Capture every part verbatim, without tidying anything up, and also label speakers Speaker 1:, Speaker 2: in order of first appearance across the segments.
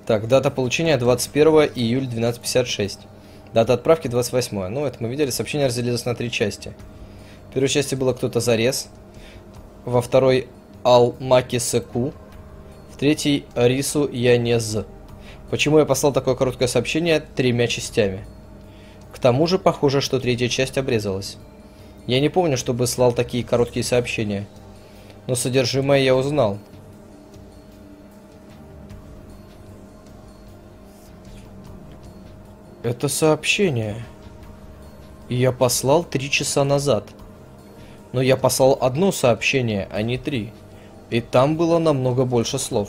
Speaker 1: Так, дата получения двадцать первое июля двенадцать пятьдесят шесть. Дата отправки двадцать восьмое. Ну, это мы видели. Сообщение разделилось на три части. В первой части было кто-то зарез. Во второй Алмаки Секу. В третьей Рису Янез. Почему я послал такое короткое сообщение тремя частями? К тому же, похоже, что третья часть обрезалась. Я не помню, чтобы слал такие короткие сообщения. Но содержимое я узнал. Это сообщение. И я послал три часа назад. Но я послал одно сообщение, а не три. И там было намного больше слов.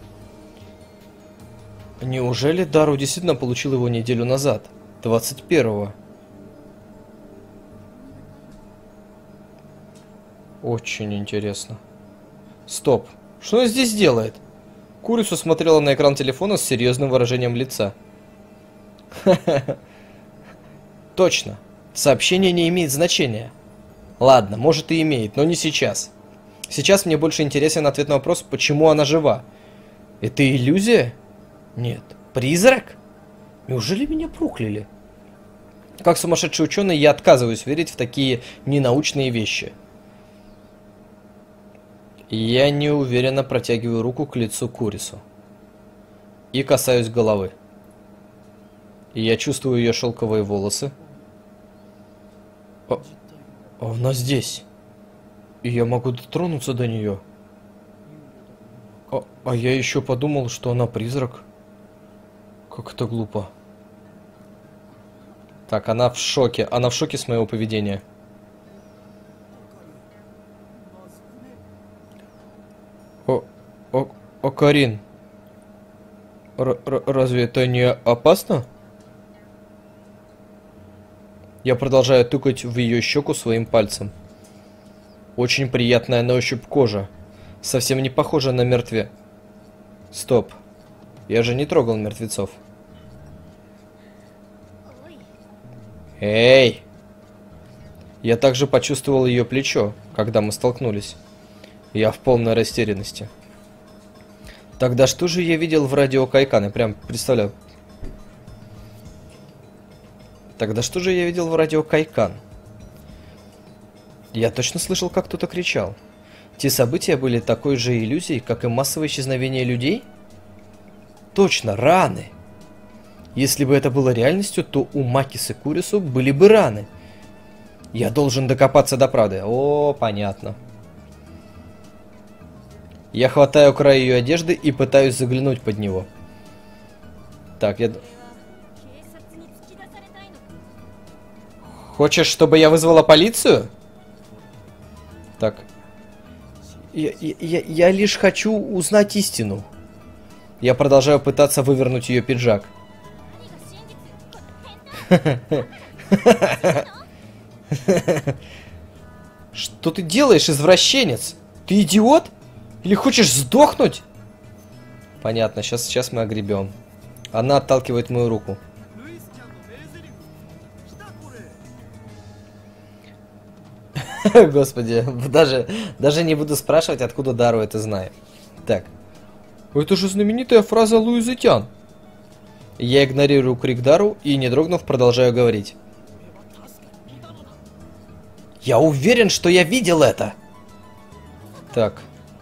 Speaker 1: Неужели Дару действительно получил его неделю назад? двадцать первого. Очень интересно. Стоп. Что он здесь делает? Курицу смотрела на экран телефона с серьезным выражением лица. Точно. Сообщение не имеет значения. Ладно, может и имеет, но не сейчас. Сейчас мне больше интересен ответ на вопрос, почему она жива. Это иллюзия? Нет. Призрак? Неужели меня прокляли? Как сумасшедший ученый, я отказываюсь верить в такие ненаучные вещи. Я неуверенно протягиваю руку к лицу Курису. И касаюсь головы. И я чувствую ее шелковые волосы. О, она здесь. И я могу дотронуться до нее. А, а я еще подумал, что она призрак. Как это глупо. Так, она в шоке. Она в шоке с моего поведения. О, о, о, Карин. Р -р разве это не опасно? Я продолжаю тыкать в ее щеку своим пальцем. Очень приятная на ощупь кожа. Совсем не похожа на мертве. Стоп. Я же не трогал мертвецов. Эй! Я также почувствовал ее плечо, когда мы столкнулись. Я в полной растерянности. Тогда что же я видел в радио Кайкан? Я прям представляю. Тогда что же я видел в радио Кайкан? Я точно слышал, как кто-то кричал. Те события были такой же иллюзией, как и массовое исчезновение людей? Точно, раны. Если бы это было реальностью, то у Макисы Курису были бы раны. Я должен докопаться до правды. О, понятно. Я хватаю край ее одежды и пытаюсь заглянуть под него. Так, я... Хочешь, чтобы я вызвала полицию? Так. Я, я, я лишь хочу узнать истину. Я продолжаю пытаться вывернуть ее пиджак. Что ты делаешь, извращенец? Ты идиот? Или хочешь сдохнуть? Понятно, сейчас, сейчас мы огребем. Она отталкивает мою руку. Господи, даже, даже не буду спрашивать, откуда Дару это знает. Так. Это же знаменитая фраза Луизы Тян. Я игнорирую крик Дару и, не дрогнув, продолжаю говорить. Я уверен, что я видел это. Так.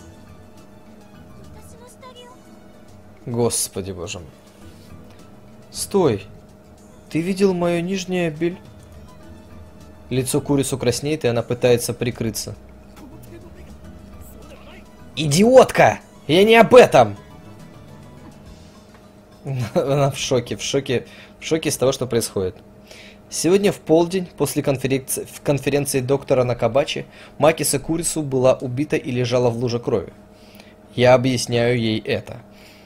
Speaker 1: Господи боже мой. Стой. Ты видел мое нижнее бель... Лицо Курису краснеет, и она пытается прикрыться. Идиотка! Я не об этом! Она в шоке, в шоке, в шоке с того, что происходит. Сегодня в полдень, после конференции, в конференции доктора Накабачи, Макиса Курису была убита и лежала в луже крови. Я объясняю ей это.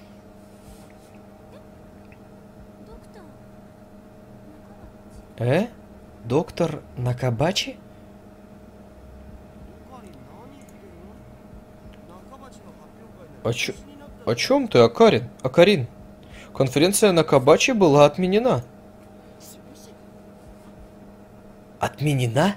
Speaker 1: Э? Доктор Накабачи? О, чё... О чем ты, Акарин? Акарин? Конференция Накабачи была отменена. Отменена?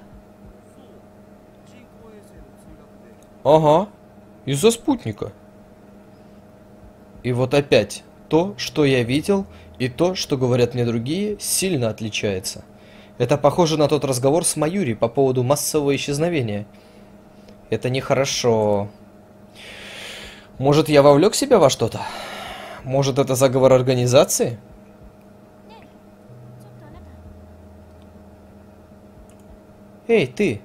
Speaker 1: Ага. Из-за спутника. И вот опять То, что я видел, и то, что говорят мне другие, сильно отличается. Это похоже на тот разговор с Маюри по поводу массового исчезновения. Это нехорошо. Может, я вовлек себя во что-то? Может, это заговор организации? Эй, ты!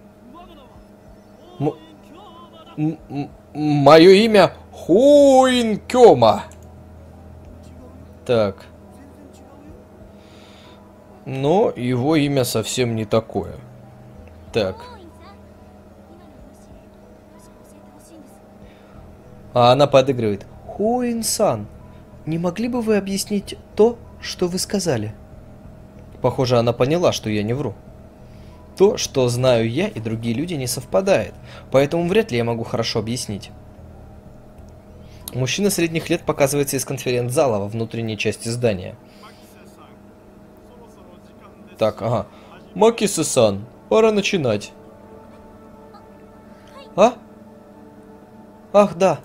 Speaker 1: Мое имя Хуинкёма. Так. Но его имя совсем не такое. Так. А она подыгрывает. Хуин-сан, не могли бы вы объяснить то, что вы сказали? Похоже, она поняла, что я не вру. То, что знаю я и другие люди, не совпадает, поэтому вряд ли я могу хорошо объяснить. Мужчина средних лет показывается из конференц-зала во внутренней части здания. Так, ага. Макисе-сан, пора начинать. А? Ах, да.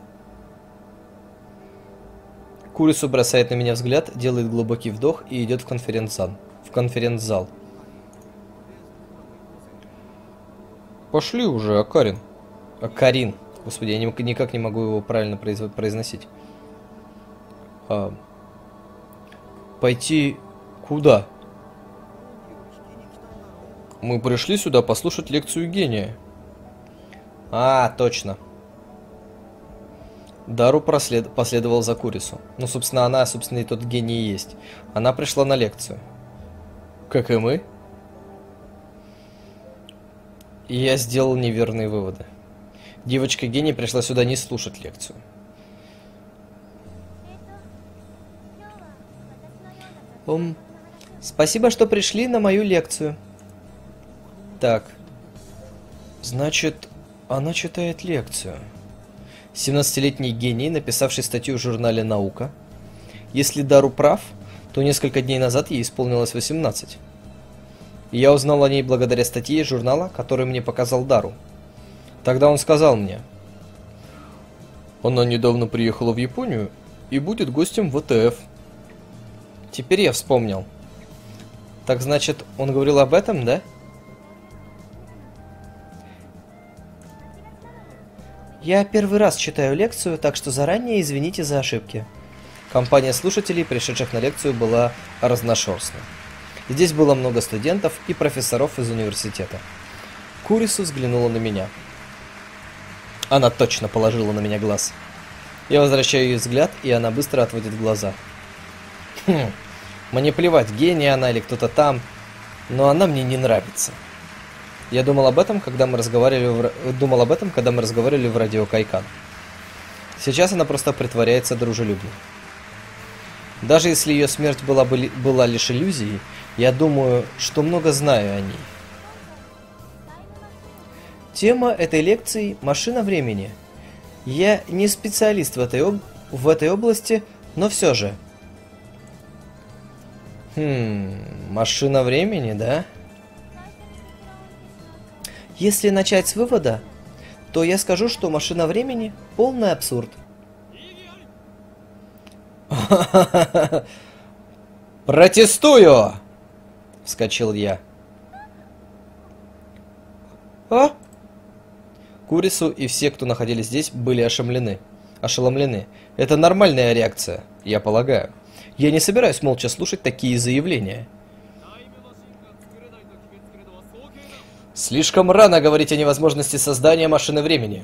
Speaker 1: Курису бросает на меня взгляд, делает глубокий вдох и идет в конференц-зал. В конференц-зал. Пошли уже, Акарин. Акарин. Господи, я никак не могу его правильно произносить. А, пойти куда? Мы пришли сюда послушать лекцию гения. А, точно. Дару прослед... последовал за Курису. Ну, собственно, она, собственно, и тот гений и есть. Она пришла на лекцию. Как и мы. И я сделал неверные выводы. Девочка-гений пришла сюда не слушать лекцию. Um, спасибо, что пришли на мою лекцию. Так. Значит, она читает лекцию. семнадцатилетний гений, написавший статью в журнале «Наука». Если Дару прав, то несколько дней назад ей исполнилось восемнадцать. И я узнал о ней благодаря статье из журнала, который мне показал Дару. Тогда он сказал мне: она недавно приехала в Японию и будет гостем в ВТФ. Теперь я вспомнил. Так значит, он говорил об этом, да? Я первый раз читаю лекцию, так что заранее извините за ошибки. Компания слушателей, пришедших на лекцию, была разношерстной. Здесь было много студентов и профессоров из университета. Курису взглянула на меня. Она точно положила на меня глаз. Я возвращаю ей взгляд, и она быстро отводит глаза. Хм, мне плевать, гений она или кто-то там, но она мне не нравится. Я думал об этом, когда мы разговаривали в, думал об этом, когда мы разговаривали в радио Кайкан. Сейчас она просто притворяется дружелюбной. Даже если ее смерть была, бы, была лишь иллюзией, я думаю, что много знаю о ней. Тема этой лекции – машина времени. Я не специалист в этой, об... в этой области, но все же. Хм, машина времени, да? Если начать с вывода, то я скажу, что машина времени – полный абсурд. Протестую! Вскочил я. А? Курису и все, кто находились здесь, были ошеломлены. Ошеломлены. Это нормальная реакция, я полагаю. Я не собираюсь молча слушать такие заявления. Слишком рано говорить о невозможности создания машины времени.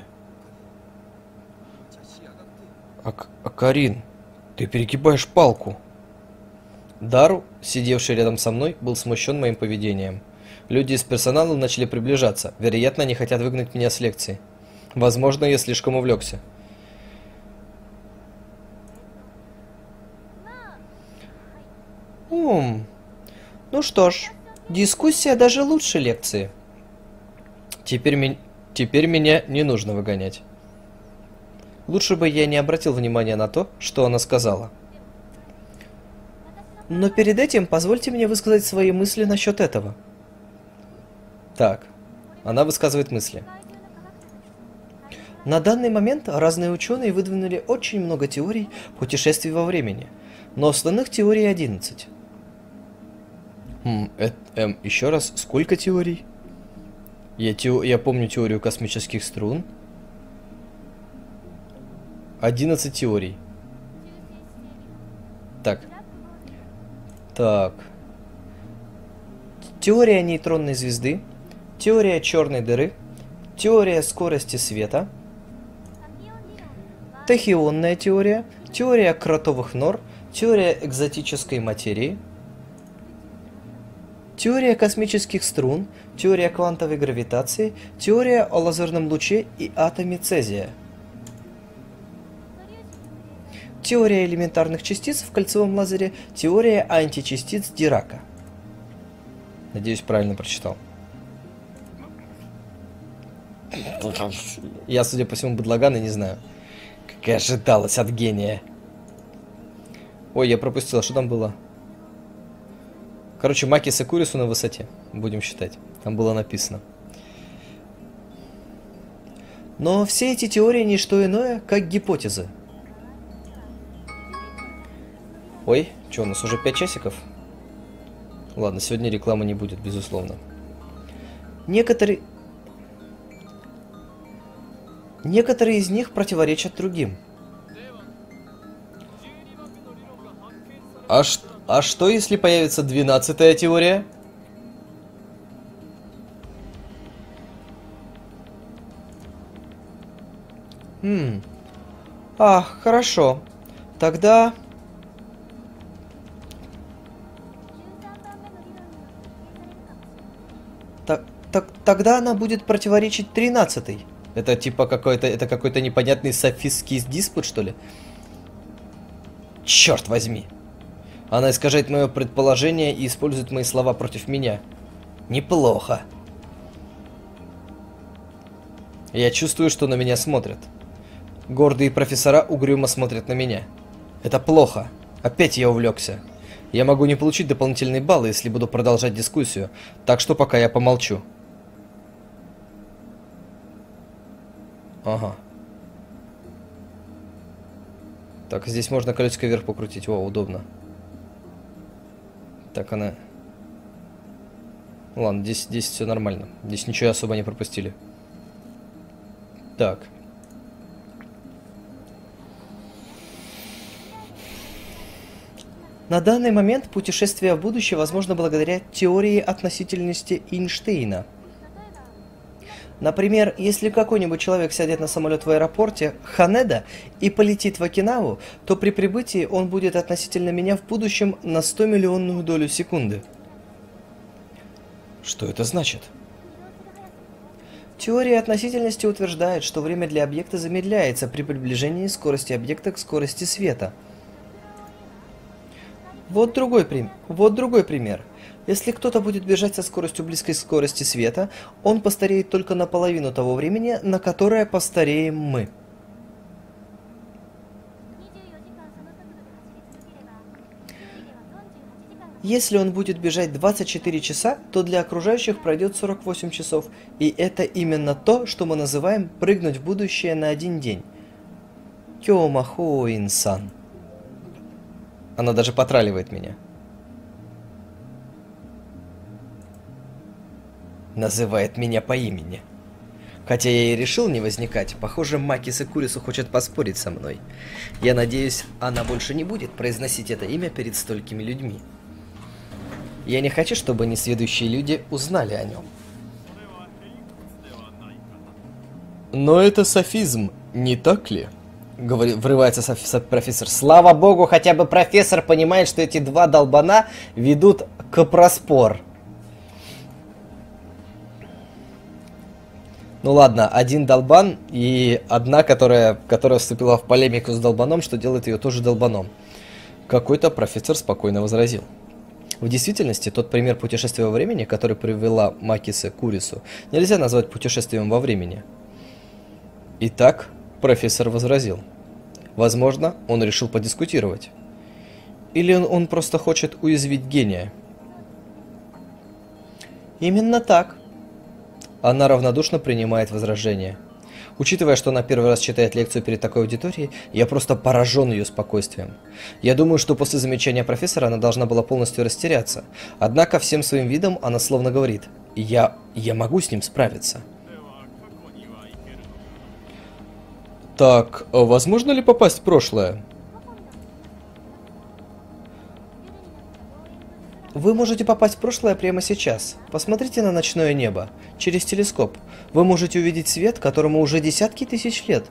Speaker 1: Ак Акарин, ты перегибаешь палку. Дару, сидевший рядом со мной, был смущен моим поведением. Люди из персонала начали приближаться. Вероятно, они хотят выгнать меня с лекции. Возможно, я слишком увлекся. Ум. Ну что ж, дискуссия даже лучше лекции. Теперь, ми... Теперь меня не нужно выгонять. Лучше бы я не обратил внимания на то, что она сказала. Но перед этим позвольте мне высказать свои мысли насчет этого. Так, она высказывает мысли. На данный момент разные ученые выдвинули очень много теорий путешествий во времени. но основных теорий одиннадцать. Хм, э, эм, еще раз, сколько теорий? Я, тео я помню теорию космических струн. одиннадцать теорий. Так. Так. Теория нейтронной звезды. Теория черной дыры. Теория скорости света. Тахионная теория. Теория кротовых нор. Теория экзотической материи. Теория космических струн. Теория квантовой гравитации. Теория о лазерном луче и атоме цезия. Теория элементарных частиц в кольцевом лазере. Теория античастиц Дирака. Надеюсь, правильно прочитал. Я, судя по всему, быдлаган и не знаю. Как и ожидалось от гения. Ой, я пропустил, что там было? Короче, Макис и Курису на высоте. Будем считать. Там было написано. Но все эти теории не что иное, как гипотезы. Ой, что, у нас уже пять часиков? Ладно, сегодня рекламы не будет, безусловно. Некоторые... Некоторые из них противоречат другим. А, ш... а что, если появится двенадцатая теория? Хм. А, хорошо. Тогда... Так, так, тогда она будет противоречить тринадцатой. Это типа какой-то, это какой-то непонятный софистский диспут, что ли? Черт возьми. Она искажает мое предположение и использует мои слова против меня. Неплохо. Я чувствую, что на меня смотрят. Гордые профессора угрюмо смотрят на меня. Это плохо. Опять я увлекся. Я могу не получить дополнительные баллы, если буду продолжать дискуссию, так что пока я помолчу. Ага. Так, здесь можно колесико вверх покрутить. О, удобно. Так, она... Ладно, здесь, здесь все нормально. Здесь ничего особо не пропустили. Так. На данный момент путешествие в будущее возможно благодаря теории относительности Эйнштейна. Например, если какой-нибудь человек сядет на самолет в аэропорте Ханеда и полетит в Окинаву, то при прибытии он будет относительно меня в будущем на сто миллионную долю секунды. Что это значит? Теория относительности утверждает, что время для объекта замедляется при приближении скорости объекта к скорости света. Вот другой, прим... вот другой пример. Если кто-то будет бежать со скоростью близкой к скорости света, он постареет только наполовину того времени, на которое постареем мы. Если он будет бежать двадцать четыре часа, то для окружающих пройдет сорок восемь часов. И это именно то, что мы называем прыгнуть в будущее на один день. Кёмахоин-сан. Она даже потраливает меня. Называет меня по имени. Хотя я и решил не возникать, похоже, Макис и Курису хочет поспорить со мной. Я надеюсь, она больше не будет произносить это имя перед столькими людьми. Я не хочу, чтобы несведущие люди узнали о нем. Но это софизм, не так ли? Говорит, врывается соф профессор. Слава богу, хотя бы профессор понимает, что эти два долбана ведут к проспор. Ну ладно, один долбан и одна, которая, которая вступила в полемику с долбаном, что делает ее тоже долбаном. Какой-то профессор спокойно возразил. В действительности, тот пример путешествия во времени, который привела Макисе Курису, нельзя назвать путешествием во времени. Итак, профессор возразил. Возможно, он решил подискутировать. Или он, он просто хочет уязвить гения. Именно так. Она равнодушно принимает возражение. Учитывая, что она первый раз читает лекцию перед такой аудиторией, я просто поражен ее спокойствием. Я думаю, что после замечания профессора она должна была полностью растеряться. Однако всем своим видом она словно говорит: «Я... я могу с ним справиться». Так, а возможно ли попасть в прошлое? Вы можете попасть в прошлое прямо сейчас. Посмотрите на ночное небо. Через телескоп. Вы можете увидеть свет, которому уже десятки тысяч лет.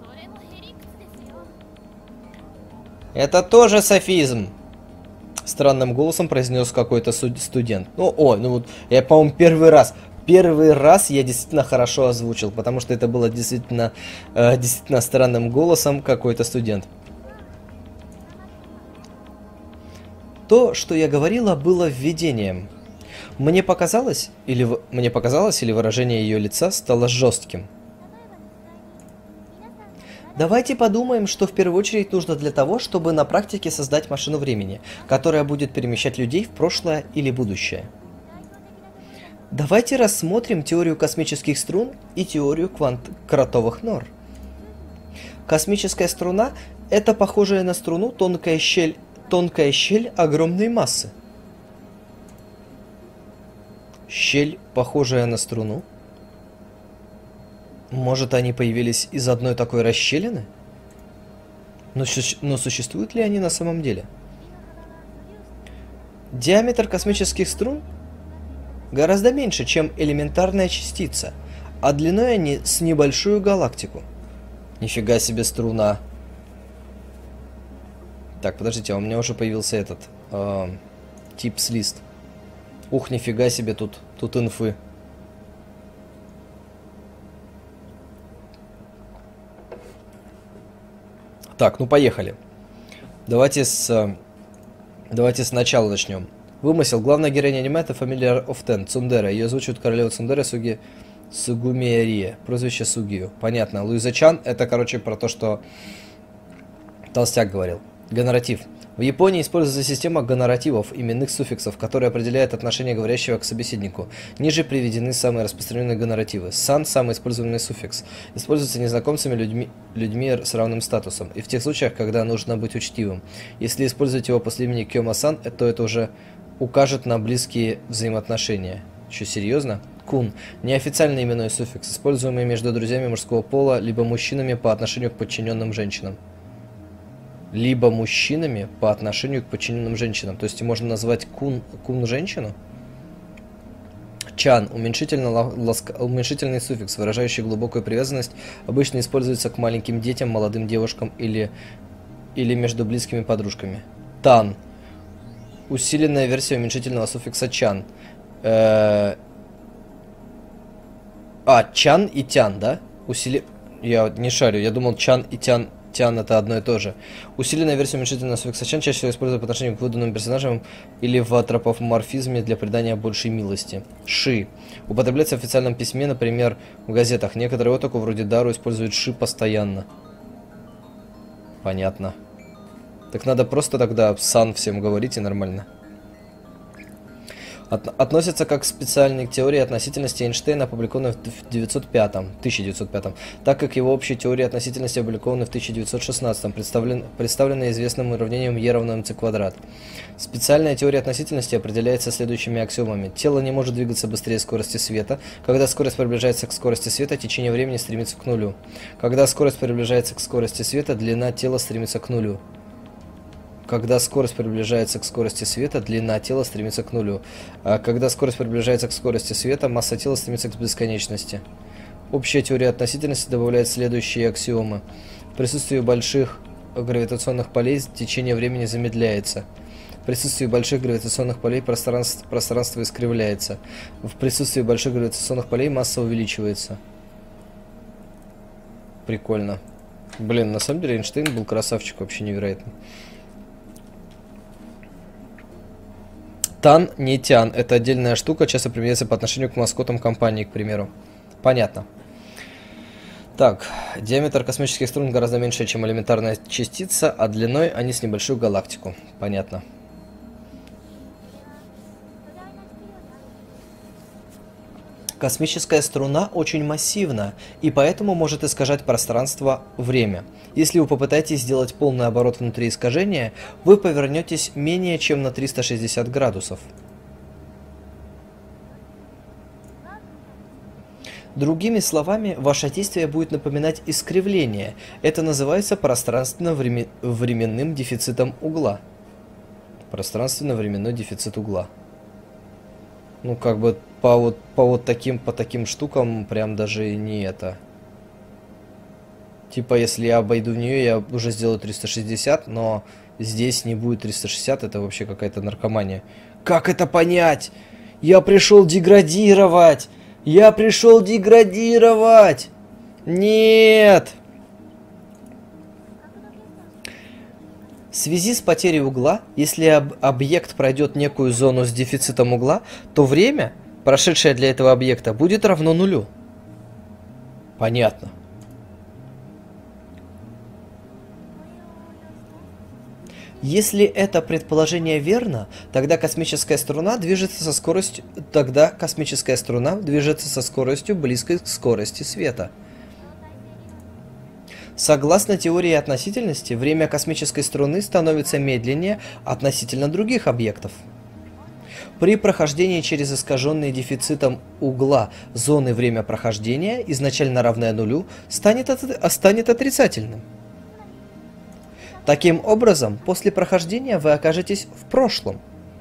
Speaker 1: Это тоже софизм. Странным голосом произнес какой-то студент. Ну, о, ну вот, я, по-моему, первый раз... Первый раз я действительно хорошо озвучил, потому что это было действительно, э, действительно странным голосом какой-то студент. То, что я говорила, было введением. Мне показалось, или мне показалось, или выражение ее лица стало жестким. Давайте подумаем, что в первую очередь нужно для того, чтобы на практике создать машину времени, которая будет перемещать людей в прошлое или будущее. Давайте рассмотрим теорию космических струн и теорию квант кротовых нор. Космическая струна – это похожая на струну тонкая щель, тонкая щель огромной массы. Щель, похожая на струну? Может, они появились из одной такой расщелины? Но, но существуют ли они на самом деле? Диаметр космических струн гораздо меньше, чем элементарная частица, а длиной они с небольшую галактику. Нифига себе струна. Так, подождите, а у меня уже появился этот э, типс-лист. Ух, нифига себе тут, тут инфы. Так, ну поехали. Давайте с, давайте сначала начнем. Вымысел. Главная героиня аниме — это Familiar of Ten, Цундера. Ее озвучивает королева Цундера Суги... Сугумиэрия. Прозвище Сугию. Понятно. Луиза Чан — это, короче, про то, что Толстяк говорил. Гоноратив. В Японии используется система гоноративов, именных суффиксов, которые определяют отношение говорящего к собеседнику. Ниже приведены самые распространенные гоноративы. Сан – самый используемый суффикс. Используется незнакомцами людьми, людьми с равным статусом. И в тех случаях, когда нужно быть учтивым. Если использовать его после имени Кёма-сан, то это уже укажет на близкие взаимоотношения. Что, серьезно? Кун – неофициальный именной суффикс, используемый между друзьями мужского пола, либо мужчинами по отношению к подчиненным женщинам. Либо мужчинами по отношению к подчиненным женщинам. То есть можно назвать кун, кун женщину? Чан – уменьшительно ласка, уменьшительный суффикс, выражающий глубокую привязанность, обычно используется к маленьким детям, молодым девушкам или, или между близкими подружками. Тан – усиленная версия уменьшительного суффикса чан. Э-э- а, чан и тян, да? Усили... Я не шарю, я думал чан и тян... Тян это одно и то же. Усиленная версия уменьшительного суффикса чан чаще всего используется по отношению к выданным персонажам или в антропоморфизме для придания большей милости. Ши. Употребляется в официальном письме, например, в газетах. Некоторые отоку, вроде Дару, используют ши постоянно. Понятно. Так надо просто тогда сан всем говорить и нормально. От, относится как специальный к теории относительности Эйнштейна, опубликованной в тысяча девятьсот пятом, так как его общие теории относительности опубликованы в тысяча девятьсот шестнадцатом, представлен, представлены известным уравнением Е равно mc квадрат. Специальная теория относительности определяется следующими аксиомами. Тело не может двигаться быстрее скорости света. Когда скорость приближается к скорости света, течение времени стремится к нулю. Когда скорость приближается к скорости света, длина тела стремится к нулю. Когда скорость приближается к скорости света, длина тела стремится к нулю. А когда скорость приближается к скорости света, масса тела стремится к бесконечности. Общая теория относительности добавляет следующие аксиомы. В присутствии больших гравитационных полей течение времени замедляется. В присутствии больших гравитационных полей пространство, пространство искривляется. В присутствии больших гравитационных полей масса увеличивается. Прикольно. Блин, на самом деле Эйнштейн был красавчик, вообще невероятно. Тан, не тян. Это отдельная штука, часто применяется по отношению к маскотам компании, к примеру. Понятно. Так, диаметр космических струн гораздо меньше, чем элементарная частица, а длиной они с небольшую галактику. Понятно. Космическая струна очень массивна и поэтому может искажать пространство-время. Если вы попытаетесь сделать полный оборот внутри искажения, вы повернетесь менее чем на триста шестьдесят градусов. Другими словами, ваше действие будет напоминать искривление. Это называется пространственно-временным дефицитом угла. Пространственно-временной дефицит угла. Ну, как бы по вот, по вот таким, по таким штукам прям даже не это. Типа, если я обойду в нее, я уже сделаю триста шестьдесят, но здесь не будет триста шестьдесят, это вообще какая-то наркомания. Как это понять? Я пришел деградировать! Я пришел деградировать! Нет! В связи с потерей угла, если об объект пройдет некую зону с дефицитом угла, то время, прошедшее для этого объекта, будет равно нулю. Понятно. Если это предположение верно, тогда космическая струна движется со скоростью, тогда космическая струна движется со скоростью, близкой к скорости света. Согласно теории относительности, время космической струны становится медленнее относительно других объектов. При прохождении через искаженные дефицитом угла зоны время прохождения, изначально равное нулю, станет, от... станет отрицательным. Таким образом, после прохождения вы окажетесь в прошлом.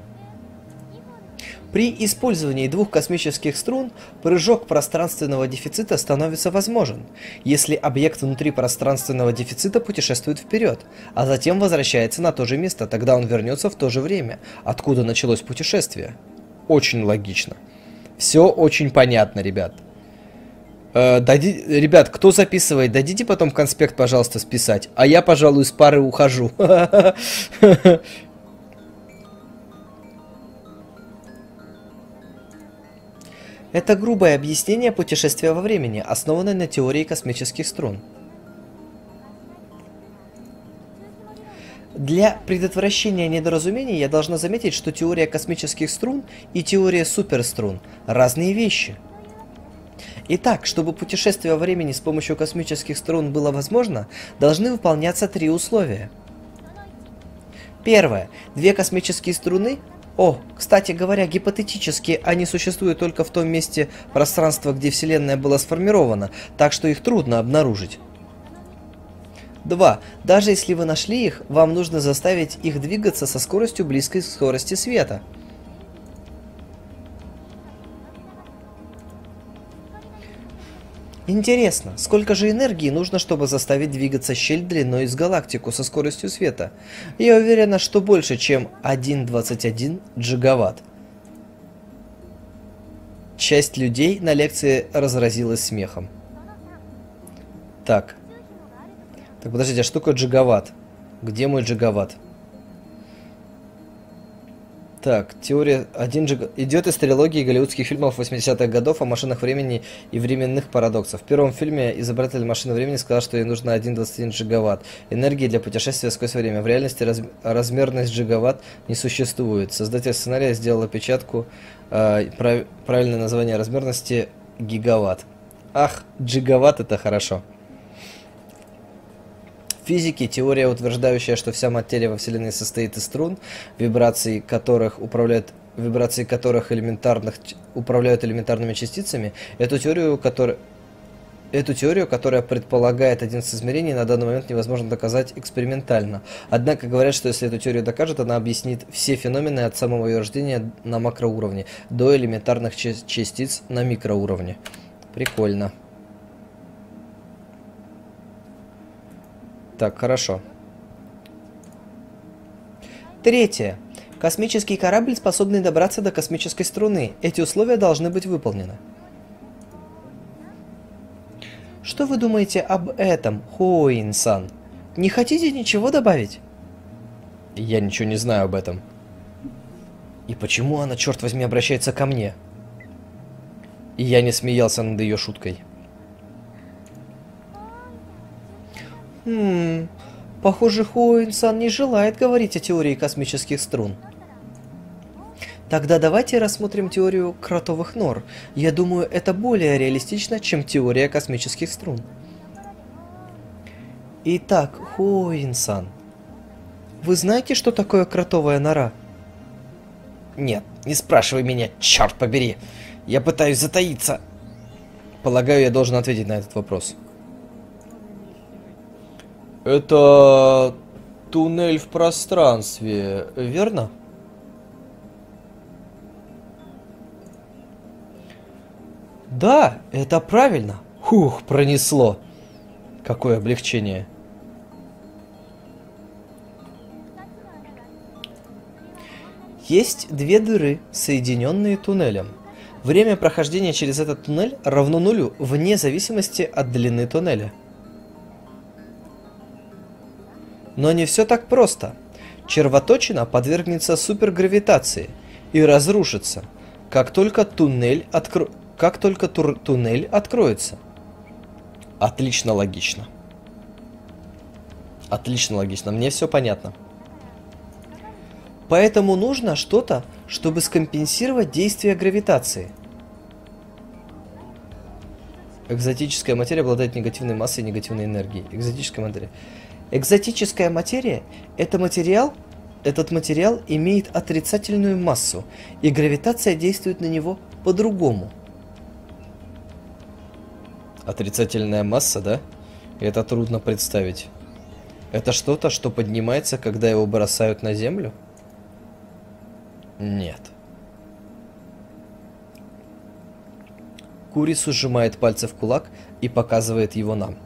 Speaker 1: При использовании двух космических струн прыжок пространственного дефицита становится возможен, если объект внутри пространственного дефицита путешествует вперед, а затем возвращается на то же место, тогда он вернется в то же время, откуда началось путешествие. Очень логично. Все очень понятно, ребят. Э, дади... Ребят, кто записывает, дадите потом конспект, пожалуйста, списать, а я, пожалуй, с пары ухожу. Это грубое объяснение путешествия во времени, основанное на теории космических струн. Для предотвращения недоразумений я должна заметить, что теория космических струн и теория суперструн – разные вещи. Итак, чтобы путешествие во времени с помощью космических струн было возможно, должны выполняться три условия. Первое. Две космические струны. О, кстати говоря, гипотетически они существуют только в том месте пространства, где Вселенная была сформирована, так что их трудно обнаружить. два. Даже если вы нашли их, вам нужно заставить их двигаться со скоростью близкой к скорости света. Интересно, сколько же энергии нужно, чтобы заставить двигаться щель длиной с галактику со скоростью света? Я уверена, что больше, чем один целых двадцать один джигаватт. Часть людей на лекции разразилась смехом. Так. Так, подождите, а что такое джигаватт? Где мой джигаватт? Так, теория один джиг... идет из трилогии голливудских фильмов восьмидесятых годов о машинах времени и временных парадоксах. В первом фильме изобретатель машины времени сказал, что ей нужно один целых двадцать один джигаватт энергии для путешествия сквозь время. В реальности раз... размерность джигаватт не существует. Создатель сценария сделал опечатку. Э, прав... Правильное название размерности — гигаватт. Ах, джигаватт — это хорошо. В физике теория, утверждающая, что вся материя во Вселенной состоит из струн, вибрации которых управляют, вибрации которых элементарных, управляют элементарными частицами, эту теорию, которая, эту теорию, которая предполагает одиннадцать измерений, на данный момент невозможно доказать экспериментально. Однако говорят, что если эту теорию докажет, она объяснит все феномены от самого ее рождения на макроуровне до элементарных частиц на микроуровне. Прикольно. Так, хорошо. Третье. Космический корабль, способный добраться до космической струны. Эти условия должны быть выполнены. Что вы думаете об этом, Хуоин-сан? Не хотите ничего добавить? Я ничего не знаю об этом. И почему она, черт возьми, обращается ко мне? И я не смеялся над ее шуткой. Хм, похоже, Хуоин-сан не желает говорить о теории космических струн. Тогда давайте рассмотрим теорию кротовых нор. Я думаю, это более реалистично, чем теория космических струн. Итак, Хуин-сан, вы знаете, что такое кротовая нора? Нет, не спрашивай меня, черт побери. Я пытаюсь затаиться. Полагаю, я должен ответить на этот вопрос. Это туннель в пространстве, верно? Да, это правильно. Хух, пронесло. Какое облегчение. Есть две дыры, соединенные туннелем. Время прохождения через этот туннель равно нулю, вне зависимости от длины туннеля. Но не все так просто. Червоточина подвергнется супергравитации и разрушится, как только туннель, откро... как только тур... туннель откроется. Отлично логично. Отлично логично, мне все понятно. Поэтому нужно что-то, чтобы скомпенсировать действие гравитации. Экзотическая материя обладает негативной массой и негативной энергией. Экзотическая материя. Экзотическая материя – это материал, этот материал имеет отрицательную массу, и гравитация действует на него по-другому. Отрицательная масса, да? Это трудно представить. Это что-то, что поднимается, когда его бросают на землю? Нет. Курису сжимает пальцы в кулак и показывает его нам.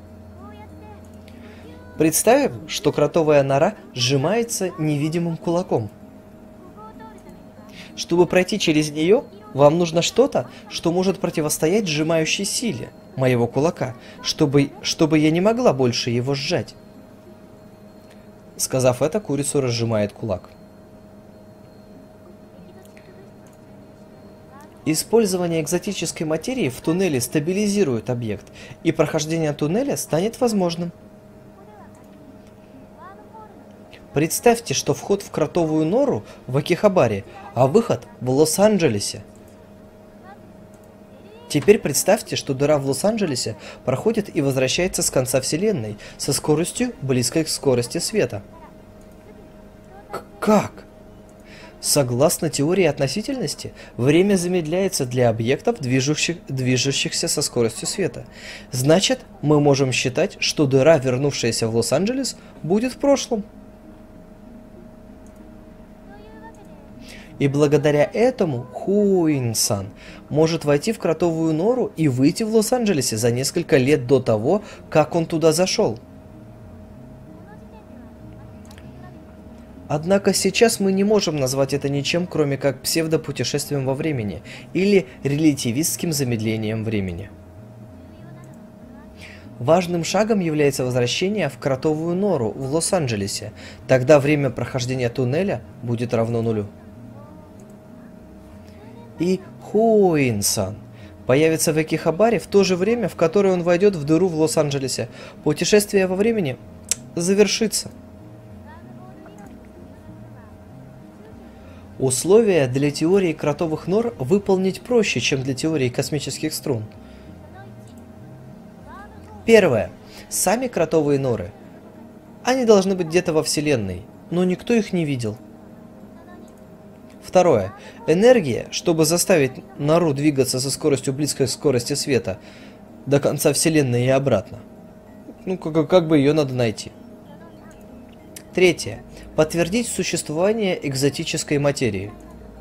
Speaker 1: Представим, что кротовая нора сжимается невидимым кулаком. Чтобы пройти через нее, вам нужно что-то, что может противостоять сжимающей силе моего кулака, чтобы, чтобы я не могла больше его сжать. Сказав это, Курису разжимает кулак. Использование экзотической материи в туннеле стабилизирует объект, и прохождение туннеля станет возможным. Представьте, что вход в кротовую нору в Акихабаре, а выход в Лос-Анджелесе. Теперь представьте, что дыра в Лос-Анджелесе проходит и возвращается с конца Вселенной со скоростью, близкой к скорости света. К- как? Согласно теории относительности, время замедляется для объектов, движущих, движущихся со скоростью света. Значит, мы можем считать, что дыра, вернувшаяся в Лос-Анджелес, будет в прошлом. И благодаря этому Хуин-сан может войти в кротовую нору и выйти в Лос-Анджелесе за несколько лет до того, как он туда зашел. Однако сейчас мы не можем назвать это ничем, кроме как псевдопутешествием во времени или релятивистским замедлением времени. Важным шагом является возвращение в кротовую нору в Лос-Анджелесе. Тогда время прохождения туннеля будет равно нулю. И Хуин-сан появится в Акихабаре в то же время, в которое он войдет в дыру в Лос-Анджелесе. Путешествие во времени завершится. Условия для теории кротовых нор выполнить проще, чем для теории космических струн. Первое. Сами кротовые норы. Они должны быть где-то во Вселенной, но никто их не видел. Второе. Энергия, чтобы заставить нору двигаться со скоростью близкой к скорости света до конца Вселенной и обратно. Ну, как, как бы ее надо найти. Третье. Подтвердить существование экзотической материи.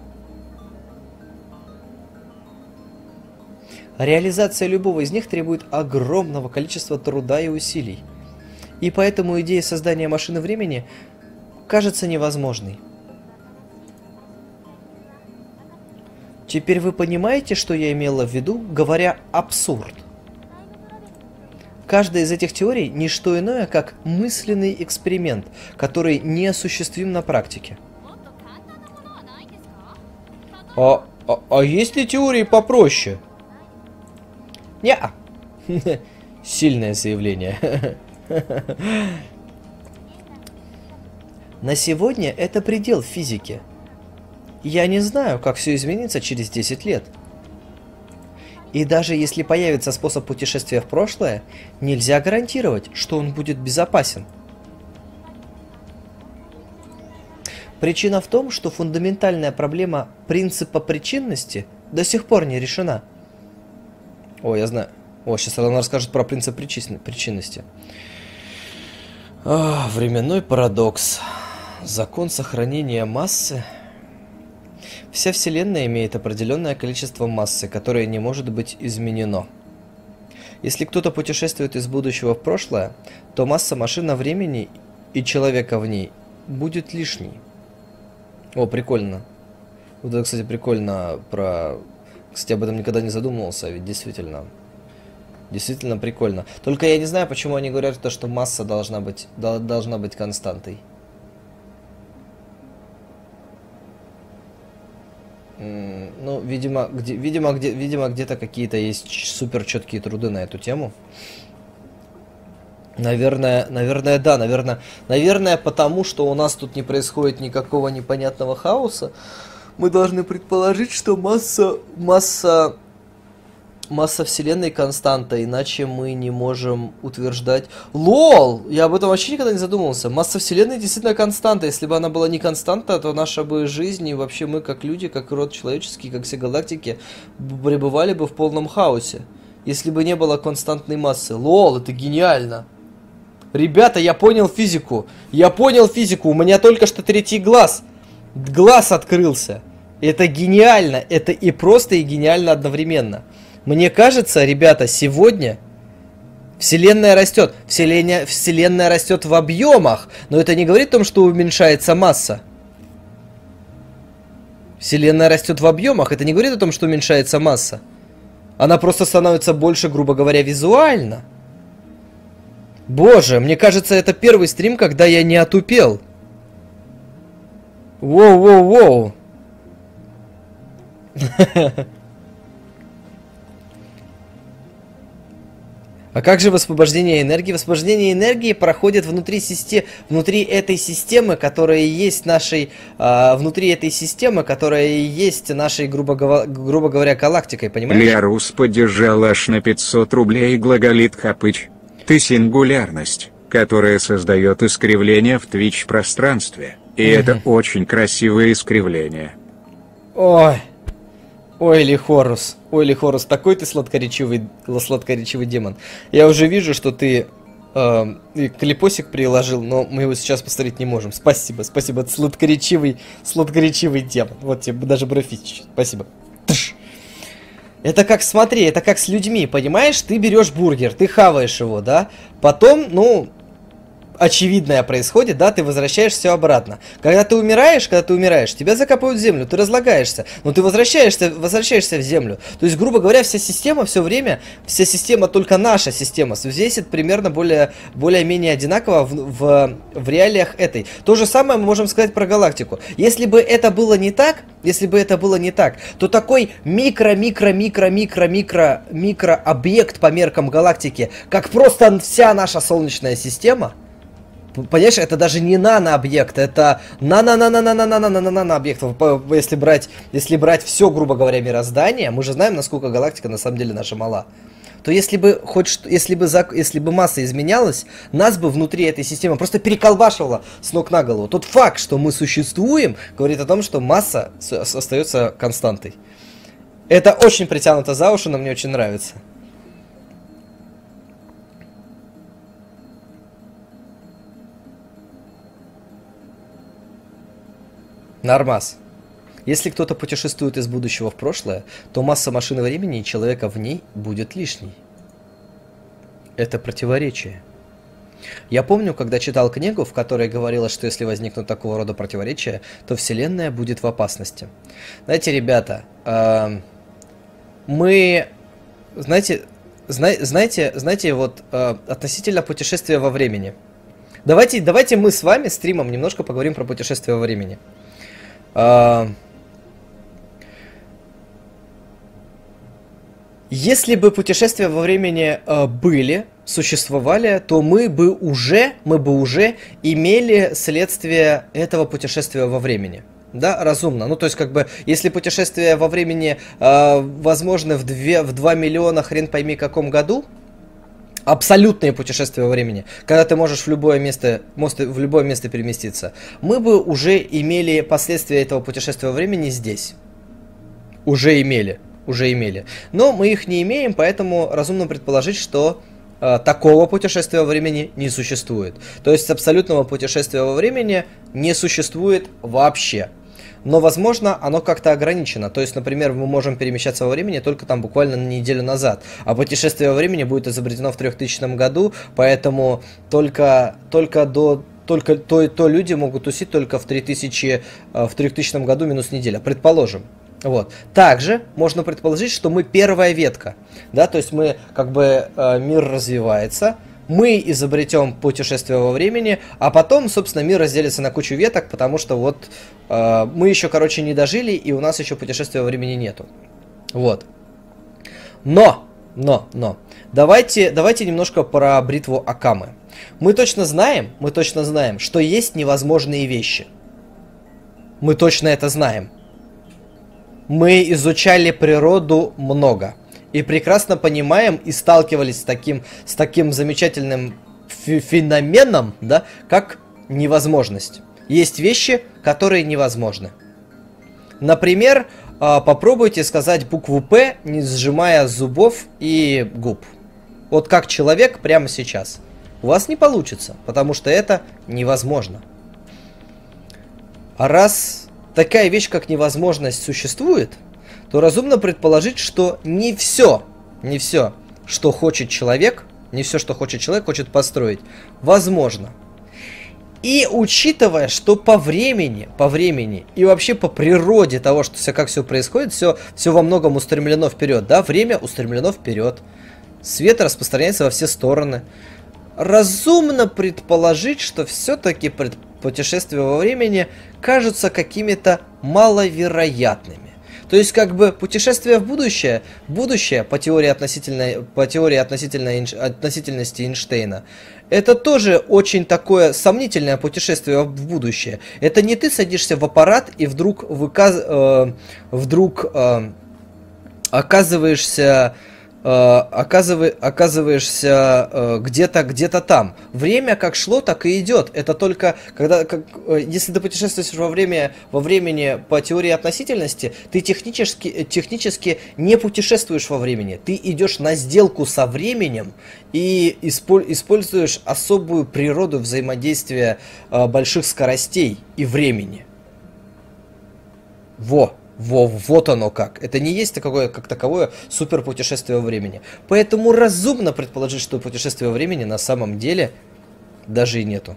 Speaker 1: Реализация любого из них требует огромного количества труда и усилий. И поэтому идея создания машины времени кажется невозможной. Теперь вы понимаете, что я имела в виду, говоря «абсурд». Каждая из этих теорий – не что иное, как мысленный эксперимент, который неосуществим на практике. А, а, а есть ли теории попроще? Неа. Сильное заявление. На сегодня это предел физики. Я не знаю, как все изменится через десять лет. И даже если появится способ путешествия в прошлое, нельзя гарантировать, что он будет безопасен. Причина в том, что фундаментальная проблема принципа причинности до сих пор не решена. О, я знаю. О, сейчас она расскажет про принцип причинности. О, временной парадокс. Закон сохранения массы. Вся Вселенная имеет определенное количество массы, которое не может быть изменено. Если кто-то путешествует из будущего в прошлое, то масса машины времени и человека в ней будет лишней. О, прикольно. Вот это, кстати, прикольно про... Кстати, об этом никогда не задумывался, ведь действительно... Действительно прикольно. Только я не знаю, почему они говорят, то, что масса должна быть, должна быть константой. Ну, видимо, где, видимо, где, видимо, где-то какие-то есть супер четкие труды на эту тему. Наверное, наверное, да, наверное, наверное, потому что у нас тут не происходит никакого непонятного хаоса, мы должны предположить, что масса, масса, масса Вселенной константа, иначе мы не можем утверждать... Лол! Я об этом вообще никогда не задумывался. Масса Вселенной действительно константа. Если бы она была не константа, то наша бы жизнь и вообще мы, как люди, как род человеческий, как все галактики, пребывали бы в полном хаосе. Если бы не было константной массы. Лол, это гениально! Ребята, я понял физику. Я понял физику. У меня только что третий глаз. Глаз открылся. Это гениально. Это и просто, и гениально одновременно. Мне кажется, ребята, сегодня Вселенная растет. Вселенная, Вселенная растет в объемах. Но это не говорит о том, что уменьшается масса. Вселенная растет в объемах. Это не говорит о том, что уменьшается масса. Она просто становится больше, грубо говоря, визуально. Боже, мне кажется, это первый стрим, когда я не отупел. Воу-воу-воу. А как же высвобождение энергии? Высвобождение энергии проходит внутри системы, внутри этой системы, которая есть нашей, э, внутри этой системы, которая есть нашей, грубо, говоря, грубо говоря, галактикой, понимаешь?
Speaker 2: Лярус поддержал аж на пятьсот рублей и глаголит Хапыч. Ты сингулярность, которая создает искривление в твич-пространстве. И угу. Это очень красивое искривление.
Speaker 1: Ой. Ой, Лихорус. Ой, Лихорус, такой ты сладкоречивый, сладкоречивый демон. Я уже вижу, что ты э, клипосик приложил, но мы его сейчас посмотреть не можем. Спасибо, спасибо, это сладкоречивый, сладкоречивый демон. Вот тебе даже брофить. Спасибо. Тш. Это как, смотри, это как с людьми, понимаешь? Ты берешь бургер, ты хаваешь его, да? Потом, ну... очевидное происходит, да, ты возвращаешься обратно. Когда ты умираешь, когда ты умираешь, тебя закапывают в землю, ты разлагаешься, но ты возвращаешься, возвращаешься в землю. То есть, грубо говоря, вся система все время, вся система, только наша система, взвесит примерно более, более-менее одинаково в, в, в реалиях этой. То же самое мы можем сказать про галактику. Если бы это было не так, если бы это было не так, то такой микро-микро-микро-микро-микро-микро объект по меркам галактики, как просто вся наша Солнечная система, понимаешь, это даже не нанообъект, это на-на-на-на-на-на-на-на-на-на-на-объект. Если брать, если брать все, грубо говоря, мироздание, мы же знаем, насколько галактика на самом деле наша мала. То если бы хоть что, если бы, если бы масса изменялась, нас бы внутри этой системы просто переколбашивало с ног на голову. Тот факт, что мы существуем, говорит о том, что масса остается константой. Это очень притянуто за уши, но мне очень нравится. Нормас. Если кто-то путешествует из будущего в прошлое, то масса машины времени и человека в ней будет лишней. Это противоречие. Я помню, когда читал книгу, в которой говорилось, что если возникнут такого рода противоречия, то Вселенная будет в опасности. Знаете, ребята, э, мы, знаете, зна, знаете, знаете, вот э, относительно путешествия во времени. Давайте, давайте мы с вами стримом немножко поговорим про путешествие во времени. Uh, если бы путешествия во времени uh, были, существовали, то мы бы уже, мы бы уже имели следствие этого путешествия во времени. Да, разумно. Ну, то есть, как бы, если путешествия во времени э, возможны в, две, в два миллиона хрен пойми каком году, абсолютные путешествия во времени, когда ты можешь в любое место, в любое место переместиться, мы бы уже имели последствия этого путешествия во времени здесь. Уже имели. Уже имели. Но мы их не имеем, поэтому разумно предположить, что э, такого путешествия во времени не существует. То есть абсолютного путешествия во времени не существует вообще. Но, возможно, оно как-то ограничено. То есть, например, мы можем перемещаться во времени только там буквально на неделю назад. А путешествие во времени будет изобретено в трехтысячном году, поэтому только, только до... Только то, то люди могут тусить только в, три тысячи, в трехтысячном году минус неделя, предположим. Вот. Также можно предположить, что мы первая ветка. Да, то есть мы, как бы, мир развивается, мы изобретем путешествие во времени, а потом, собственно, мир разделится на кучу веток, потому что вот э, мы еще, короче, не дожили, и у нас еще путешествия во времени нету. Вот. Но, но, но, давайте, давайте немножко про бритву Акамы. Мы точно знаем, мы точно знаем, что есть невозможные вещи. Мы точно это знаем. Мы изучали природу много. И прекрасно понимаем и сталкивались с таким, с таким замечательным феноменом, да, как невозможность. Есть вещи, которые невозможны. Например, попробуйте сказать букву «П», не сжимая зубов и губ. Вот как человек прямо сейчас. У вас не получится, потому что это невозможно. А раз такая вещь, как невозможность, существует, то разумно предположить, что не все, не все, что хочет человек, не все, что хочет человек, хочет построить, возможно. И учитывая, что по времени, по времени и вообще по природе того, что все, как все происходит, все, все во многом устремлено вперед, да, время устремлено вперед, свет распространяется во все стороны. Разумно предположить, что все-таки путешествия во времени кажутся какими-то маловероятными. То есть, как бы, путешествие в будущее, будущее по теории, относительной, по теории относительной, относительности Эйнштейна, это тоже очень такое сомнительное путешествие в будущее. Это не ты садишься в аппарат и вдруг, выказ, э, вдруг э, оказываешься... Оказыв... оказываешься э, где-то где-то там. Время как шло, так и идет. Это только когда, как, э, если ты путешествуешь во, время, во времени по теории относительности, ты технически, технически не путешествуешь во времени. Ты идешь на сделку со временем и исполь... используешь особую природу взаимодействия э, больших скоростей и времени. Во! Во, вот оно как. Это не есть такое, как таковое супер путешествие во времени. Поэтому разумно предположить, что путешествия во времени на самом деле даже и нету.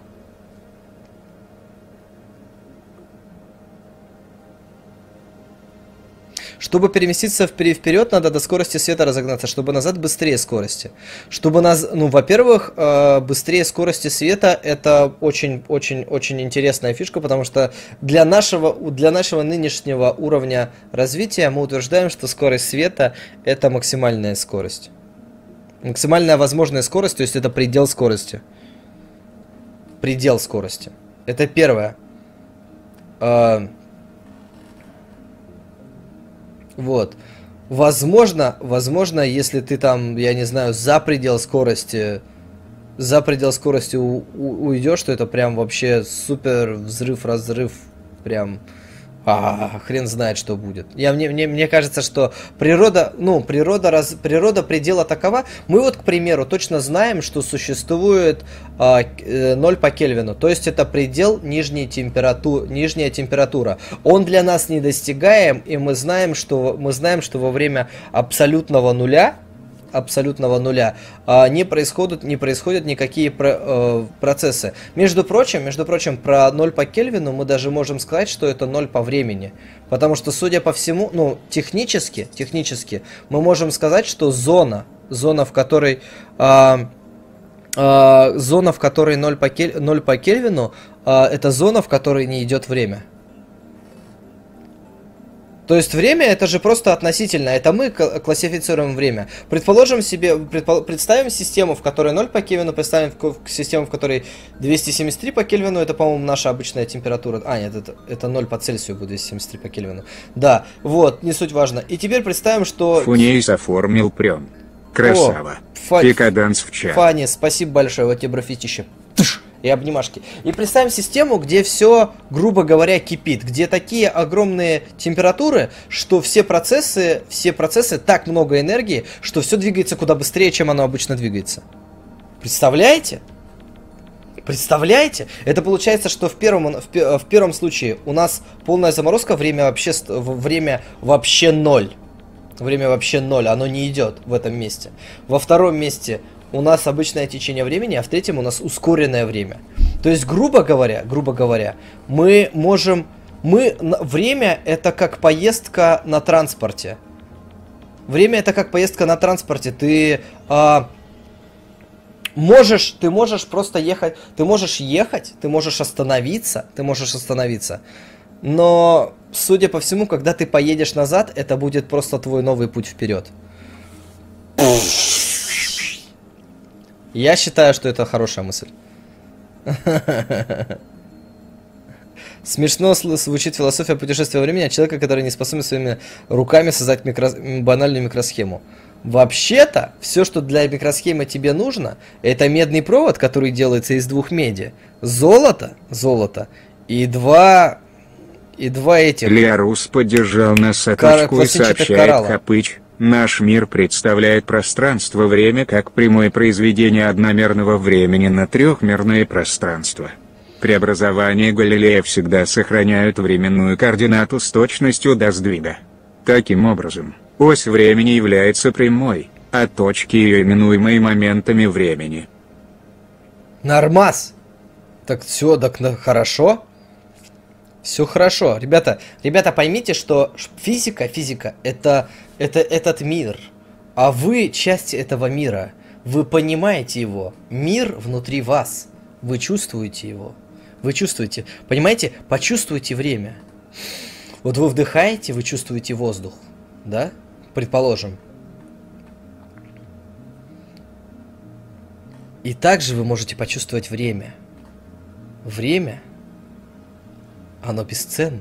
Speaker 1: Чтобы переместиться вперед, надо до скорости света разогнаться, чтобы назад быстрее скорости. Чтобы нас, ну, во-первых, быстрее скорости света это очень-очень-очень интересная фишка, потому что для нашего, для нашего нынешнего уровня развития мы утверждаем, что скорость света это максимальная скорость. Максимальная возможная скорость, то есть это предел скорости. Предел скорости. Это первое. Вот. Возможно, возможно, если ты там, я не знаю, за предел скорости, за предел скорости у, у, уйдешь, то это прям вообще супер взрыв-разрыв, прям, а, хрен знает, что будет. Я, мне, мне, мне кажется, что природа, ну, природа, раз, природа предела такова. Мы вот, к примеру, точно знаем, что существует а, ноль по Кельвину. То есть это предел нижней температуры, нижняя температура. Он для нас недостигаем, и мы знаем, что, мы знаем, что во время абсолютного нуля, абсолютного нуля а, не происходят, не происходят никакие про, э, процессы. Между прочим, между прочим, про ноль по Кельвину мы даже можем сказать, что это ноль по времени. Потому что, судя по всему, ну, технически, технически, мы можем сказать, что зона, зона, в которой... А, а, зона, в которой ноль по, кель, ноль по Кельвину, а, это зона, в которой не идет время. То есть время это же просто относительно, это мы классифицируем время. Предположим себе, предпол, представим систему, в которой ноль по Кельвину, представим систему, в которой двести семьдесят три по Кельвину, это, по-моему, наша обычная температура. А, нет, это, это ноль по Цельсию будет двести семьдесят три по Кельвину. Да, вот, не суть важно. И теперь представим, что...
Speaker 2: Фунейс оформил прем. Красава.
Speaker 1: О,
Speaker 2: Пикаданс в чат.
Speaker 1: Фанни, спасибо большое, вот тебе брофитище. И обнимашки. И представим систему, где все, грубо говоря, кипит, где такие огромные температуры, что все процессы, все процессы так много энергии, что все двигается куда быстрее, чем оно обычно двигается. Представляете? Представляете? Это получается, что в первом, в, в первом случае у нас полная заморозка, время вообще, время вообще ноль. Время вообще ноль, оно не идет в этом месте. Во втором месте у нас обычное течение времени, а в третьем у нас ускоренное время. То есть, грубо говоря, грубо говоря, мы можем... Мы... Время это как поездка на транспорте. Время это как поездка на транспорте. Ты... А, можешь... Ты можешь просто ехать... Ты можешь ехать, ты можешь остановиться. Ты можешь остановиться. Но, судя по всему, когда ты поедешь назад, это будет просто твой новый путь вперед. Я считаю, что это хорошая мысль. Смешно звучит философия путешествия во времени от человека, который не способен своими руками создать микро... банальную микросхему. Вообще-то, все, что для микросхемы тебе нужно, это медный провод, который делается из двух меди, золото, золото и два... И два этих...
Speaker 2: Лиарус поддержал нас саточку и сообщает Хапыч. Наш мир представляет пространство-время как прямое произведение одномерного времени на трехмерное пространство. Преобразования Галилея всегда сохраняют временную координату с точностью до сдвига. Таким образом, ось времени является прямой, а точки ее именуемые моментами времени.
Speaker 1: Нормас! Так все, так на, хорошо. Все хорошо. Ребята, ребята, поймите, что физика, физика, это, это этот мир. А вы часть этого мира. Вы понимаете его. Мир внутри вас. Вы чувствуете его. Вы чувствуете. Понимаете? Почувствуйте время. Вот вы вдыхаете, вы чувствуете воздух. Да? Предположим. И также вы можете почувствовать время. Время... Оно бесценно.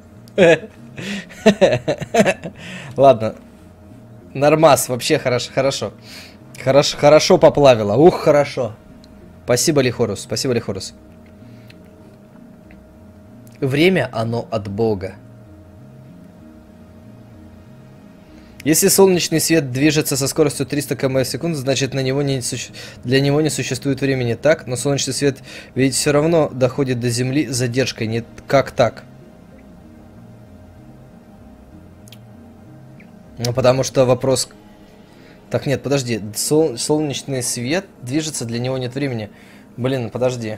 Speaker 1: Ладно. Нормас, вообще хорошо, хорошо. Хорошо, хорошо поплавило. Ух, хорошо. Спасибо, Лихорус, спасибо, Лихорус. Время, оно от Бога. Если солнечный свет движется со скоростью триста километров в секунду, значит на него не суще... для него не существует времени. Так, но солнечный свет ведь все равно доходит до Земли с задержкой. Не как так? Ну, потому что вопрос... Так, нет, подожди. Сол... Солнечный свет движется, для него нет времени. Блин, подожди.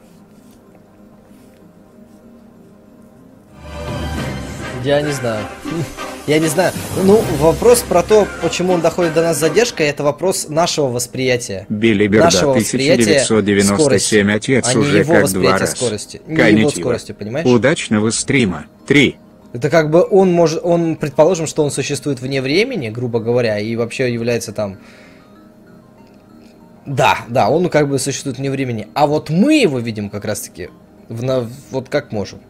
Speaker 1: Я не знаю. Я не знаю. Ну, вопрос про то, почему он доходит до нас с задержкой, это вопрос нашего восприятия.
Speaker 2: Билли Берда, тысяча девятьсот девяносто семь, отец
Speaker 1: а
Speaker 2: уже
Speaker 1: его
Speaker 2: как два раз.
Speaker 1: Скорости. Не
Speaker 2: Конетива.
Speaker 1: его скорости, понимаешь?
Speaker 2: Удачного стрима. Три.
Speaker 1: Это как бы он может, он, предположим, что он существует вне времени, грубо говоря, и вообще является там... Да, да, он как бы существует вне времени. А вот мы его видим как раз-таки, в, вот как можем.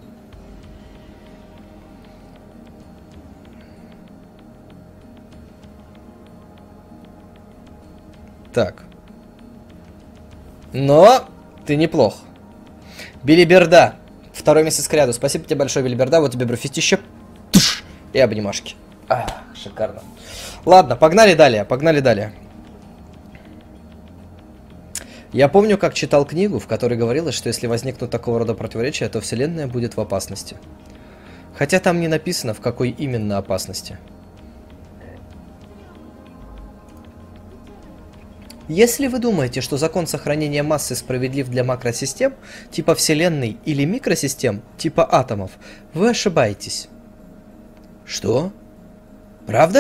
Speaker 1: Так. Но ты неплох. Билиберда. Второй месяц к ряду. Спасибо тебе большое, Билиберда. Вот тебе брофистище. И обнимашки. Ах, шикарно. Ладно, погнали далее. Погнали далее. Я помню, как читал книгу, в которой говорилось, что если возникнут такого рода противоречия, то Вселенная будет в опасности. Хотя там не написано, в какой именно опасности. Если вы думаете, что закон сохранения массы справедлив для макросистем, типа Вселенной, или микросистем, типа атомов, вы ошибаетесь. Что? Правда?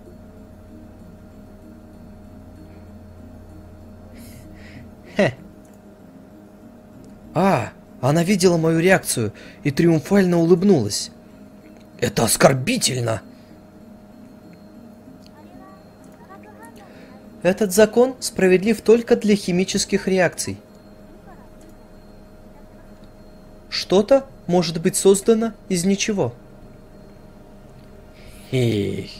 Speaker 1: Хе. А, она видела мою реакцию и триумфально улыбнулась. Это оскорбительно! Этот закон справедлив только для химических реакций. Что-то может быть создано из ничего. Эй.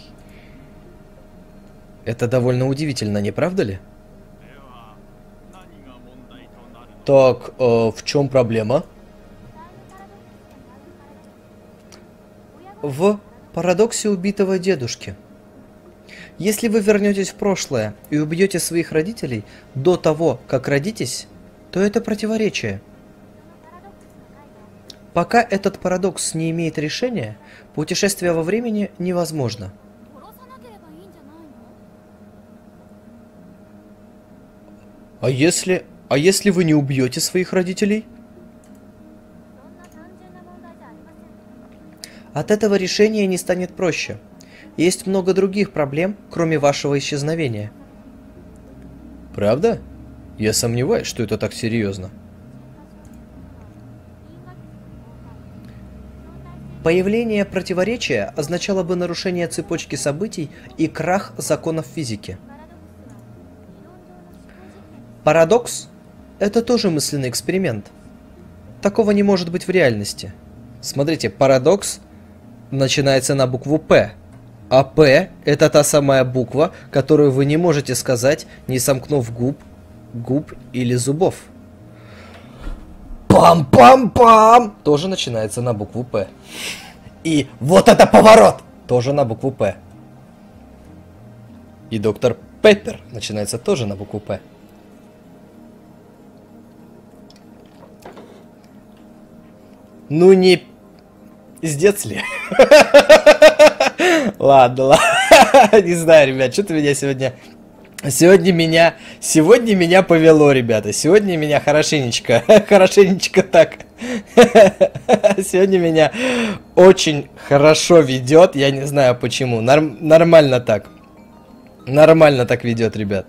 Speaker 1: Это довольно удивительно, не правда ли? Так, э, в чем проблема? В парадоксе убитого дедушки. Если вы вернетесь в прошлое и убьете своих родителей до того, как родитесь, то это противоречие. Пока этот парадокс не имеет решения, путешествие во времени невозможно. А если... А если вы не убьете своих родителей? От этого решения не станет проще. Есть много других проблем, кроме вашего исчезновения. Правда? Я сомневаюсь, что это так серьезно. Появление противоречия означало бы нарушение цепочки событий и крах законов физики. Парадокс – это тоже мысленный эксперимент. Такого не может быть в реальности. Смотрите, парадокс начинается на букву «П», а «П» – это та самая буква, которую вы не можете сказать, не сомкнув губ, губ или зубов. Пам-пам-пам! Тоже начинается на букву «П». И вот это поворот! Тоже на букву «П». И доктор Пеппер начинается тоже на букву «П». Ну не пиздец ли? Ладно, ладно. Не знаю, ребят, что-то меня сегодня... Сегодня меня... Сегодня меня повело, ребята. Сегодня меня хорошенечко... Хорошенечко так. Сегодня меня очень хорошо ведет. Я не знаю почему. Норм... Нормально так. Нормально так ведет, ребят.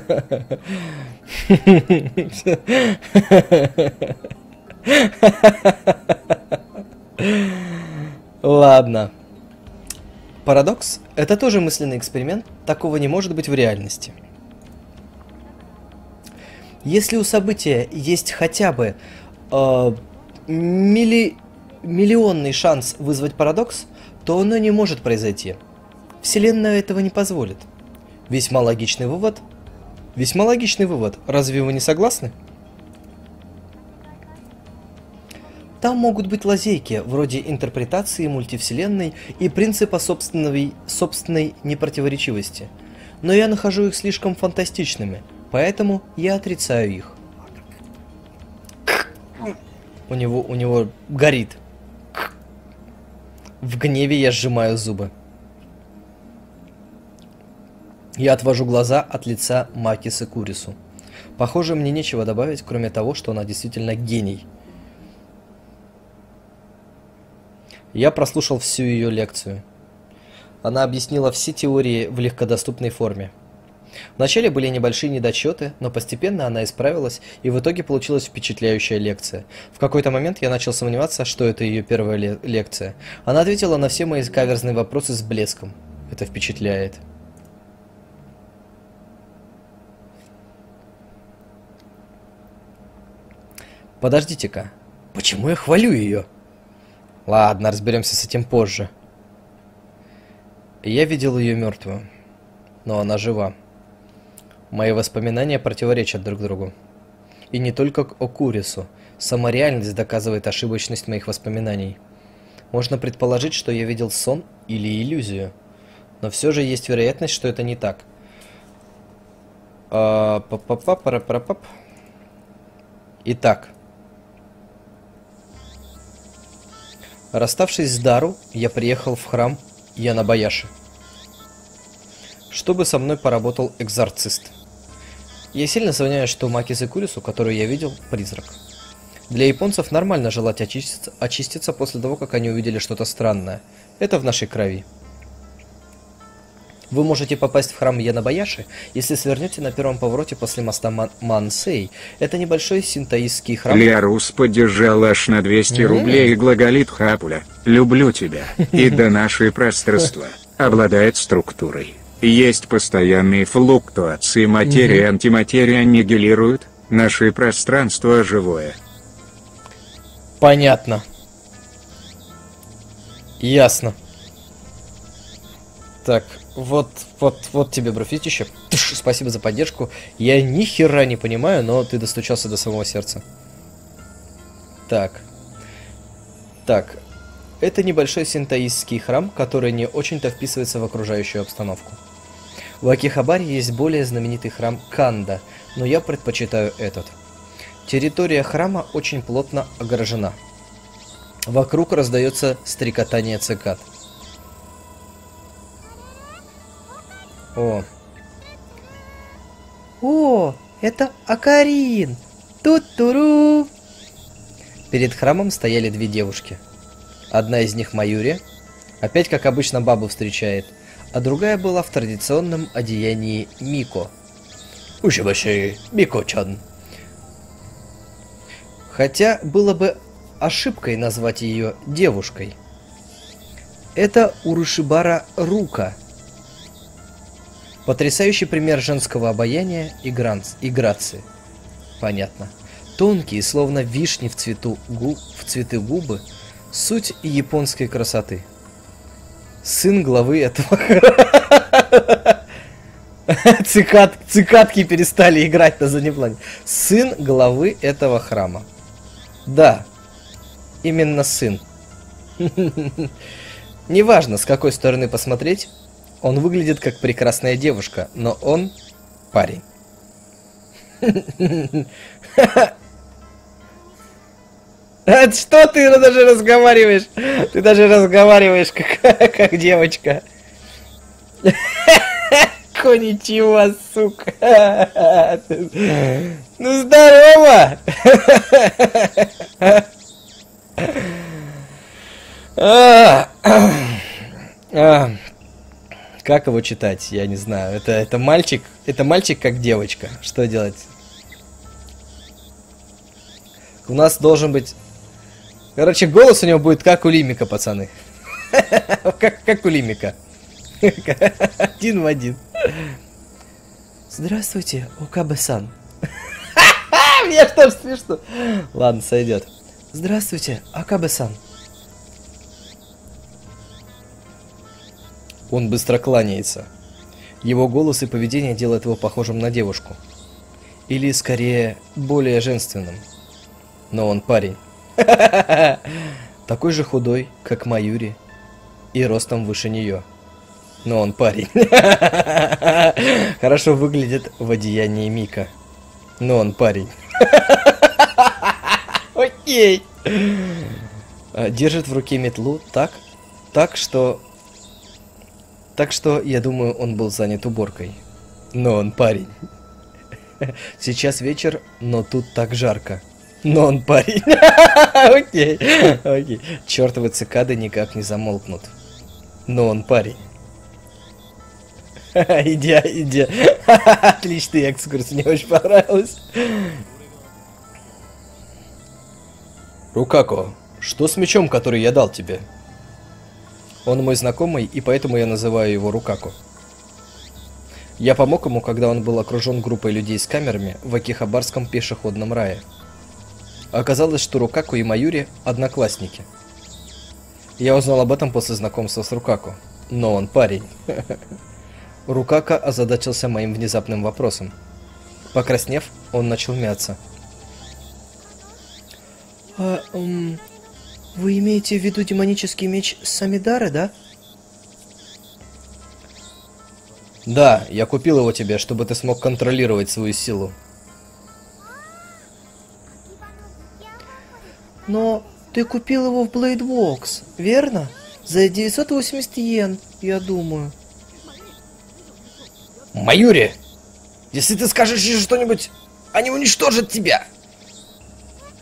Speaker 1: Ладно. Парадокс – это тоже мысленный эксперимент, такого не может быть в реальности. Если у события есть хотя бы э, милли... миллионный шанс вызвать парадокс, то оно не может произойти. Вселенная этого не позволит. Весьма логичный вывод. Весьма логичный вывод. Разве вы не согласны? Там могут быть лазейки, вроде интерпретации мультивселенной и принципа собственной, собственной непротиворечивости. Но я нахожу их слишком фантастичными, поэтому я отрицаю их. У него, у него горит. В гневе я сжимаю зубы. Я отвожу глаза от лица Макисы Курису. Похоже, мне нечего добавить, кроме того, что она действительно гений. Я прослушал всю ее лекцию. Она объяснила все теории в легкодоступной форме. Вначале были небольшие недочеты, но постепенно она исправилась, и в итоге получилась впечатляющая лекция. В какой-то момент я начал сомневаться, что это ее первая ле лекция. Она ответила на все мои каверзные вопросы с блеском. Это впечатляет. Подождите-ка, почему я хвалю ее? Ладно, разберемся с этим позже. Я видел ее мертвую, но она жива. Мои воспоминания противоречат друг другу. И не только о Курису. Сама реальность доказывает ошибочность моих воспоминаний. Можно предположить, что я видел сон или иллюзию. Но все же есть вероятность, что это не так. А, па-па-па-пара-пара-пап. Итак. Расставшись с Дару, я приехал в храм Янабаяши, чтобы со мной поработал экзорцист. Я сильно сомневаюсь, что Макисе Курису, которую я видел, призрак. Для японцев нормально желать очиститься, очиститься после того, как они увидели что-то странное. Это в нашей крови. Вы можете попасть в храм Янабаяши, если свернете на первом повороте после моста Ман Мансей. Это небольшой синтоистский храм.
Speaker 2: Лярус поддержал аж на двести рублей и глаголит Хапуля. Люблю тебя. И до нашей пространства. Обладает структурой. Есть постоянные флуктуации материи и антиматерия аннигилируют. Наше пространство живое.
Speaker 1: Понятно. Ясно. Так, вот, вот, вот тебе брофитище. Спасибо за поддержку. Я ни хера не понимаю, но ты достучался до самого сердца. Так. Так. Это небольшой синтоистский храм, который не очень-то вписывается в окружающую обстановку. В Акихабаре есть более знаменитый храм Канда, но я предпочитаю этот. Территория храма очень плотно огорожена. Вокруг раздается стрекотание цикад. О. О, это Акарин! Тут-туру! Перед храмом стояли две девушки. Одна из них Маюри, опять как обычно бабу встречает, а другая была в традиционном одеянии Мико. Ушибаши, Мико-чан. Хотя было бы ошибкой назвать ее девушкой. Это Урушибара Рука. Потрясающий пример женского обаяния и, гранц, и грации. Понятно. Тонкие, словно вишни в цвету губ, в цветы губы, суть японской красоты. Сын главы этого Цикад, цикадки перестали играть на заднем плане. Сын главы этого храма. Да, именно сын. Неважно, с какой стороны посмотреть, он выглядит как прекрасная девушка, но он парень. Что ты даже разговариваешь? Ты даже разговариваешь как, как девочка. Коничева, сука. Ну здорово. Как его читать? Я не знаю. Это, это мальчик. Это мальчик как девочка. Что делать? У нас должен быть... Короче, голос у него будет как у Лимика, пацаны. Как, как у Лимика. Один в один. Здравствуйте, Окабе-сан. Мне что смешно. Ладно, сойдет. Здравствуйте, Окабе-сан. Он быстро кланяется. Его голос и поведение делают его похожим на девушку. Или, скорее, более женственным. Но он парень. Такой же худой, как Маюри. И ростом выше нее. Но он парень. Хорошо выглядит в одеянии Мика. Но он парень. Окей. Держит в руке метлу так, так что... Так что, я думаю, он был занят уборкой. Но он парень. Сейчас вечер, но тут так жарко. Но он парень. Окей. Окей. Чёртовы цикады никак не замолкнут. Но он парень. Иди, иди. Отличный экскурс, мне очень понравилось. Рукако, что с мечом, который я дал тебе? Он мой знакомый, и поэтому я называю его Рукако. Я помог ему, когда он был окружен группой людей с камерами в Акихабарском пешеходном рае. Оказалось, что Рукако и Маюри одноклассники. Я узнал об этом после знакомства с Рукако. Но он парень. Рукако озадачился моим внезапным вопросом. Покраснев, он начал мяться. А, um, вы имеете в виду демонический меч Самидары, да? Да, я купил его тебе, чтобы ты смог контролировать свою силу. Но ты купил его в Блейдворкс, верно? За девятьсот восемьдесят йен, я думаю. Маюри! Если ты скажешь еще что-нибудь, они уничтожат тебя!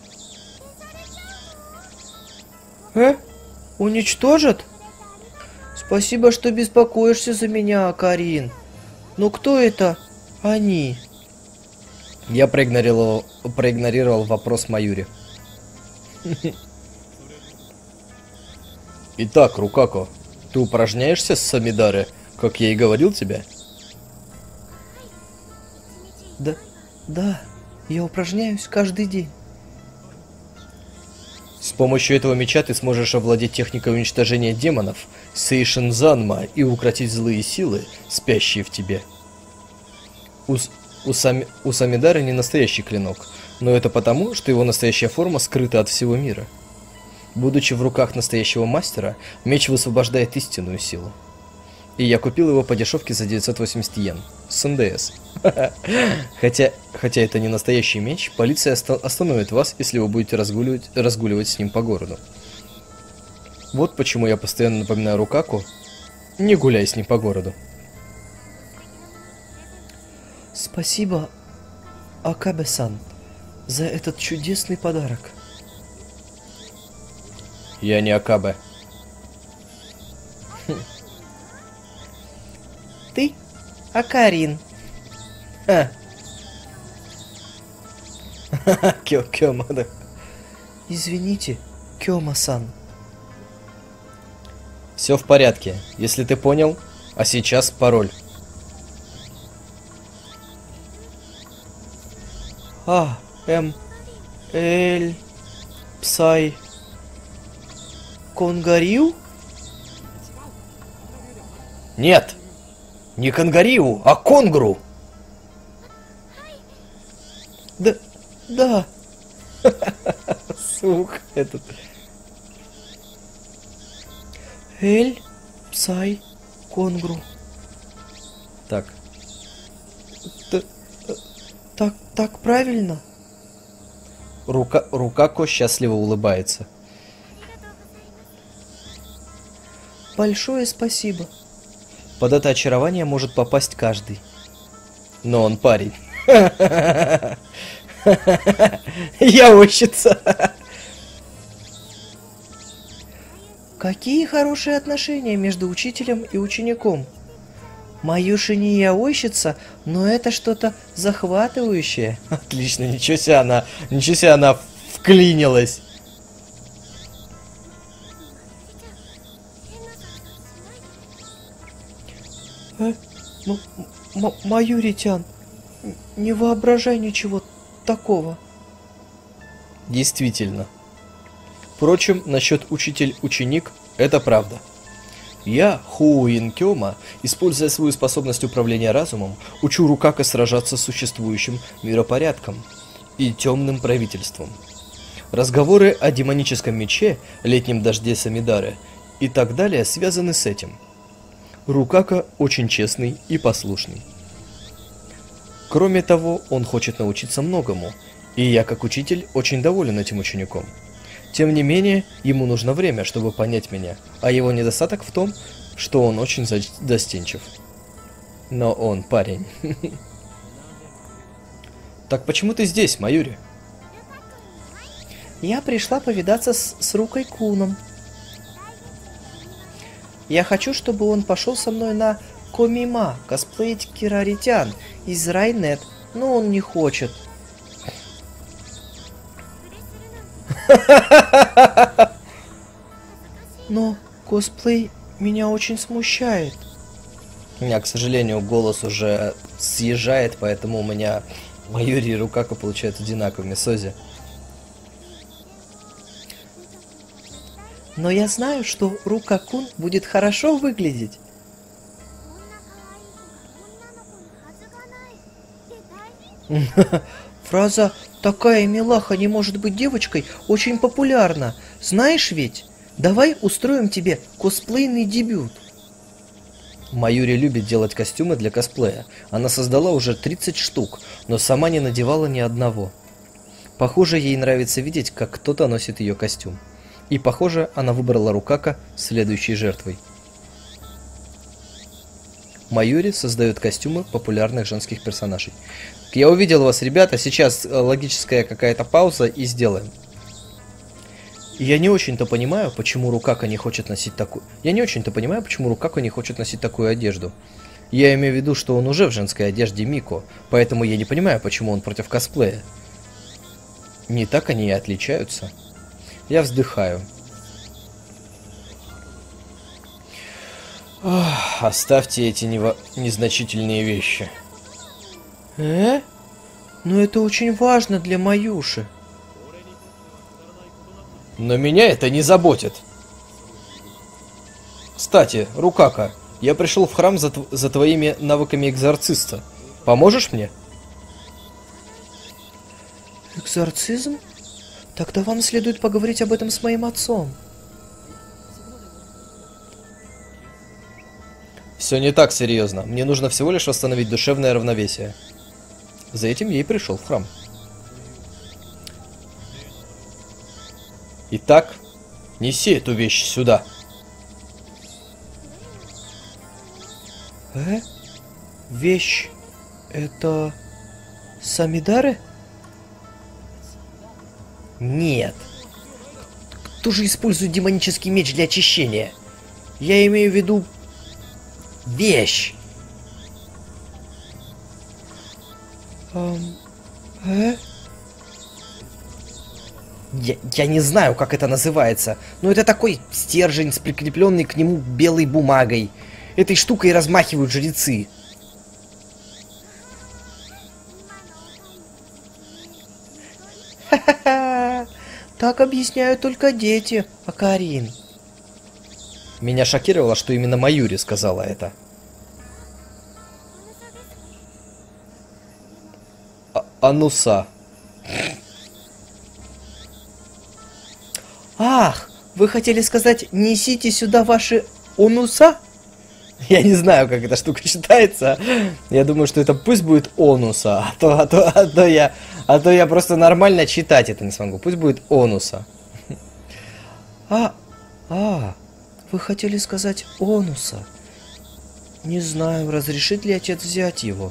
Speaker 1: Э? Уничтожат? Спасибо, что беспокоишься за меня, Карин. Но кто это они? Я проигнорировал, проигнорировал вопрос Маюри. Итак, Рукако, ты упражняешься с Самидаре, как я и говорил тебе? Да, да, я упражняюсь каждый день. С помощью этого меча ты сможешь овладеть техникой уничтожения демонов Сейшин Занма и укротить злые силы, спящие в тебе. У, у, Сами, у Самидары не настоящий клинок, но это потому, что его настоящая форма скрыта от всего мира. Будучи в руках настоящего мастера, меч высвобождает истинную силу. И я купил его по дешевке за девятьсот восемьдесят йен. С эн дэ эс. Хотя, хотя это не настоящий меч, полиция оста остановит вас, если вы будете разгуливать, разгуливать с ним по городу. Вот почему я постоянно напоминаю Рукаку, не гуляй с ним по городу. Спасибо, Акабе-сан, за этот чудесный подарок. Я не Акабе. Ты Акарин. А. Кё-кёма, да. Извините, Кёма-сан. Все в порядке, если ты понял. А сейчас пароль. А, М, Л, Псай, Конгариу? Нет, не Конгариу, а Конгру. Да, да. Сука, этот. Эль, Псай, Конгру. Так. Т так, так правильно? Рука, Рукако счастливо улыбается. Большое спасибо. Под это очарование может попасть каждый. Но он парень. Я учится. Какие хорошие отношения между учителем и учеником. Маюши не яойщица, но это что-то захватывающее. Отлично, ничего себе она, ничего себе она вклинилась. Э, Маюри-тян, не воображай ничего такого. Действительно. Впрочем, насчет учитель-ученик, это правда. Я, Хоуин Кёма, используя свою способность управления разумом, учу Рукако сражаться с существующим миропорядком и темным правительством. Разговоры о демоническом мече, летнем дожде Самидары и так далее связаны с этим. Рукако очень честный и послушный. Кроме того, он хочет научиться многому, и я, как учитель, очень доволен этим учеником. Тем не менее, ему нужно время, чтобы понять меня, а его недостаток в том, что он очень застенчив. Но он парень. Так почему ты здесь, Маюри? Я пришла повидаться с, с Рукой Куном. Я хочу, чтобы он пошел со мной на Комима, косплеить Кираритян из Райнет, но он не хочет. Но косплей меня очень смущает. У меня, к сожалению, голос уже съезжает, поэтому у меня Маюри и Рукако получают одинаковыми сози. Но я знаю, что Рука-кун будет хорошо выглядеть. Фраза «такая милаха не может быть девочкой» очень популярна. Знаешь ведь? Давай устроим тебе косплейный дебют. Маюри любит делать костюмы для косплея. Она создала уже тридцать штук, но сама не надевала ни одного. Похоже, ей нравится видеть, как кто-то носит ее костюм. И, похоже, она выбрала Рукако следующей жертвой. Маюри создает костюмы популярных женских персонажей. Я увидел вас, ребята. Сейчас логическая какая-то пауза и сделаем. Я не очень-то понимаю, почему Рукако не хочет носить такую... Я не очень-то понимаю, почему Рукако не хочет носить такую одежду. Я имею в виду, что он уже в женской одежде Мико, поэтому я не понимаю, почему он против косплея. Не так они и отличаются. Я вздыхаю. Ох, оставьте эти нево... незначительные вещи. Э? Ну это очень важно для Маюши. Но меня это не заботит. Кстати, Рукако, я пришел в храм за, тв... за твоими навыками экзорциста. Поможешь мне? Экзорцизм? Тогда вам следует поговорить об этом с моим отцом. Все не так серьезно. Мне нужно всего лишь восстановить душевное равновесие. За этим я и пришел в храм. Итак, неси эту вещь сюда. Э? Вещь? Это... Самидары? Нет. Кто же использует демонический меч для очищения? Я имею в виду... Вещь. Эм... Э? Я, я не знаю, как это называется, но это такой стержень с прикрепленной к нему белой бумагой. Этой штукой размахивают жрецы. Ха-ха-ха! Так объясняют только дети, Акарин. Меня шокировало, что именно Маюри сказала это. А Ануса. Ах, вы хотели сказать, несите сюда ваши онуса? Я не знаю, как эта штука считается. Я думаю, что это пусть будет онуса, а то, а то, а то, я, а то я просто нормально читать это не смогу. Пусть будет онуса. А, а, вы хотели сказать онуса? Не знаю, разрешит ли отец взять его.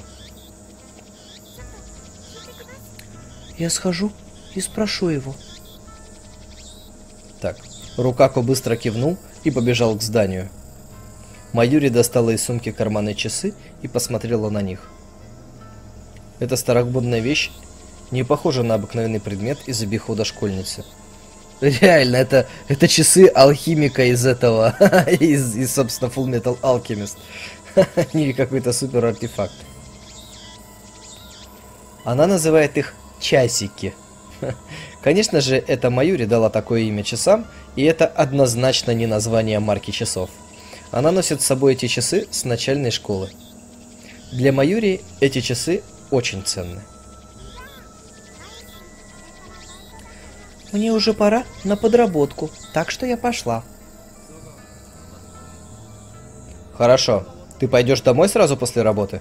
Speaker 1: Я схожу и спрошу его. Так, Рукако быстро кивнул и побежал к зданию. Маюри достала из сумки карманные часы и посмотрела на них. Эта старомодная вещь не похожа на обыкновенный предмет из обихода школьницы. Реально, это, это часы алхимика из этого, из, из, собственно, Full Metal Alchemist. Не какой-то супер артефакт. Она называет их часики. Конечно же, это Маюри дала такое имя часам, и это однозначно не название марки часов. Она носит с собой эти часы с начальной школы. Для Маюри эти часы очень ценны. Мне уже пора на подработку, так что я пошла. Хорошо. Ты пойдешь домой сразу после работы?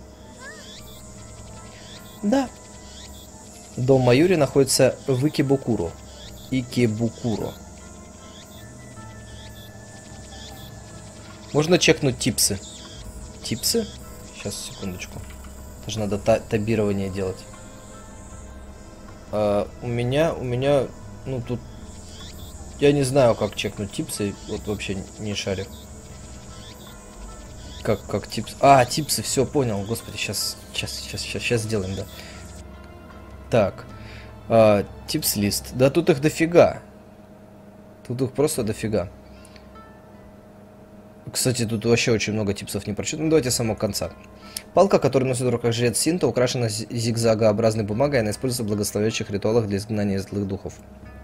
Speaker 1: Да. Дом Маюри находится в Икебукуро. Икебукуро. Можно чекнуть типсы. Типсы? Сейчас, секундочку. Даже надо та табирование делать. А, у меня, у меня, ну тут... Я не знаю, как чекнуть типсы. Вот вообще не шарю. Как, как типсы? А, типсы, все, понял. Господи, сейчас, сейчас, сейчас, сейчас, сейчас сделаем, да. Так. А, типс-лист. Да тут их дофига. Тут их просто дофига. Кстати, тут вообще очень много типсов не прочитано. Ну, давайте с самого конца. Палка, которую носит в руках жрец Синто, украшена зигзагообразной бумагой, она используется в благословляющих ритуалах для изгнания злых духов.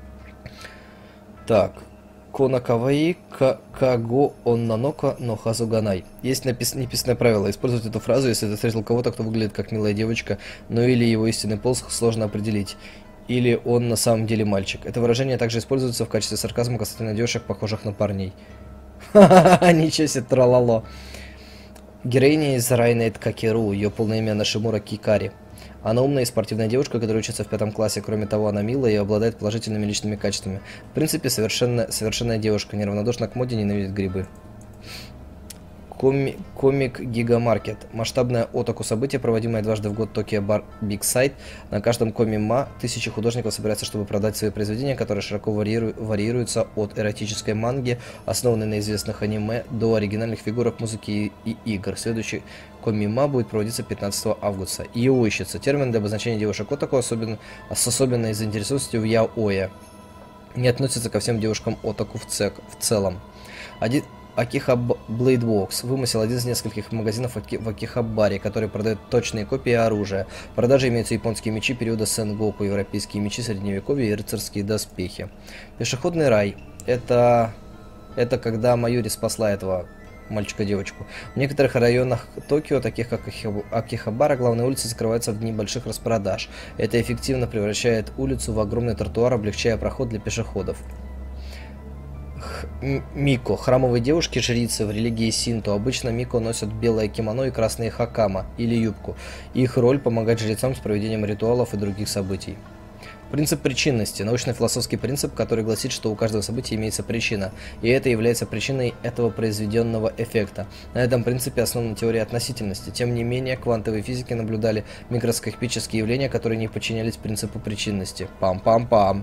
Speaker 1: Так. Конакаваи каго оннанока но хазуганай. Есть напис неписанное правило. Использовать эту фразу, если ты встретил кого-то, кто выглядит как милая девочка, но или его истинный пол сложно определить. Или он на самом деле мальчик. Это выражение также используется в качестве сарказма касательно девушек, похожих на парней. Ха-ха-ха, ничего себе, тралало. Героиня из Райнейт Какеру, ее полное имя Нашимура Кикари. Она умная и спортивная девушка, которая учится в пятом классе. Кроме того, она милая и обладает положительными личными качествами. В принципе, совершенно, совершенная девушка, неравнодушна к моде, ненавидит грибы. Коми комик Гигамаркет. Масштабное отаку событие, проводимое дважды в год Токио Бар Биг Сайт. На каждом комима тысячи художников собираются, чтобы продать свои произведения, которые широко варьиру варьируются от эротической манги, основанной на известных аниме, до оригинальных фигурок музыки и, и игр. Следующий комима будет проводиться пятнадцатого августа. Ио ищется. Термин для обозначения девушек отаку, особенно, с особенной заинтересованностью в яоя. Не относится ко всем девушкам отаку в, цек, в целом. Один... Акиха Блейдбокс вымысел один из нескольких магазинов в Акихабаре, который продает точные копии оружия. В продаже имеются японские мечи периода Сенгоку, европейские мечи средневековья и рыцарские доспехи. Пешеходный рай. Это... Это когда Майюри спасла этого мальчика-девочку. В некоторых районах Токио, таких как Акихабара, главные улицы закрываются в дни больших распродаж. Это эффективно превращает улицу в огромный тротуар, облегчая проход для пешеходов. Мико. Храмовые девушки-жрицы в религии синто. Обычно мико носят белое кимоно и красные хакама, или юбку. Их роль – помогать жрецам с проведением ритуалов и других событий. Принцип причинности. Научно-философский принцип, который гласит, что у каждого события имеется причина, и это является причиной этого произведенного эффекта. На этом принципе основана теория относительности. Тем не менее, квантовые физики наблюдали микроскопические явления, которые не подчинялись принципу причинности. Пам-пам-пам.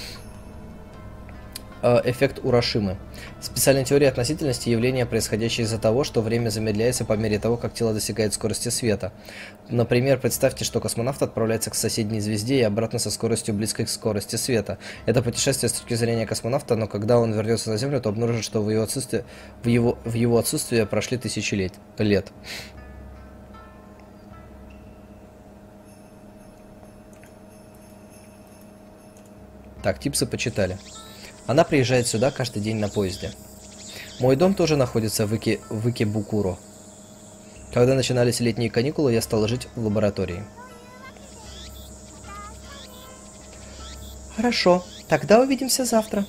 Speaker 1: Эффект Урашимы. Специальная теория относительности – явление, происходящее из-за того, что время замедляется по мере того, как тело достигает скорости света. Например, представьте, что космонавт отправляется к соседней звезде и обратно со скоростью близкой к скорости света. Это путешествие с точки зрения космонавта, но когда он вернется на Землю, то обнаружит, что в его отсутствие, в его, в его отсутствие прошли тысячи лет. лет. Так, типсы почитали. Она приезжает сюда каждый день на поезде. Мой дом тоже находится в, Ики... в Икебукуро. Когда начинались летние каникулы, я стал жить в лаборатории. Хорошо, тогда увидимся завтра.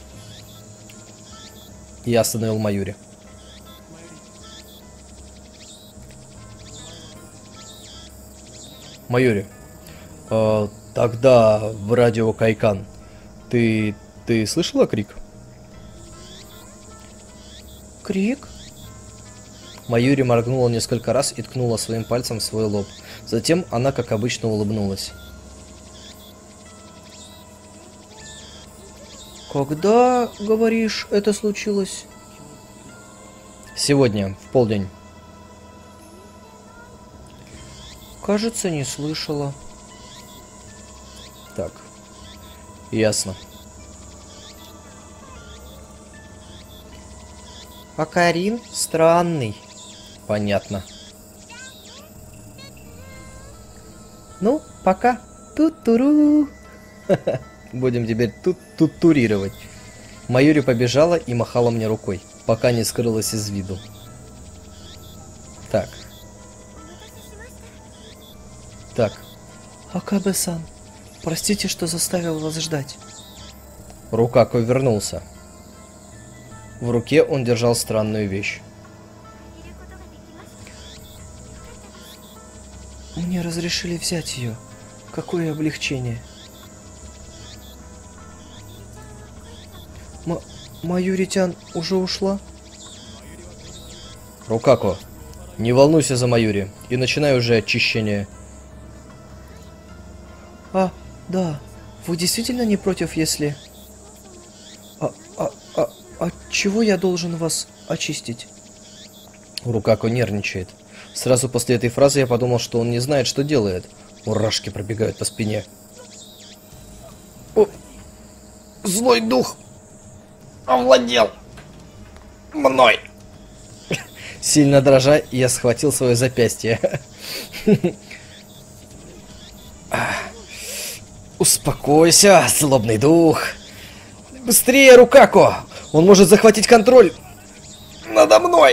Speaker 1: Я остановил Майюри. Майюри, э, тогда в радио Кайкан ты... Ты слышала крик? Крик? Майюри моргнула несколько раз и ткнула своим пальцем в свой лоб. Затем она, как обычно, улыбнулась. Когда, говоришь, это случилось? Сегодня, в полдень. Кажется, не слышала. Так, ясно. А Карин странный. Понятно. Ну, пока. Ту-туру. Будем теперь тут тутурировать. Майюри побежала и махала мне рукой, пока не скрылась из виду. Так. Так. Акабе-сан, простите, что заставил вас ждать. Рукако вернулся. В руке он держал странную вещь. Мне разрешили взять ее. Какое облегчение. М Майюри-тян уже ушла? Рукако, не волнуйся за Майюри и начинай уже очищение. А, да. Вы действительно не против, если... А, а, а... От чего я должен вас очистить? Рукако нервничает. Сразу после этой фразы я подумал, что он не знает, что делает. Мурашки пробегают по спине. О, злой дух овладел мной. Сильно дрожа, я схватил свое запястье. Успокойся, злобный дух. Быстрее, Рукако! Он может захватить контроль надо мной.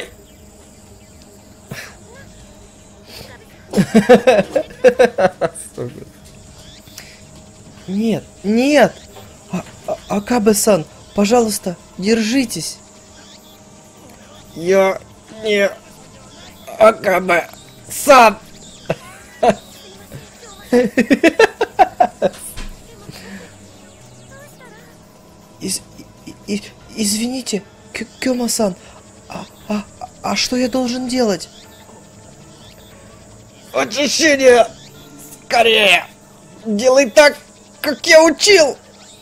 Speaker 1: Нет, нет. А, а, Акабе-сан, пожалуйста, держитесь. Я не Акабе-сан. Из, из, извините, Кёма-сан, а, а, А что я должен делать? Очищение! Скорее! Делай так, как я учил!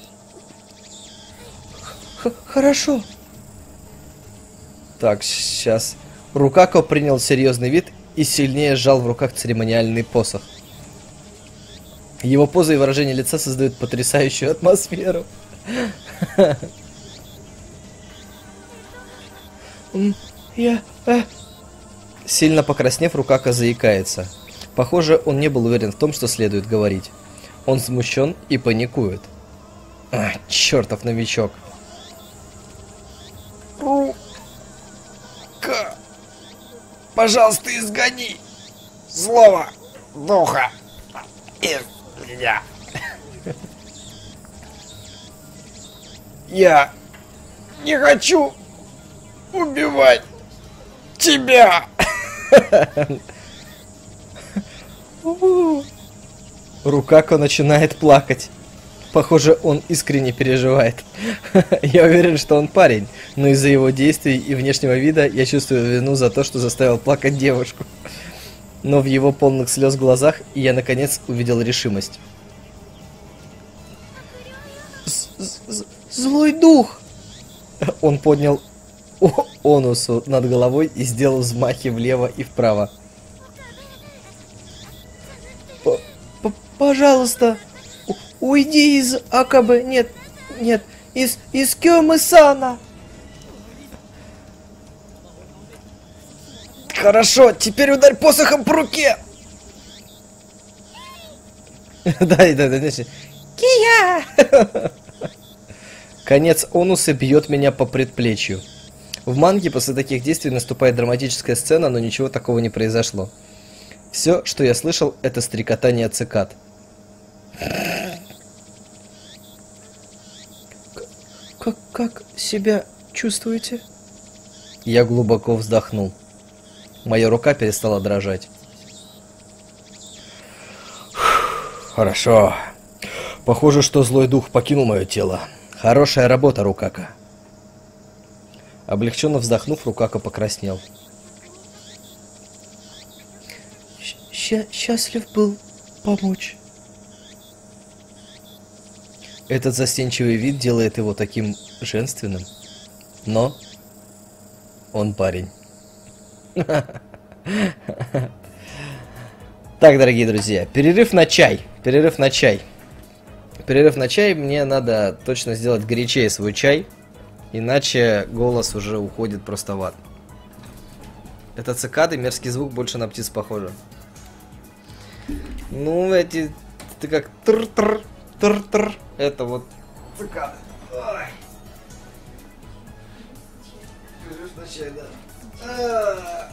Speaker 1: Х Хорошо. Так, сейчас. Рукако принял серьезный вид и сильнее сжал в руках церемониальный посох. Его поза и выражение лица создают потрясающую атмосферу. Я... Сильно покраснев, Рукако заикается. Похоже, он не был уверен в том, что следует говорить. Он смущен и паникует. А, чертов новичок. Рука. Пожалуйста, изгони злого духа из меня. Я не хочу убивать тебя. Рукако начинает плакать. Похоже, он искренне переживает. Я уверен, что он парень, но из-за его действий и внешнего вида я чувствую вину за то, что заставил плакать девушку. Но в его полных слез глазах я наконец увидел решимость. Злой дух! Он поднял Онусу над головой и сделал взмахи влево и вправо. Пожалуйста, уйди из Акабе. Нет, нет, из, из Кёмы-сана. Хорошо, теперь ударь посохом по руке. Дай, дай, дай. Кия! Конец Онусы бьет меня по предплечью. В манге после таких действий наступает драматическая сцена, но ничего такого не произошло. Все, что я слышал, это стрекотание цикад. Как, как себя чувствуете? Я глубоко вздохнул. Моя рука перестала дрожать. Хорошо. Похоже, что злой дух покинул мое тело. Хорошая работа, Рукако. Облегченно вздохнув, Рукако покраснел. Щ счастлив был помочь. Этот застенчивый вид делает его таким женственным. Но он парень. Так, дорогие друзья, перерыв на чай. Перерыв на чай. Перерыв на чай. Мне надо точно сделать горячее свой чай. Иначе голос уже уходит просто в ад. Это цикады, мерзкий звук, больше на птиц похоже. Ну, эти... Ты как... Тр-тр, тр-тр. Это вот цикады. Ой. Перерыв на чай, да. А,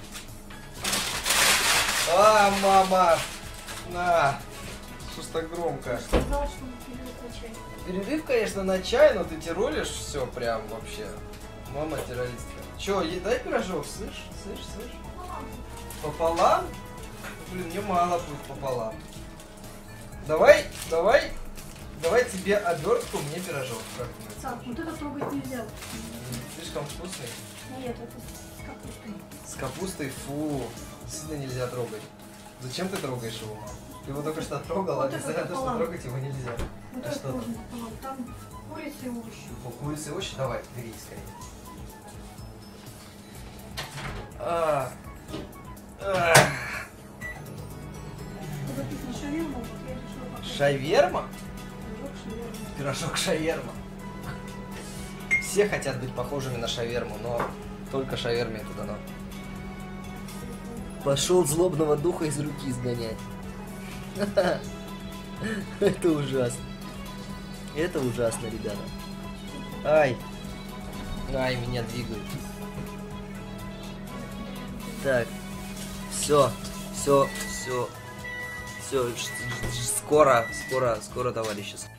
Speaker 1: а мама! На! Что ж так громко?
Speaker 3: Сказал, что перерыв на чай.
Speaker 1: Перерыв, конечно, на чай, но ты тиролишь все прям вообще. Мама террористка. Че, дай пирожок, слышь? Слышь, слышь? Пополам? Блин, мне мало будет пополам. Давай, давай, давай тебе обертку, мне пирожок. Как
Speaker 3: Сам, вот это трогать нельзя.
Speaker 1: Слишком вкусный.
Speaker 3: Нет, это с капустой.
Speaker 1: С капустой, фу, сильно нельзя трогать. Зачем ты трогаешь его, мам? Ты его только что трогал, а
Speaker 3: Вот
Speaker 1: несмотря на то, что
Speaker 3: пополам.
Speaker 1: трогать его нельзя.
Speaker 3: Вот
Speaker 1: А
Speaker 3: это
Speaker 1: что там?
Speaker 3: можно пополам. Там курица и овощи.
Speaker 1: По курице овощи? Давай, бери скорее. А, а,
Speaker 3: Тут написано шаверма, вот я решила попробовать.
Speaker 1: шаверма?
Speaker 3: Пирожок шаверма.
Speaker 1: Пирожок шаверма. Все хотят быть похожими на шаверму, но только шаверме это дано. Пошел злобного духа из руки изгонять. Это ужасно. Это ужасно, ребята. Ай. Ай, меня двигают. Так. Все. Все. Все. Все. Скоро. Скоро. Скоро, товарищи.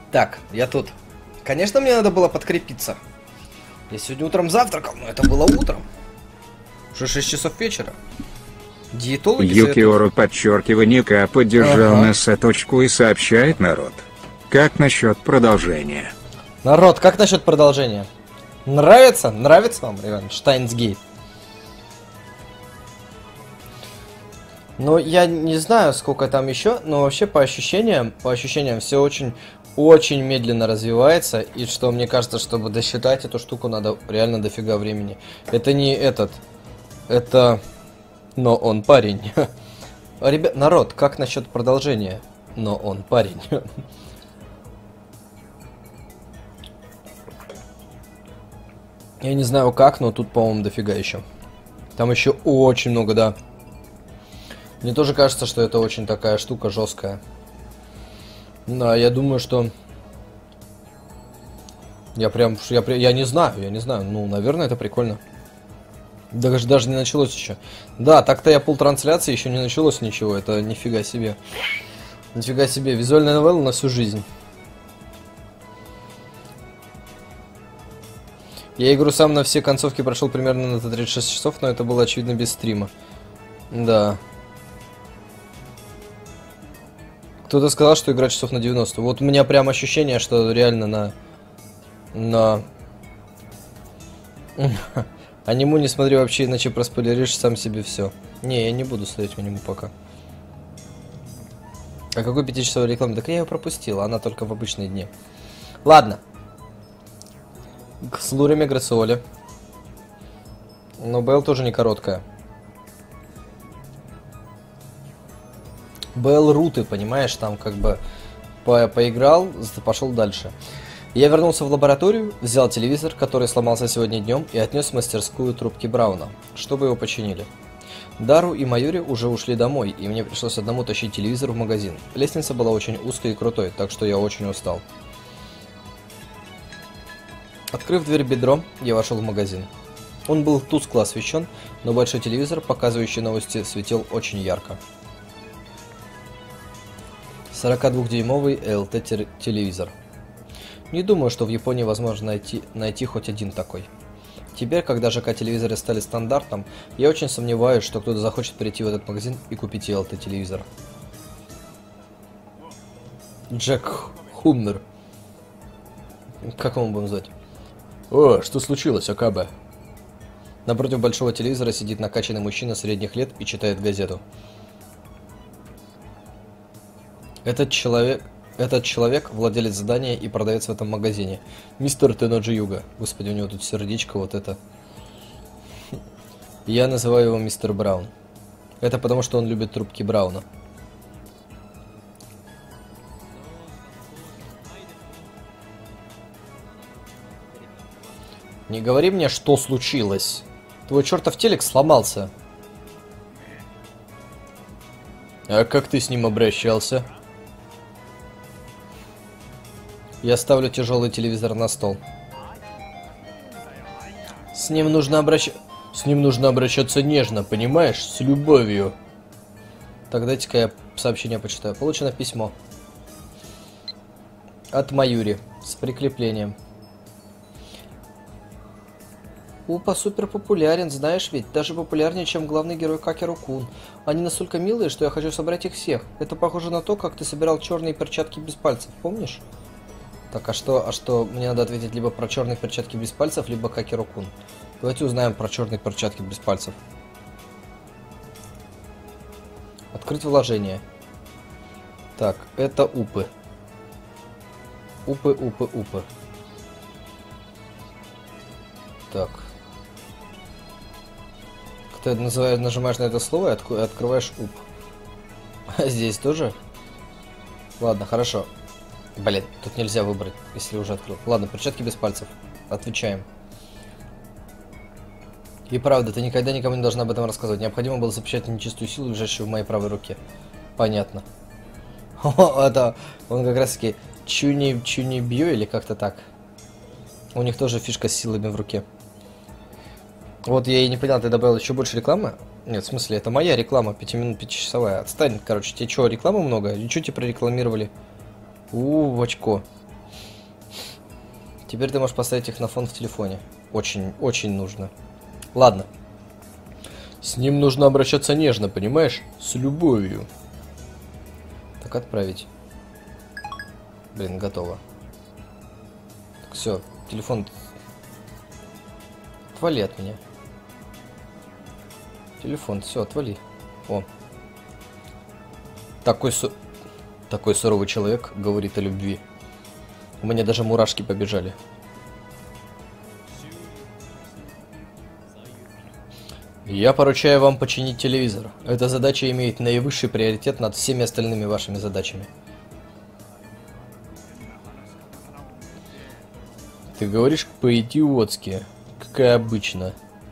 Speaker 1: Так, я тут. Конечно, мне надо было подкрепиться. Я сегодня утром завтракал, но это было утром. Уже шесть часов вечера. Диетологи
Speaker 2: Юкиору подчеркивание К поддержал
Speaker 1: Ага.
Speaker 2: нас точку и сообщает народ. Как насчет продолжения?
Speaker 1: Народ, как насчет продолжения? Нравится? Нравится вам, Иван? Штайнсгейт? Ну, я не знаю, сколько там еще, но вообще по ощущениям, по ощущениям все очень, очень медленно развивается, и что мне кажется, чтобы досчитать эту штуку, надо реально дофига времени. Это не этот, это, но он парень. Ребят, народ, как насчет продолжения? Но он парень. Я не знаю как, но тут, по-моему, дофига еще. Там еще очень много, да. Мне тоже кажется, что это очень такая штука жесткая. Да, я думаю, что... Я прям... Я, при- я не знаю, я не знаю. Ну, наверное, это прикольно. Даже, даже не началось еще. Да, так-то я полтрансляции, еще не началось ничего. Это нифига себе. Нифига себе. Визуальная новелла на всю жизнь. Я игру сам на все концовки прошел примерно на тридцать шесть часов, но это было очевидно без стрима. Да. Кто-то сказал, что игра часов на девяносто. Вот у меня прям ощущение, что реально на... На... Аниму не смотри вообще, иначе проспойлеришь сам себе все. Не, я не буду смотреть аниму пока. А какой пятичасовой рекламы? Так я ее пропустил, она только в обычные дни. Ладно. К Слуре Миграциоле. Но Белл тоже не короткая. Белл Руты, понимаешь, там как бы по поиграл, пошел дальше. Я вернулся в лабораторию, взял телевизор, который сломался сегодня днем, и отнес в мастерскую трубки Брауна, чтобы его починили. Дару и Майори уже ушли домой, и мне пришлось одному тащить телевизор в магазин. Лестница была очень узкой и крутой, так что я очень устал. Открыв дверь бедро, я вошел в магазин. Он был тускло освещен, но большой телевизор, показывающий новости, светил очень ярко. сорокадвухдюймовый эл тэ телевизор. Не думаю, что в Японии возможно найти, найти хоть один такой. Теперь, когда ЖК-телевизоры стали стандартом, я очень сомневаюсь, что кто-то захочет прийти в этот магазин и купить эл тэ телевизор. Джек Хумнер. Как его будем звать? О, что случилось, Акабе? Напротив большого телевизора сидит накачанный мужчина средних лет и читает газету. Этот человек... Этот человек владелец здания и продавец в этом магазине. Мистер Теноджи Юга. Господи, у него тут сердечко вот это. Я называю его мистер Браун. Это потому, что он любит трубки Брауна. Не говори мне, что случилось. Твой чертов телек сломался. А как ты с ним обращался? Я ставлю тяжелый телевизор на стол. С ним нужно обращаться... С ним нужно обращаться нежно, понимаешь? С любовью. Так, дайте-ка я сообщение почитаю. Получено письмо. От Майори. С прикреплением. Упа супер популярен, знаешь ведь, даже популярнее, чем главный герой Какеру-кун. Они настолько милые, что я хочу собрать их всех. Это похоже на то, как ты собирал черные перчатки без пальцев, помнишь? Так, а что, а что, мне надо ответить либо про черные перчатки без пальцев, либо Какеру-кун. Давайте узнаем про черные перчатки без пальцев. Открыть вложение. Так, это Упы. Упы, Упы, Упы. Так. Ты называешь, нажимаешь на это слово и отк открываешь Уп. А здесь тоже? Ладно, хорошо. Блин, тут нельзя выбрать, если уже открыл. Ладно, перчатки без пальцев. Отвечаем. И правда, ты никогда никому не должна об этом рассказывать. Необходимо было запечатать нечистую силу, лежащую в моей правой руке. Понятно. О, это он как раз таки Чуни, Чуни Бью или как-то так. У них тоже фишка с силами в руке. Вот я и не понял, ты добавил еще больше рекламы? Нет, в смысле, это моя реклама, пяти минут пятичасовая. Отстань, короче, тебе что, рекламы много? Или что тебе прорекламировали? У, в очко. Теперь ты можешь поставить их на фон в телефоне. Очень, очень нужно. Ладно. С ним нужно обращаться нежно, понимаешь? С любовью. Так, отправить. Блин, готово. Так, все, телефон. Отвали от меня. Телефон, все, отвали. О. Такой, су... Такой суровый человек говорит о любви. У меня даже мурашки побежали. Я поручаю вам починить телевизор. Эта задача имеет наивысший приоритет над всеми остальными вашими задачами. Ты говоришь по-идиотски, как и обычно.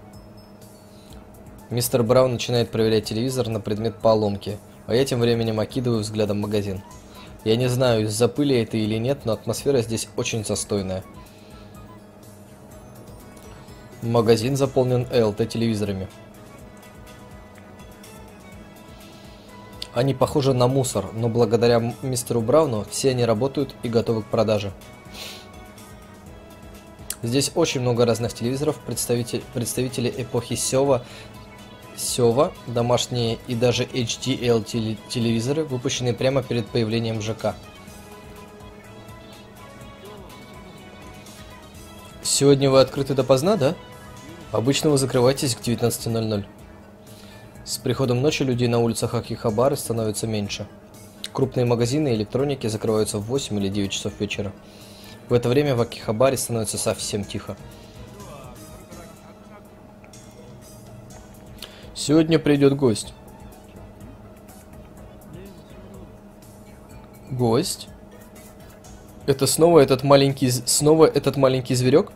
Speaker 1: Мистер Браун начинает проверять телевизор на предмет поломки, а я тем временем окидываю взглядом магазин. Я не знаю, из-за пыли это или нет, но атмосфера здесь очень застойная. Магазин заполнен эл ти телевизорами. Они похожи на мусор, но благодаря мистеру Брауну все они работают и готовы к продаже. Здесь очень много разных телевизоров, представитель, представители эпохи Сёва, Сёва, домашние и даже эйч ди эл телевизоры, выпущенные прямо перед появлением ЖК. Сегодня вы открыты допоздна, да? Обычно вы закрываетесь к девятнадцати ноль-ноль. С приходом ночи людей на улицах Акихабары становится меньше. Крупные магазины и электроники закрываются в восемь или девять часов вечера. В это время в Акихабаре становится совсем тихо. Сегодня придет гость. Гость? Это снова этот маленький... Снова этот маленький зверек?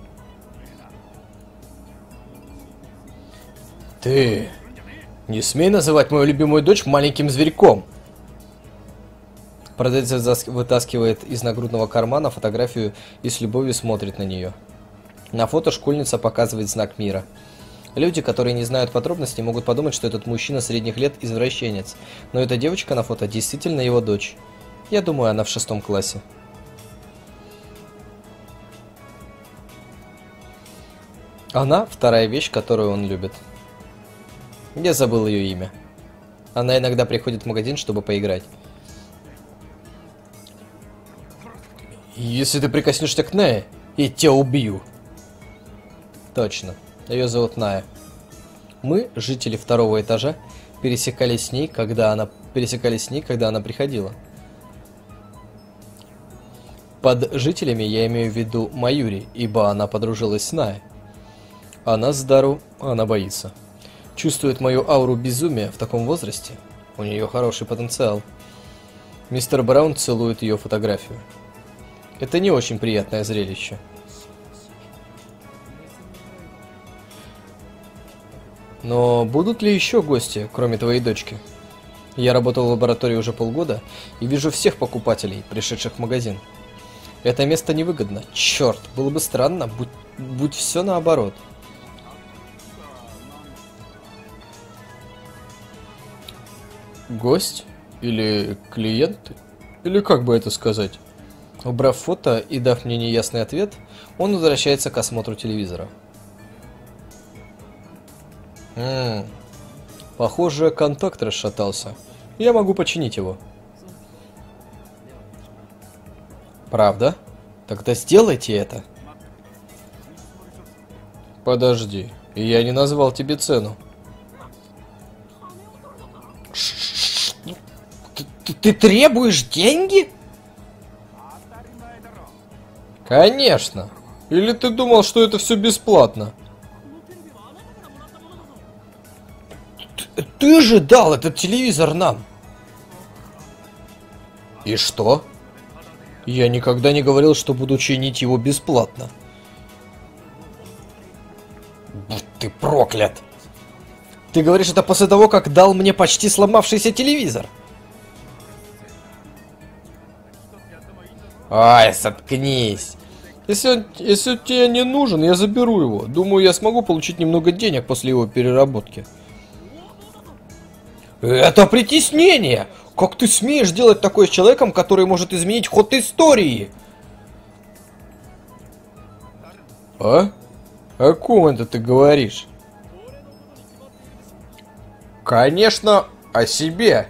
Speaker 1: Ты... Не смей называть мою любимую дочь маленьким зверьком. Продавец вытаскивает из нагрудного кармана фотографию и с любовью смотрит на нее. На фото школьница показывает знак мира. Люди, которые не знают подробностей, могут подумать, что этот мужчина средних лет извращенец. Но эта девочка на фото действительно его дочь. Я думаю, она в шестом классе. Она вторая вещь, которую он любит. Я забыл ее имя. Она иногда приходит в магазин, чтобы поиграть. Если ты прикоснешься к Нае, я тебя убью. Точно. Ее зовут Ная. Мы, жители второго этажа, пересекались с ней, когда она пересекались с ней, когда она приходила. Под жителями я имею в виду Маюри, ибо она подружилась с Наей. Она с Дару, она боится. Чувствует мою ауру безумия в таком возрасте. У нее хороший потенциал. Мистер Браун целует ее фотографию. Это не очень приятное зрелище. Но будут ли еще гости, кроме твоей дочки? Я работал в лаборатории уже полгода и вижу всех покупателей, пришедших в магазин. Это место невыгодно. Черт, было бы странно, будь, будь все наоборот. Гость? Или клиент? Или как бы это сказать? Убрав фото и дав мне неясный ответ, он возвращается к осмотру телевизора. Ммм, похоже, контакт расшатался. Я могу починить его. Правда? Тогда сделайте это. Подожди, я не назвал тебе цену. Ты, ты, ты требуешь деньги? Конечно. Или ты думал, что это все бесплатно? Ты, ты же дал этот телевизор нам. И что? Я никогда не говорил, что буду чинить его бесплатно. Будь ты проклят. Ты говоришь это после того, как дал мне почти сломавшийся телевизор. Ай, заткнись. Если он, если он тебе не нужен, я заберу его. Думаю, я смогу получить немного денег после его переработки. Это притеснение! Как ты смеешь делать такое с человеком, который может изменить ход истории? А? О ком это ты говоришь? Конечно, о себе.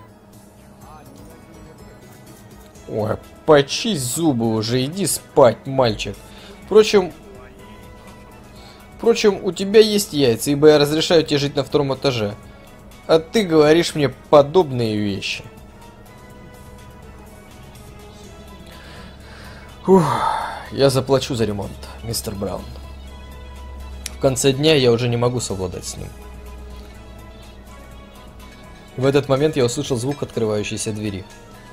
Speaker 1: Ой, почисть зубы уже, иди спать, мальчик. Впрочем, впрочем, у тебя есть яйца, ибо я разрешаю тебе жить на втором этаже. А ты говоришь мне подобные вещи. Ух, я заплачу за ремонт, мистер Браун. В конце дня я уже не могу совладать с ним. В этот момент я услышал звук открывающейся двери.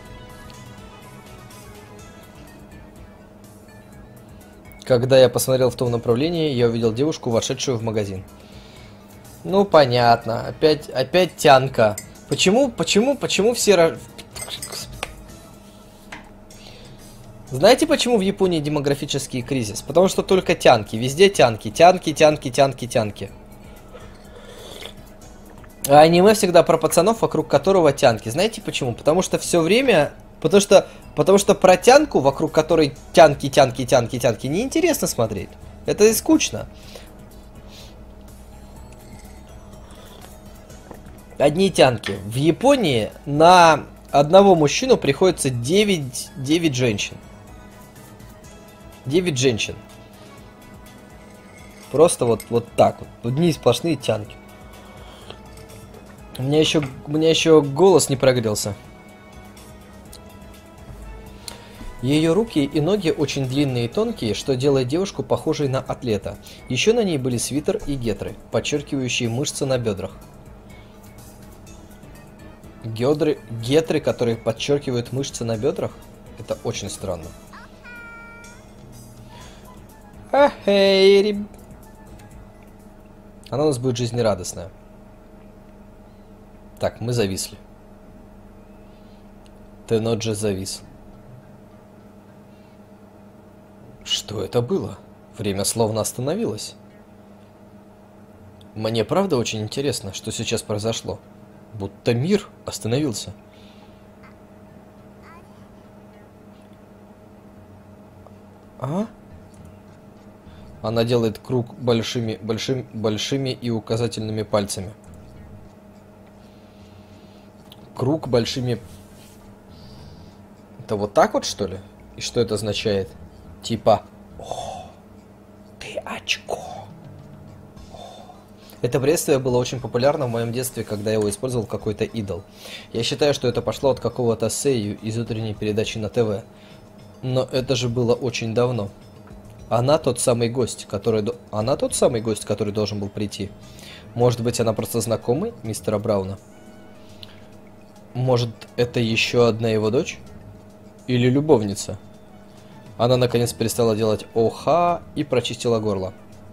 Speaker 1: Когда я посмотрел в том направлении, я увидел девушку, вошедшую в магазин. Ну, понятно. Опять, опять тянка. Почему, почему, почему все... Знаете, почему в Японии демографический кризис? Потому что только тянки. Везде тянки. Тянки, тянки, тянки, тянки. А аниме всегда про пацанов, вокруг которого тянки. Знаете почему? Потому что все время... Потому что, потому что про тянку, вокруг которой тянки, тянки, тянки, тянки, неинтересно смотреть. Это и скучно. Одни тянки. В Японии на одного мужчину приходится девять, девять женщин. девять женщин. Просто вот, вот так вот. Одни сплошные тянки. У меня еще, у меня еще голос не прогрелся. Ее руки и ноги очень длинные и тонкие, что делает девушку похожей на атлета. Еще на ней были свитер и гетры, подчеркивающие мышцы на бедрах. Гедры, гетры, которые подчеркивают мышцы на бедрах? Это очень странно. Ахей, реб... Она у нас будет жизнерадостная. Так, мы зависли. Теноджи завис. Что это было? Время словно остановилось. Мне правда очень интересно, что сейчас произошло. Будто мир остановился. А? Она делает круг большими, большими, большими и указательными пальцами. Круг большими... Это вот так вот, что ли? И что это означает? Типа... О, ты очко. О. Это приветствие было очень популярно в моем детстве, когда его использовал какой-то идол. Я считаю, что это пошло от какого-то сэйю из утренней передачи на ТВ. Но это же было очень давно. Она тот самый гость, который... До... Она тот самый гость, который должен был прийти. Может быть, она просто знакомый мистера Брауна? Может, это еще одна его дочь? Или любовница? Она наконец перестала делать оха и прочистила горло.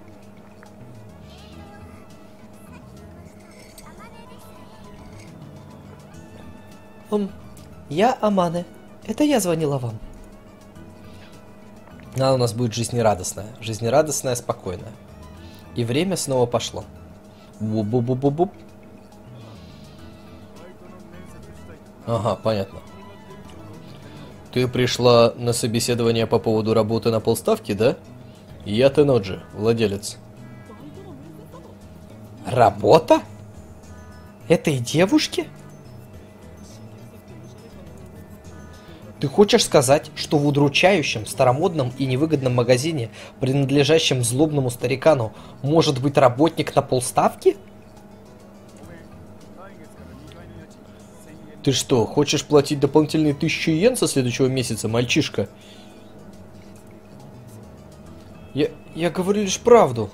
Speaker 1: Um, я Амане. Это я звонила вам. Она у нас будет жизнерадостная. Жизнерадостная, спокойная. И время снова пошло. Бу-бу-бу-бу-бу. Ага, понятно. Ты пришла на собеседование по поводу работы на полставки, да? Я Теноджи, владелец. Работа? Этой девушке? Ты хочешь сказать, что в удручающем, старомодном и невыгодном магазине, принадлежащем злобному старикану, может быть работник на полставки? Ты что, хочешь платить дополнительные тысячи йен со следующего месяца, мальчишка? Я, я говорю лишь правду.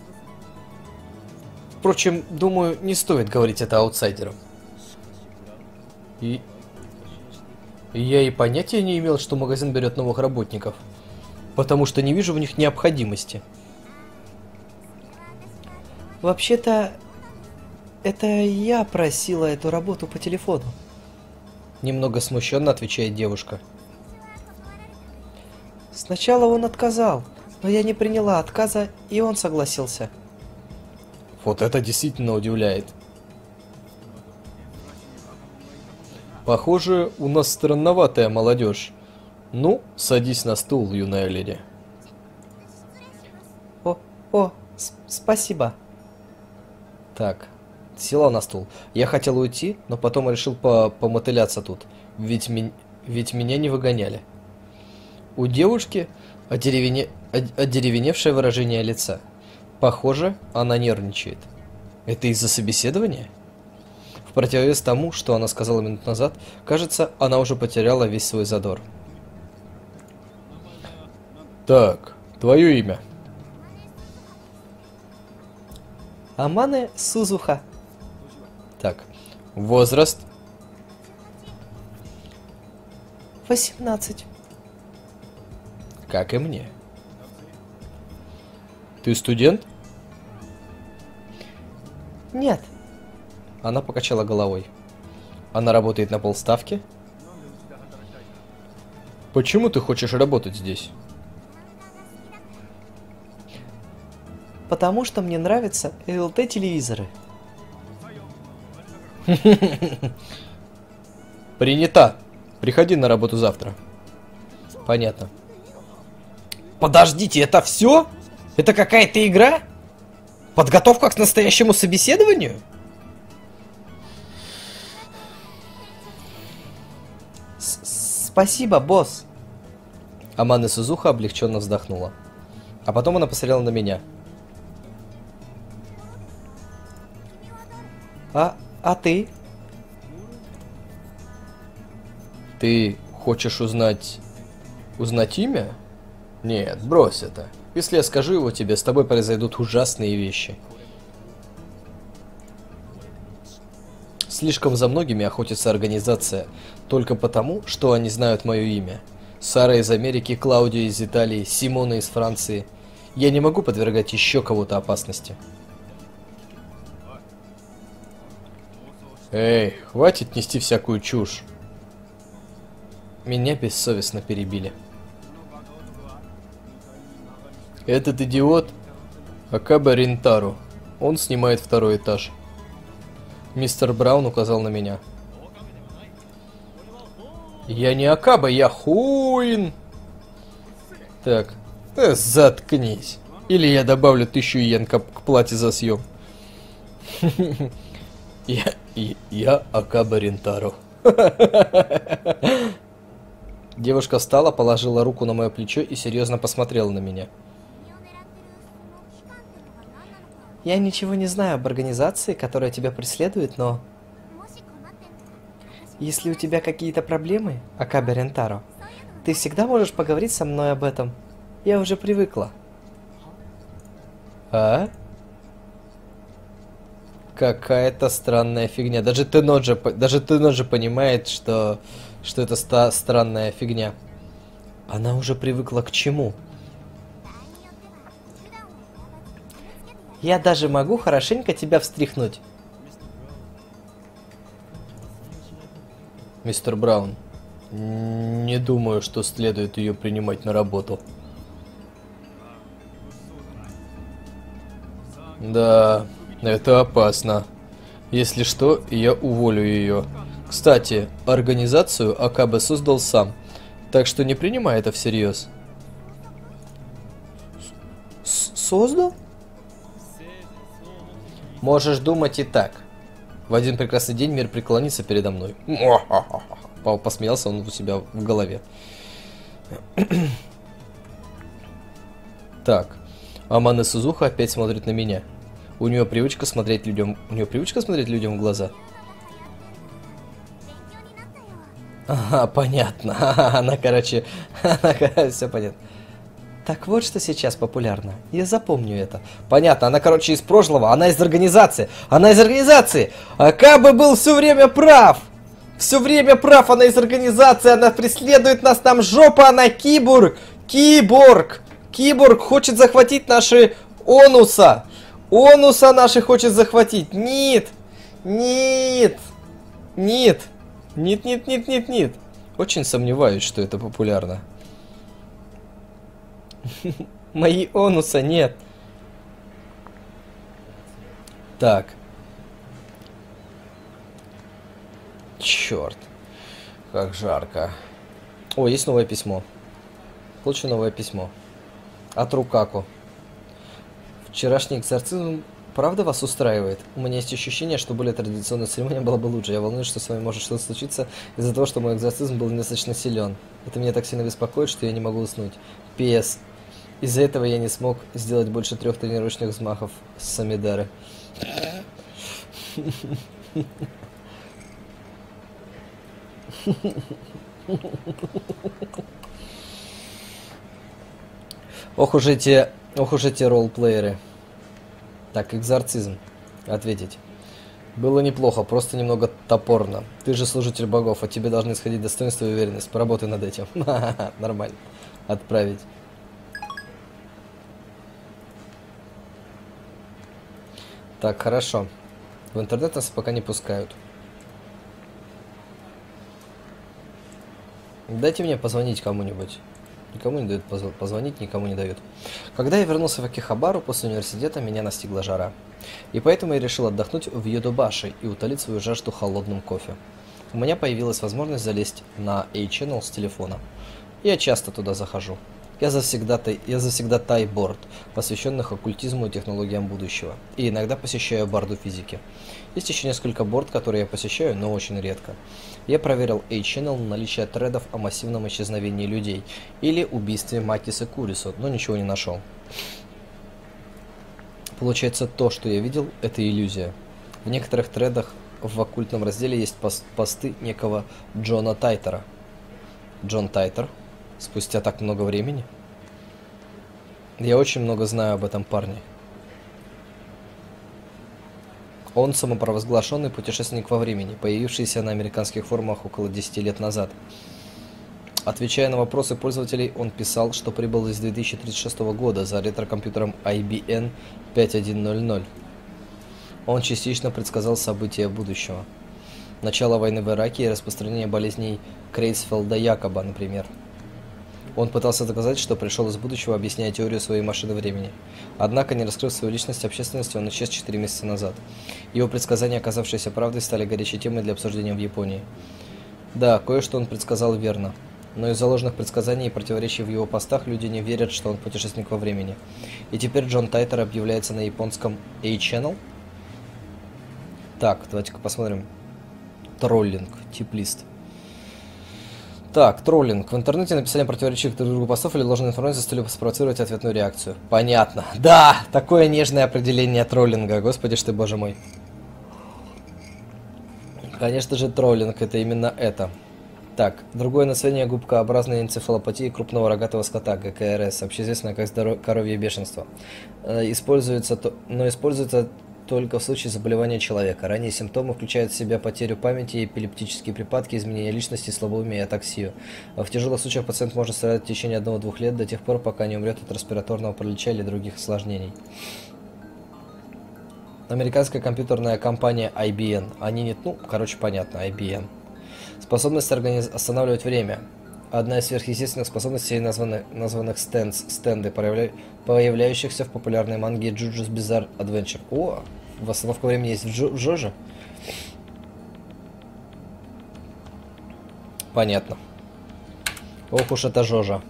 Speaker 1: Впрочем, думаю, не стоит говорить это аутсайдерам. И... и я и понятия не имел, что магазин берет новых работников. Потому что не вижу в них необходимости. Вообще-то, это я просила эту работу по телефону. Немного смущенно отвечает девушка. Сначала он отказал, но я не приняла отказа, и он согласился. Вот это действительно удивляет. Похоже, у нас странноватая молодежь. Ну, садись на стул, юная леди. О, О, спасибо. Так, села на стул. Я хотел уйти, но потом решил по помотыляться тут. Ведь, ми ведь меня не выгоняли. У девушки одеревене одеревеневшее выражение лица. Похоже, она нервничает. Это из-за собеседования? В противовес тому, что она сказала минут назад, кажется, она уже потеряла весь свой задор. Так, твое имя? Амане Сузуха. Так, возраст? восемнадцать. Как и мне. Ты студент? Нет. Она покачала головой. Она работает на полставки? Почему ты хочешь работать здесь? Потому что мне нравятся эл тэ телевизоры. Принято. Приходи на работу завтра. Понятно. Подождите, это все? Это какая-то игра? Подготовка к настоящему собеседованию? Спасибо, босс. Амане Сузуха облегченно вздохнула. А потом она посмотрела на меня. А, а ты? Ты хочешь узнать... Узнать имя? Нет, брось это. Если я скажу его тебе, с тобой произойдут ужасные вещи. Слишком за многими охотится организация, только потому, что они знают мое имя. Сара из Америки, Клаудия из Италии, Симона из Франции. Я не могу подвергать еще кого-то опасности. Эй, хватит нести всякую чушь. Меня бессовестно перебили. Этот идиот Акаба Ринтару. Он снимает второй этаж. Мистер Браун указал на меня. Я не Акаба, я Хуин. Так, э, заткнись. Или я добавлю тысячу йен к, к плате за съем. Я, я Акаба Ринтару. Девушка встала, положила руку на мое плечо и серьезно посмотрела на меня. Я ничего не знаю об организации, которая тебя преследует, но... Если у тебя какие-то проблемы, Акаба Ринтару, ты всегда можешь поговорить со мной об этом. Я уже привыкла. А? Какая-то странная фигня. Даже Теноджи, даже Теноджи понимает, что, что это ста странная фигня. Она уже привыкла к чему? Я даже могу хорошенько тебя встряхнуть. Мистер Браун, не думаю, что следует ее принимать на работу. Да, это опасно. Если что, я уволю ее. Кстати, организацию Акаба создал сам, так что не принимай это всерьез. Создал? Можешь думать и так. В один прекрасный день мир преклонится передо мной. Посмеялся он у себя в голове. Так. Амане Сузуха опять смотрит на меня. У нее привычка смотреть людям. У нее привычка смотреть людям в глаза. Ага, понятно. Она, короче, она, все понятно. Так вот, что сейчас популярно. Я запомню это. Понятно, она, короче, из прошлого. Она из организации. Она из организации. Акаба был все время прав. Все время прав. Она из организации. Она преследует нас. Там жопа. Она киборг. Киборг. Киборг хочет захватить наши Онуса. Онуса наши хочет захватить. Нет. Нет. Нет. Нет, нет, нет, нет, нет. Очень сомневаюсь, что это популярно. Мои Онуса нет. Так. Черт. Как жарко. О, есть новое письмо. Получу новое письмо. От Рукаку. Вчерашний экзорцизм правда вас устраивает? У меня есть ощущение, что более традиционная церемония была бы лучше. Я волнуюсь, что с вами может что-то случиться из-за того, что мой экзорцизм был недостаточно силен. Это меня так сильно беспокоит, что я не могу уснуть. Пи Эс. Из-за этого я не смог сделать больше трех тренировочных взмахов с Самидары. Ох уж эти, ох уж эти ролл-плееры. Так, экзорцизм. Ответить. Было неплохо, просто немного топорно. Ты же служитель богов, от тебя должны исходить достоинство и уверенность. Поработай над этим. Нормально. Отправить. Так, хорошо. В интернет нас пока не пускают. Дайте мне позвонить кому-нибудь. Никому не дают позв- позвонить, никому не дают. Когда я вернулся в Акихабару после университета, меня настигла жара. И поэтому я решил отдохнуть в Йодобаши и утолить свою жажду холодным кофе. У меня появилась возможность залезть на A-Channel с телефона. Я часто туда захожу. Я завсегдатай, я завсегдатай борд, посвященных оккультизму и технологиям будущего. И иногда посещаю борду физики. Есть еще несколько борд, которые я посещаю, но очень редко. Я проверил A-Channel на наличие тредов о массивном исчезновении людей или убийстве Матиса Курисо, но ничего не нашел. Получается, то, что я видел, это иллюзия. В некоторых тредах в оккультном разделе есть пост посты некого Джона Тайтера. Джон Тайтер? Спустя так много времени? Я очень много знаю об этом парне. Он самопровозглашенный путешественник во времени, появившийся на американских форумах около десяти лет назад. Отвечая на вопросы пользователей, он писал, что прибыл из две тысячи тридцать шестого года за ретрокомпьютером ай би эн пять тысяч сто. Он частично предсказал события будущего. Начало войны в Ираке и распространение болезней Крейцфелда-Якоба, например. Он пытался доказать, что пришел из будущего, объясняя теорию своей машины времени. Однако, не раскрыв свою личность общественности, он исчез четыре месяца назад. Его предсказания, оказавшиеся правдой, стали горячей темой для обсуждения в Японии. Да, кое-что он предсказал верно. Но из-за ложных предсказаний и противоречий в его постах люди не верят, что он путешественник во времени. И теперь Джон Тайтер объявляется на японском A-Channel. Так, давайте-ка посмотрим. Троллинг, тип-лист. Так, троллинг. В интернете написание противоречивых друг другу постов или ложной информации с целью спровоцировать ответную реакцию. Понятно. Да, такое нежное определение троллинга. Господи ж ты, боже мой. Конечно же, троллинг это именно это. Так, другое название губкообразной энцефалопатии крупного рогатого скота, гэ ка эр эс, общеизвестное как здоров... коровье бешенство. Э, используется, то... но используется только в случае заболевания человека. Ранние симптомы включают в себя потерю памяти, эпилептические припадки, изменение личности, слабоумие и атаксию. В тяжелых случаях пациент может страдать в течение одного-двух лет до тех пор, пока не умрет от респираторного паралича или других осложнений. Американская компьютерная компания ай би эн. Они не... Ну, короче, понятно, ай би эн. Способность организ... останавливать время. Одна из сверхъестественных способностей, названных, названных стендс, стенды, проявля... появляющихся в популярной манге Джуджус Bizarre Adventure. О, восстановка времени есть в, Джо... в Жоже? Понятно. Ох уж это Жожа.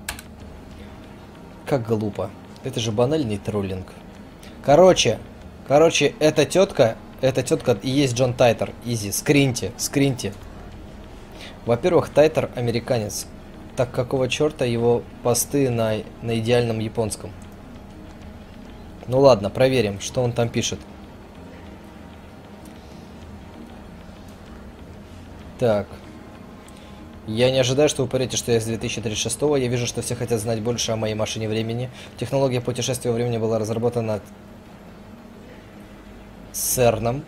Speaker 1: Как глупо. Это же банальный троллинг. Короче, короче, эта тетка, эта тетка и есть Джон Тайтер. Изи, скриньте, скриньте. Во-первых, Тайтер американец. Так какого черта его посты на, на идеальном японском? Ну ладно, проверим, что он там пишет. Так. Я не ожидаю, что вы поверите, что я с две тысячи тридцать шестого. Я вижу, что все хотят знать больше о моей машине времени. Технология путешествия во времени была разработана Церном.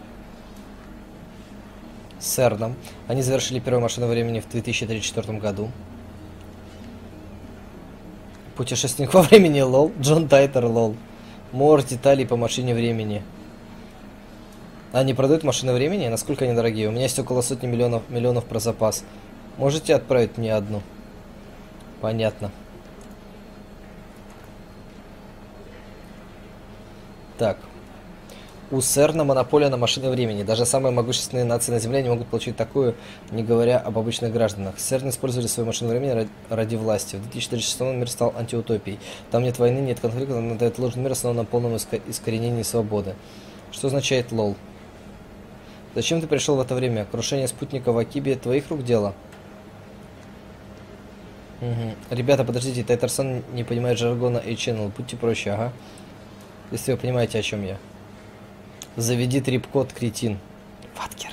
Speaker 1: Церном. Они завершили первую машину времени в две тысячи тридцать четвёртом году. Путешественник во времени, лол. Джон Тайтер, лол. Мор деталей по машине времени. Они продают машины времени? Насколько они дорогие? У меня есть около сотни миллионов, миллионов про запас. Можете отправить мне одну? Понятно. Так. У СЕРНа монополия на машины времени. Даже самые могущественные нации на Земле не могут получить такую, не говоря об обычных гражданах. СЕРН использовали свою машину времени ради, ради власти. В две тысячи тридцать шестом мир стал антиутопией. Там нет войны, нет конфликта, но этот ложный мир основан на полном иско искоренении свободы. Что означает лол? Зачем ты пришел в это время? Крушение спутника в Акибе твоих рук дело? Угу. Ребята, подождите, Тайтер-сан не понимает жаргона эйч эн эл. Будьте проще, ага. Если вы понимаете, о чем я. Заведи трип-код, кретин. Ваткер.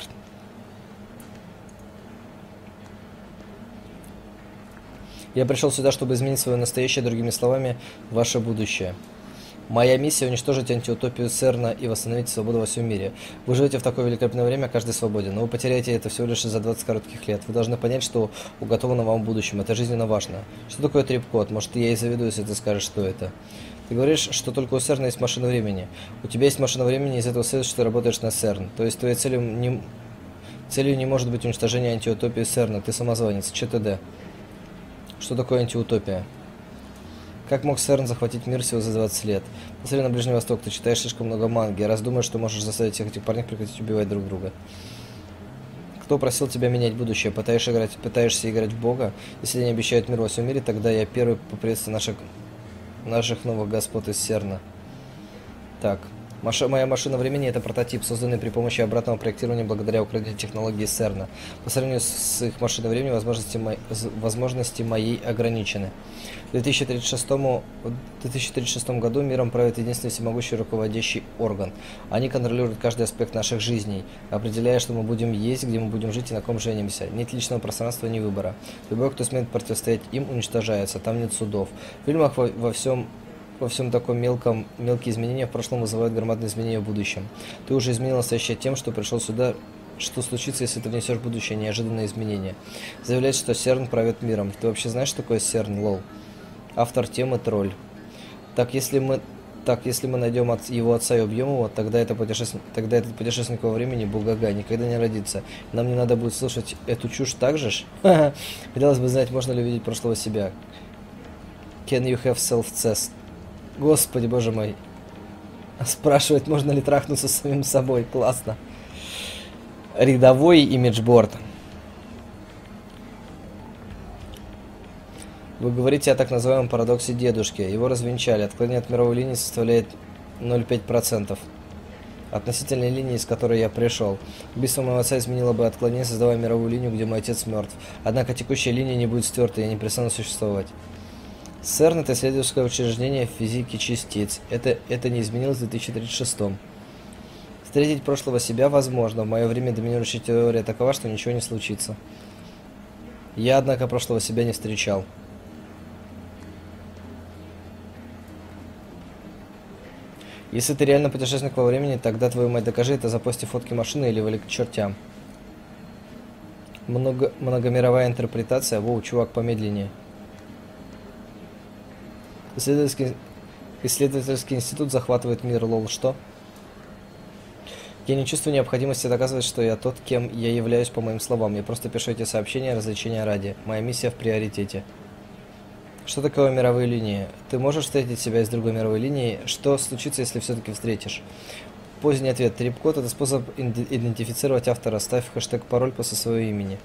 Speaker 1: Я пришел сюда, чтобы изменить свое настоящее, другими словами, ваше будущее. Моя миссия — уничтожить антиутопию СЕРНа и восстановить свободу во всем мире. Вы живете в такое великолепное время, каждый свободен, но вы потеряете это всего лишь за двадцать коротких лет. Вы должны понять, что уготовано вам в будущем. Это жизненно важно. Что такое трип-код? Может, я и заведу, если ты скажешь, что это. Ты говоришь, что только у СЕРНа есть машина времени. У тебя есть машина времени, из этого следует, что ты работаешь на СЕРН. То есть твоей целью не, целью не может быть уничтожение антиутопии СЕРНа. Ты самозванец. ЧТД. Что такое антиутопия? Как мог СЕРН захватить мир всего за двадцать лет? Посмотри на Ближний Восток, ты читаешь слишком много манги, раз думаешь, что можешь заставить всех этих парней прекратить убивать друг друга. Кто просил тебя менять будущее? Пытаешься играть, пытаешься играть в Бога? Если они обещают мир во всем мире, тогда я первый поприветствую наших, наших новых господ из СЕРНа. Так. Маша, моя машина времени — это прототип, созданный при помощи обратного проектирования благодаря украденной технологии СЕРНа. По сравнению с их машиной времени, возможности, мо... возможности моей ограничены. В две тысячи тридцать шестом, в две тысячи тридцать шестом году миром правит единственный всемогущий руководящий орган. Они контролируют каждый аспект наших жизней, определяя, что мы будем есть, где мы будем жить и на ком женимся. Нет личного пространства, ни выбора. Любой, кто смеет противостоять им, уничтожается. Там нет судов. В фильмах во, во всем... Во всем таком мелком, мелкие изменения в прошлом вызывают громадные изменения в будущем. Ты уже изменил настоящее тем, что пришел сюда. Что случится, если ты внесешь в будущее неожиданные изменения? Заявляет, что СЕРН правит миром. Ты вообще знаешь, что такое СЕРН, лол? Автор темы тролль. Так, если мы, так, если мы найдем от его отца и убьем его, тогда, это путешествен... тогда этот путешественник во времени, Бугага, никогда не родится. Нам не надо будет слушать эту чушь так же? Хотелось бы знать, можно ли увидеть прошлого себя. Can you have self-test? Господи, боже мой. Спрашивает, можно ли трахнуться с самим собой. Классно. Рядовой имиджборд. Вы говорите о так называемом парадоксе дедушки. Его развенчали. Отклонение от мировой линии составляет ноль целых пять десятых процента. Относительной линии, с которой я пришел. Убийство моего отца изменило бы отклонение, создавая мировую линию, где мой отец мертв. Однако текущая линия не будет стерта, я не перестану существовать. СЕРН — это исследовательское учреждение физики частиц. Это, это не изменилось в две тысячи тридцать шестом. Встретить прошлого себя возможно. В мое время доминирующая теория такова, что ничего не случится. Я, однако, прошлого себя не встречал. Если ты реально путешественник во времени, тогда, твою мать, докажи это, запости фотки машины или вали к чертям. Много, многомировая интерпретация. Воу, чувак, помедленнее. Исследовательский, исследовательский институт захватывает мир, лол, что? Я не чувствую необходимости доказывать, что я тот, кем я являюсь, по моим словам. Я просто пишу эти сообщения развлечения ради. Моя миссия в приоритете. Что такое мировые линии? Ты можешь встретить себя из другой мировой линии? Что случится, если все-таки встретишь? Поздний ответ. Трип-код — это способ идентифицировать автора. Ставь хэштег-пароль после своего имени.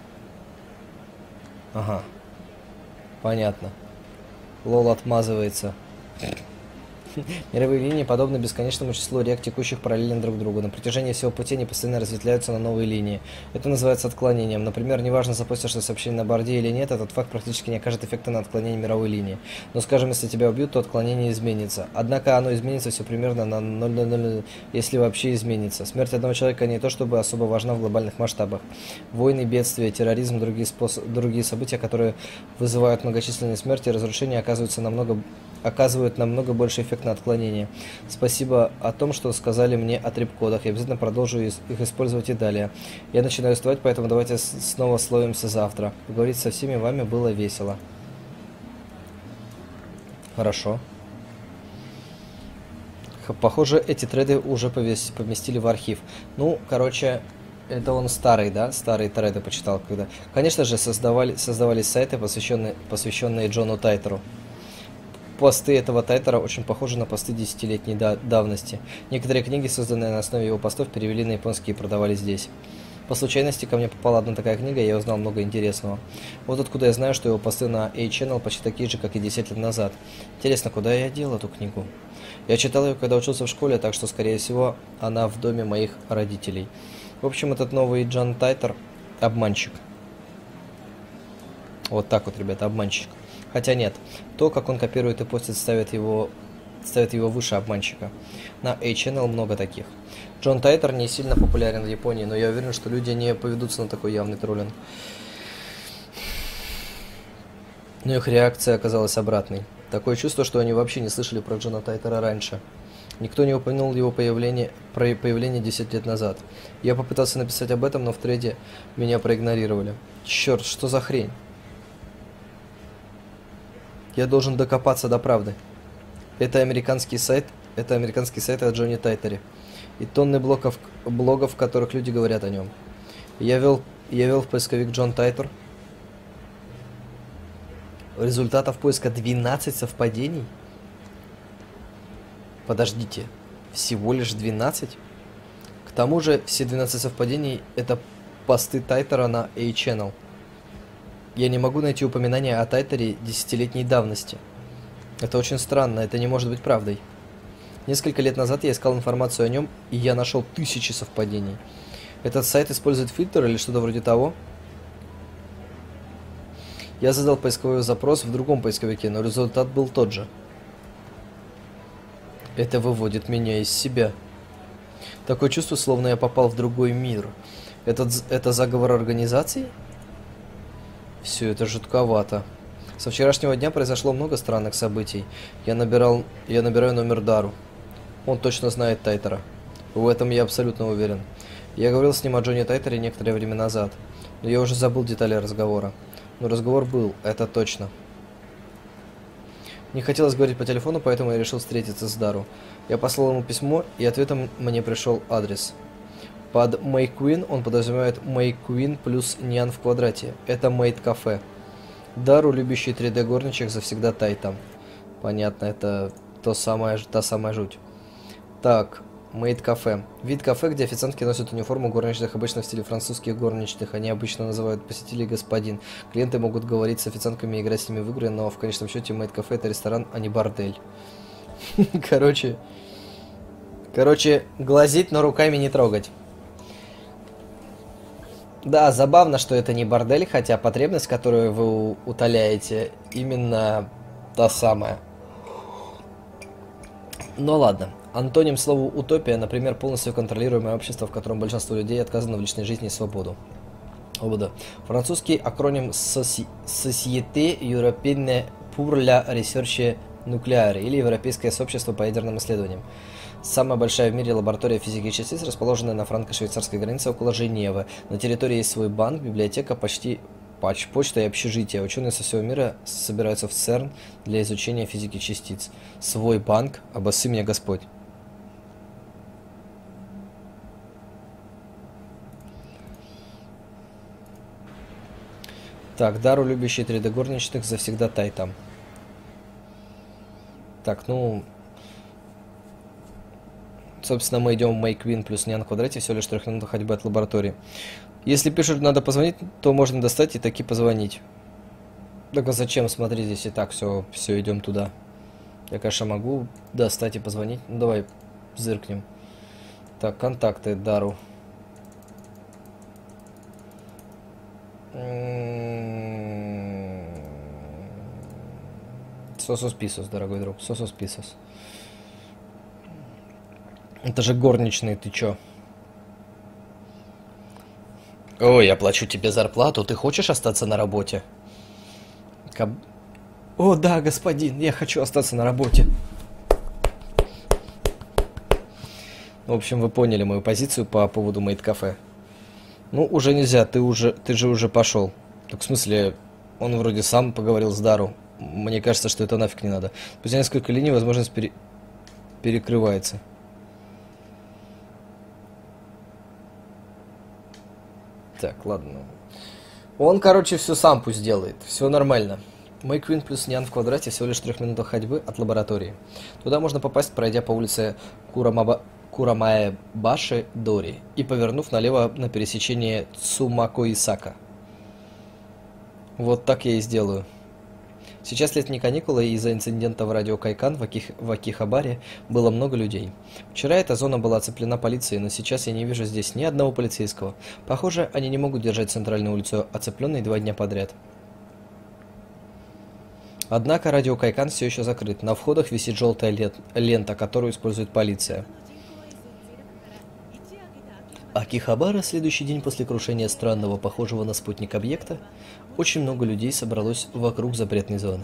Speaker 1: Ага. Понятно. Лол отмазывается. Мировые линии подобны бесконечному числу рек, текущих параллельно друг другу. На протяжении всего пути они постоянно разветвляются на новые линии. Это называется отклонением. Например, неважно, запустишь ты сообщение на борде или нет, этот факт практически не окажет эффекта на отклонение мировой линии. Но, скажем, если тебя убьют, то отклонение изменится. Однако оно изменится все примерно на ноль целых ноль ноль, если вообще изменится. Смерть одного человека не то чтобы особо важна в глобальных масштабах. Войны, бедствия, терроризм, другие, способ... другие события, которые вызывают многочисленные смерти и разрушения, оказываются намного... оказывают намного больше эффект на отклонение. Спасибо о том, что сказали мне о трип-кодах. Я обязательно продолжу их использовать и далее. Я начинаю уставать, поэтому давайте снова словимся завтра. Поговорить со всеми вами было весело. Хорошо. Похоже, эти треды уже повес... поместили в архив. Ну, короче, это он старый, да? Старые треды почитал. Когда... Конечно же, создавали... создавались сайты, посвященные, посвященные Джону Тайтеру. посты этого тайтера очень похожи на посты десятилетней да давности. Некоторые книги, созданные на основе его постов, перевели на японский и продавали здесь. По случайности ко мне попала одна такая книга, и я узнал много интересного. Вот откуда я знаю, что его посты на A-Channel почти такие же, как и десять лет назад. Интересно, куда я дел эту книгу? Я читал ее, когда учился в школе, так что, скорее всего, она в доме моих родителей. В общем, этот новый Джон Тайтер – обманщик. Вот так вот, ребята, обманщик. Хотя нет, то, как он копирует и постит, ставит его, ставит его выше обманщика. На A-Channel много таких. Джон Тайтер не сильно популярен в Японии, но я уверен, что люди не поведутся на такой явный троллинг. Но их реакция оказалась обратной. Такое чувство, что они вообще не слышали про Джона Тайтера раньше. Никто не упомянул его появление, про появление десять лет назад. Я попытался написать об этом, но в треде меня проигнорировали. Черт, что за хрень? Я должен докопаться до правды. Это американский сайт, это американский сайт о Джонни Тайтере. И тонны блогов, блогов, в которых люди говорят о нем. Я вел, я вел в поисковик Джон Тайтер. Результатов поиска двенадцать совпадений. Подождите, всего лишь двенадцать? К тому же все двенадцать совпадений это посты Тайтера на A-Channel. Я не могу найти упоминания о Тайтере десятилетней давности. Это очень странно, это не может быть правдой. Несколько лет назад я искал информацию о нем, и я нашел тысячи совпадений. Этот сайт использует фильтр или что-то вроде того? Я задал поисковой запрос в другом поисковике, но результат был тот же. Это выводит меня из себя. Такое чувство, словно я попал в другой мир. Этот, это заговор организаций? Все это жутковато. Со вчерашнего дня произошло много странных событий. Я набирал, я набираю номер Дару. Он точно знает Тайтера. В этом я абсолютно уверен. Я говорил с ним о Джонни Тайтере некоторое время назад, но я уже забыл детали разговора. Но разговор был, это точно. Не хотелось говорить по телефону, поэтому я решил встретиться с Дару. Я послал ему письмо, и ответом мне пришел адрес. Под Make Queen он подразумевает Make Queen плюс Ньян в квадрате. Это Made Cafe. Дару, любящий три дэ горничек, завсегда тай там. Понятно, это то самое, та самая жуть. Так, Made Cafe. Вид кафе, где официантки носят униформу горничных, обычно в стиле французских горничных. Они обычно называют посетителей господин. Клиенты могут говорить с официантками и играть с ними в игры, но в конечном счете Made Cafe это ресторан, а не бордель. Короче, короче, глазить, но руками не трогать. Да, забавно, что это не бордель, хотя потребность, которую вы утоляете, именно та самая. Ну ладно. Антоним слову «утопия», например, полностью контролируемое общество, в котором большинство людей отказано в личной жизни и свободу. Свобода. Французский акроним Société Européenne pour la Recherche Nucléaire, или Европейское сообщество по ядерным исследованиям. Самая большая в мире лаборатория физики частиц, расположенная на франко-швейцарской границе около Женевы. На территории есть свой банк, библиотека, почти пач, почта и общежитие. Ученые со всего мира собираются в ЦЕРН для изучения физики частиц. Свой банк, обосы меня Господь. Так, Дару, любящий три дэ горничных, завсегда тай там. Так, ну... Собственно, мы идем в Make Queen плюс Ньян в квадрате, всего лишь трех минут ходьбы от лаборатории. Если пишут, надо позвонить, то можно достать и таки позвонить. Так а зачем? Смотри, здесь и так все, все идем туда. Я, конечно, могу достать и позвонить. Ну, давай зыркнем. Так, контакты Дару. Сосус Писос, дорогой друг. Сосус Писос. Это же горничные, ты чё? Ой, я плачу тебе зарплату, ты хочешь остаться на работе? Каб... О, да, господин, я хочу остаться на работе. В общем, вы поняли мою позицию по поводу Made Cafe. Ну, уже нельзя, ты уже, ты же уже пошел. Так в смысле, он вроде сам поговорил с Дару. Мне кажется, что это нафиг не надо. Спустя несколько линий возможность пере... перекрывается. Так, ладно. Он, короче, все сам пусть делает. Все нормально. Мэйквин плюс Нян в квадрате всего лишь в трех минутах ходьбы от лаборатории. Туда можно попасть, пройдя по улице Курамаба... Курамаэбаши Дори и повернув налево на пересечении Цумако-Исака. Вот так я и сделаю. Сейчас летние каникулы, и из-за инцидента в радио Кайкан в, Аких... в Акихабаре было много людей. Вчера эта зона была оцеплена полицией, но сейчас я не вижу здесь ни одного полицейского. Похоже, они не могут держать центральную улицу оцепленной два дня подряд. Однако радио Кайкан все еще закрыт. На входах висит желтая лет... лента, которую использует полиция. Акихабара, следующий день после крушения странного, похожего на спутник объекта, очень много людей собралось вокруг запретной зоны.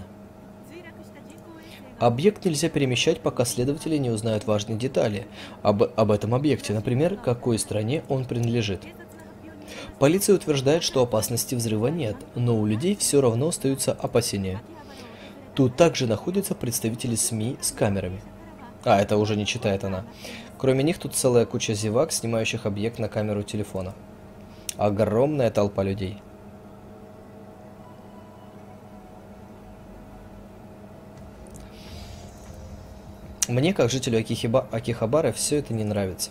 Speaker 1: Объект нельзя перемещать, пока следователи не узнают важные детали об, об этом объекте, например, какой стране он принадлежит. Полиция утверждает, что опасности взрыва нет, но у людей все равно остаются опасения. Тут также находятся представители СМИ с камерами. А, это уже не читает она. Кроме них тут целая куча зевак, снимающих объект на камеру телефона. Огромная толпа людей. Мне, как жителю Акихиба... Акихабары, все это не нравится.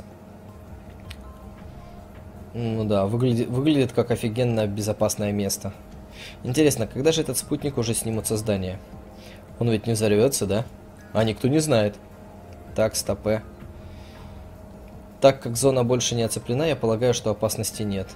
Speaker 1: Ну да, выглядит, выглядит как офигенно безопасное место. Интересно, когда же этот спутник уже снимут со здания? Он ведь не взорвется, да? А никто не знает. Так, стопэ. Так как зона больше не оцеплена, я полагаю, что опасности нет.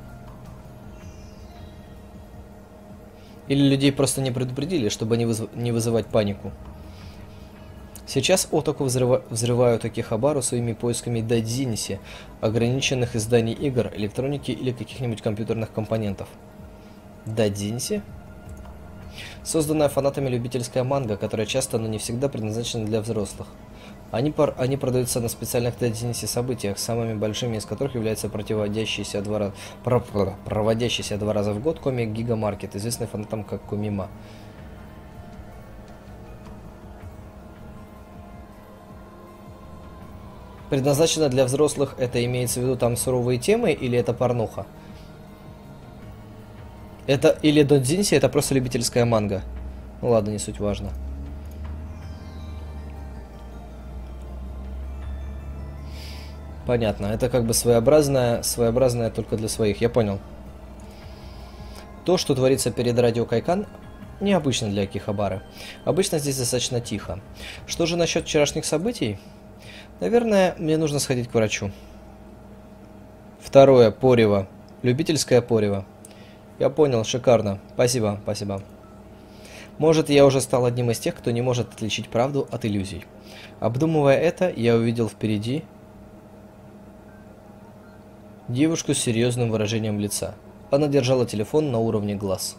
Speaker 1: Или людей просто не предупредили, чтобы не, вызв... не вызывать панику. Сейчас Отаку взрыва... взрывают Акихабару своими поисками дайдзинси, ограниченных изданий игр, электроники или каких-нибудь компьютерных компонентов. Дайдзинси? Созданная фанатами любительская манга, которая часто, но не всегда предназначена для взрослых. Они, пор... Они продаются на специальных дайдзинси событиях, самыми большими из которых является проводящийся два, раз... Про... проводящийся два раза в год комик Гигамаркет, известный фанатам как Комима. Предназначено для взрослых, это имеется в виду там суровые темы, или это порнуха? Это или додзинси, это просто любительская манга. Ну ладно, не суть важно. Понятно, это как бы своеобразное, своеобразное только для своих, я понял. То, что творится перед радио Кайкан, необычно для Акихабары. Обычно здесь достаточно тихо. Что же насчет вчерашних событий? Наверное, мне нужно сходить к врачу. Второе, порево. Любительское порево. Я понял, шикарно. Спасибо, спасибо. Может, я уже стал одним из тех, кто не может отличить правду от иллюзий. Обдумывая это, я увидел впереди девушку с серьезным выражением лица. Она держала телефон на уровне глаз.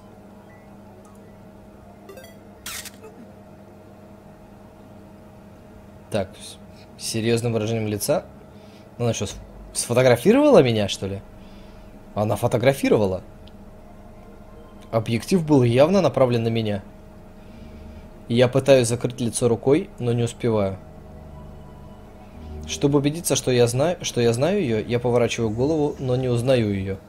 Speaker 1: Так, с серьезным выражением лица? Она что, сфотографировала меня, что ли? Она фотографировала. Объектив был явно направлен на меня. Я пытаюсь закрыть лицо рукой, но не успеваю. Чтобы убедиться, что я знаю, что я знаю ее, я поворачиваю голову, но не узнаю ее.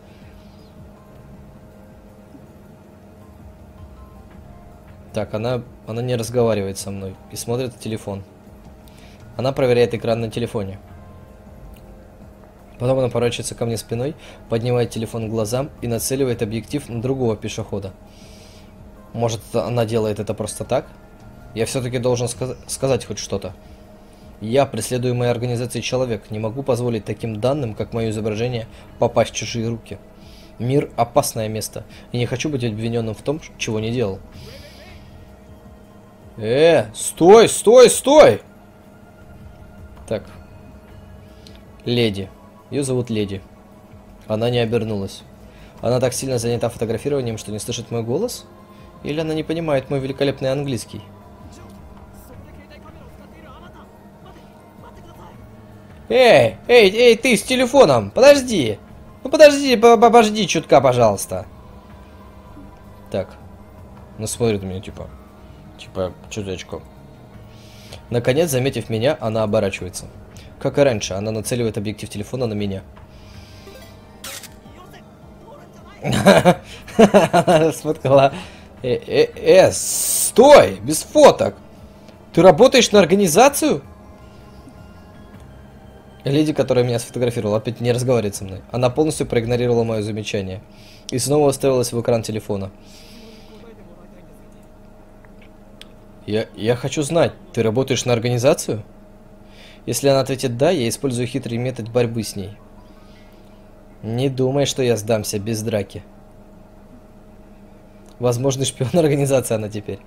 Speaker 1: Так, она, она не разговаривает со мной и смотрит в телефон. Она проверяет экран на телефоне. Потом она поворачивается ко мне спиной, поднимает телефон к глазам и нацеливает объектив на другого пешехода. Может, она делает это просто так? Я все-таки должен сказ сказать хоть что-то. Я, преследуемый организацией человек, не могу позволить таким данным, как мое изображение, попасть в чужие руки. Мир – опасное место, и не хочу быть обвиненным в том, чего не делал. Э, стой, стой, стой! Так. Леди. Ее зовут Леди. Она не обернулась. Она так сильно занята фотографированием, что не слышит мой голос? Или она не понимает мой великолепный английский? Эй, эй, эй, ты с телефоном! Подожди! Ну подожди, подожди чутка, пожалуйста. Так. Ну смотрит на меня, типа... Типа, чуточку. Наконец, заметив меня, она оборачивается. Как и раньше, она нацеливает объектив телефона на меня. Она сфоткала Э, э, э, стой! Без фоток! Ты работаешь на организацию? Леди, которая меня сфотографировала, опять не разговаривает со мной. Она полностью проигнорировала мое замечание. И снова уставилась в экран телефона. Я, я хочу знать, ты работаешь на организацию? Если она ответит «да», я использую хитрый метод борьбы с ней. Не думай, что я сдамся без драки. Возможно, шпион организации она теперь.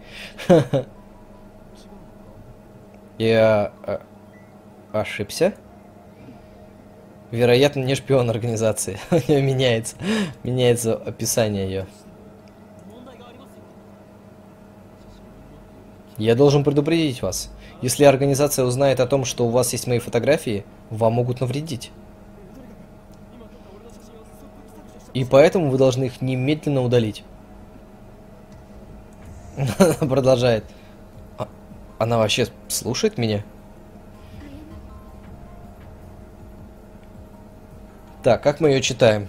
Speaker 1: Я ошибся? Вероятно, не шпион организации. У нее меняется, меняется описание ее. Я должен предупредить вас. Если организация узнает о том, что у вас есть мои фотографии, вам могут навредить. И поэтому вы должны их немедленно удалить. Она продолжает. А, она вообще слушает меня? Так, как мы ее читаем?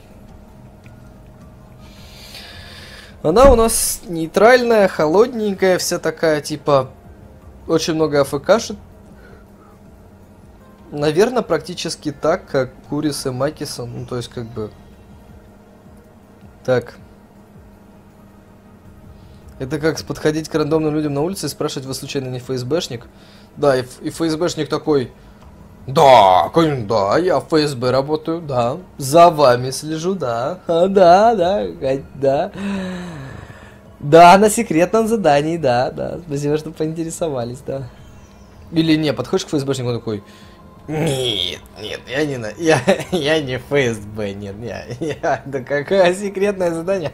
Speaker 1: Она у нас нейтральная, холодненькая, вся такая, типа, очень много АФКшит. Наверное, практически так, как Курис и Макисон. Ну, то есть, как бы... Так. Это как подходить к рандомным людям на улице и спрашивать, вы случайно не ФСБшник? Да, и, и ФСБшник такой... Да, конечно, да, я в ФСБ работаю, да. За вами слежу, да. А, да, да, да. Да, на секретном задании, да, да. Спасибо, что поинтересовались, да. Или не, подходишь к ФСБшнику, он такой... Нет, нет, я не на... Я, я не ФСБ, нет, я, я... Да какое секретное задание?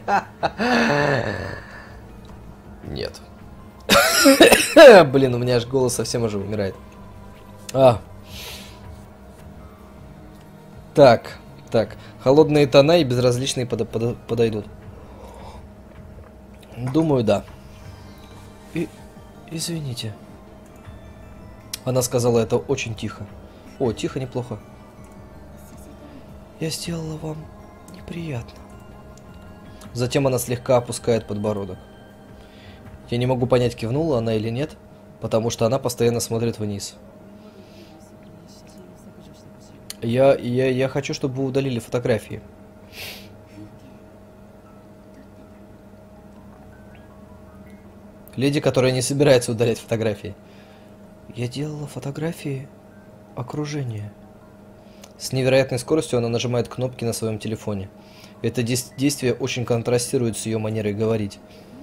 Speaker 1: Нет. Блин, у меня аж голос совсем уже умирает. А. Так, так. Холодные тона и безразличные подо подо подойдут. Думаю, да. И... Извините. Она сказала это очень тихо. О, тихо, неплохо. Я сделала вам неприятно. Затем она слегка опускает подбородок. Я не могу понять, кивнула она или нет, потому что она постоянно смотрит вниз. Я, я, я хочу, чтобы вы удалили фотографии. Леди, которая не собирается удалять фотографии. Я делала фотографии окружения. С невероятной скоростью она нажимает кнопки на своем телефоне. Это действие очень контрастирует с ее манерой говорить.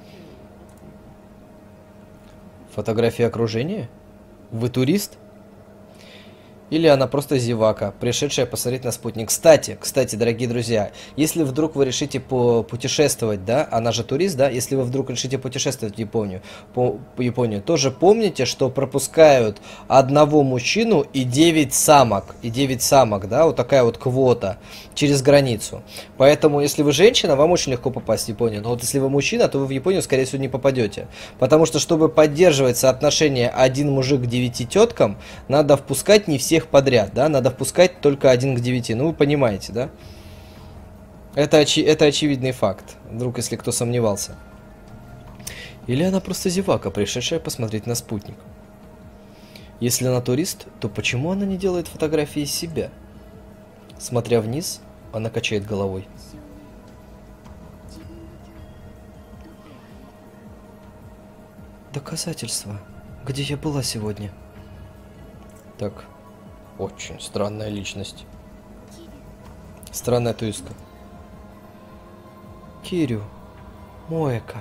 Speaker 1: Фотографии окружения? Вы турист? Или она просто зевака, пришедшая посмотреть на спутник. Кстати, кстати, дорогие друзья, если вдруг вы решите по путешествовать, да, она же турист, да, если вы вдруг решите путешествовать в Японию, по, по Японию, тоже помните, что пропускают одного мужчину и девять самок, и девять самок, да, вот такая вот квота через границу. Поэтому, если вы женщина, вам очень легко попасть в Японию, но вот если вы мужчина, то вы в Японию, скорее всего, не попадете. Потому что, чтобы поддерживать соотношение один мужик к девяти теткам, надо впускать не всех подряд, да, надо впускать только один к девяти, ну вы понимаете, да? Это, очи это очевидный факт, вдруг если кто сомневался. Или она просто зевака, пришедшая посмотреть на спутник. Если она турист, то почему она не делает фотографии себя? Смотря вниз, она качает головой. Доказательства, где я была сегодня. Так. Очень странная личность. Странная туристка. Кирю Моэка.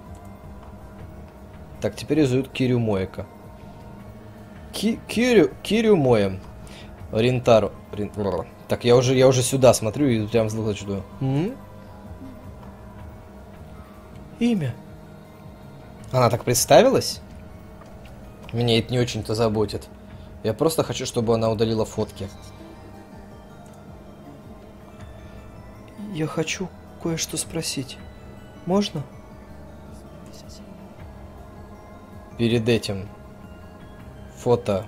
Speaker 1: Так, теперь ее зовут Кирю Моэка. Ки Кирю, Кирю Моем. Ринтару. Рин... Так, я уже, я уже сюда смотрю и прям злоключу. Имя. Она так представилась? Меня это не очень-то заботит. Я просто хочу, чтобы она удалила фотки. Я хочу кое-что спросить. Можно? Перед этим фото.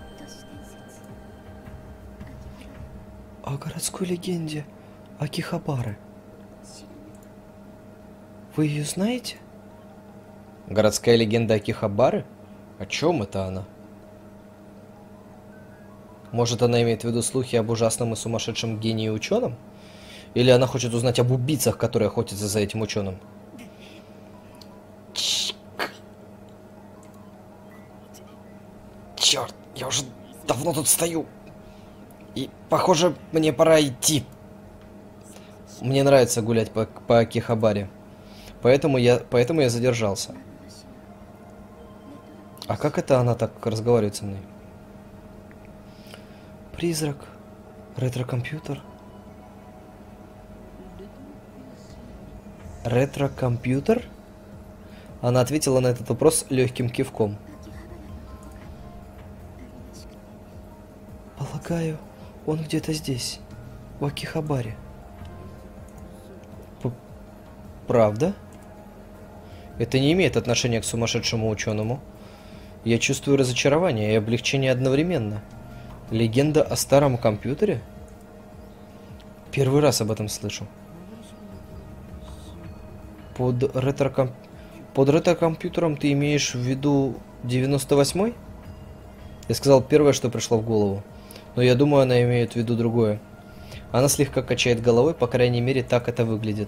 Speaker 1: О городской легенде Акихабары. Вы ее знаете? Городская легенда Акихабары? О чем это она? Может, она имеет в виду слухи об ужасном и сумасшедшем гении ученом? Или она хочет узнать об убийцах, которые охотятся за этим ученым? Черт, я уже давно тут стою. И, похоже, мне пора идти. Мне нравится гулять по, по Акихабаре. Поэтому я, поэтому я задержался. А как это она так разговаривает со мной? Призрак. Ретро-компьютер. Ретро-компьютер? Она ответила на этот вопрос легким кивком. Полагаю, он где-то здесь, в Акихабаре. П- Правда? Это не имеет отношения к сумасшедшему ученому. Я чувствую разочарование и облегчение одновременно. Легенда о старом компьютере? Первый раз об этом слышу. Под ретро-комп... Под ретро-компьютером ты имеешь в виду девяносто восьмой? Я сказал первое, что пришло в голову. Но я думаю, она имеет в виду другое. Она слегка качает головой, по крайней мере, так это выглядит.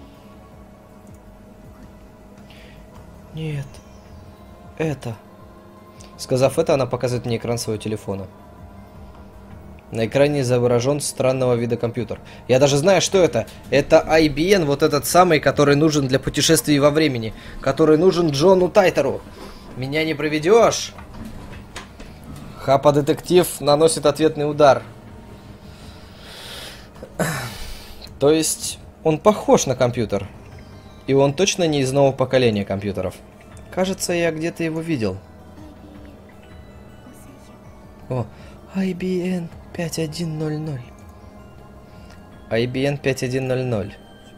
Speaker 1: Нет. Это. Сказав это, она показывает мне экран своего телефона. На экране изображен странного вида компьютер. Я даже знаю, что это. Это ай би эм, вот этот самый, который нужен для путешествий во времени. Который нужен Джону Тайтеру. Меня не проведешь. Хапа-детектив наносит ответный удар. То есть, он похож на компьютер. И он точно не из нового поколения компьютеров. Кажется, я где-то его видел. О, ай би эм пять один ноль ноль. ай би эм пять один ноль ноль.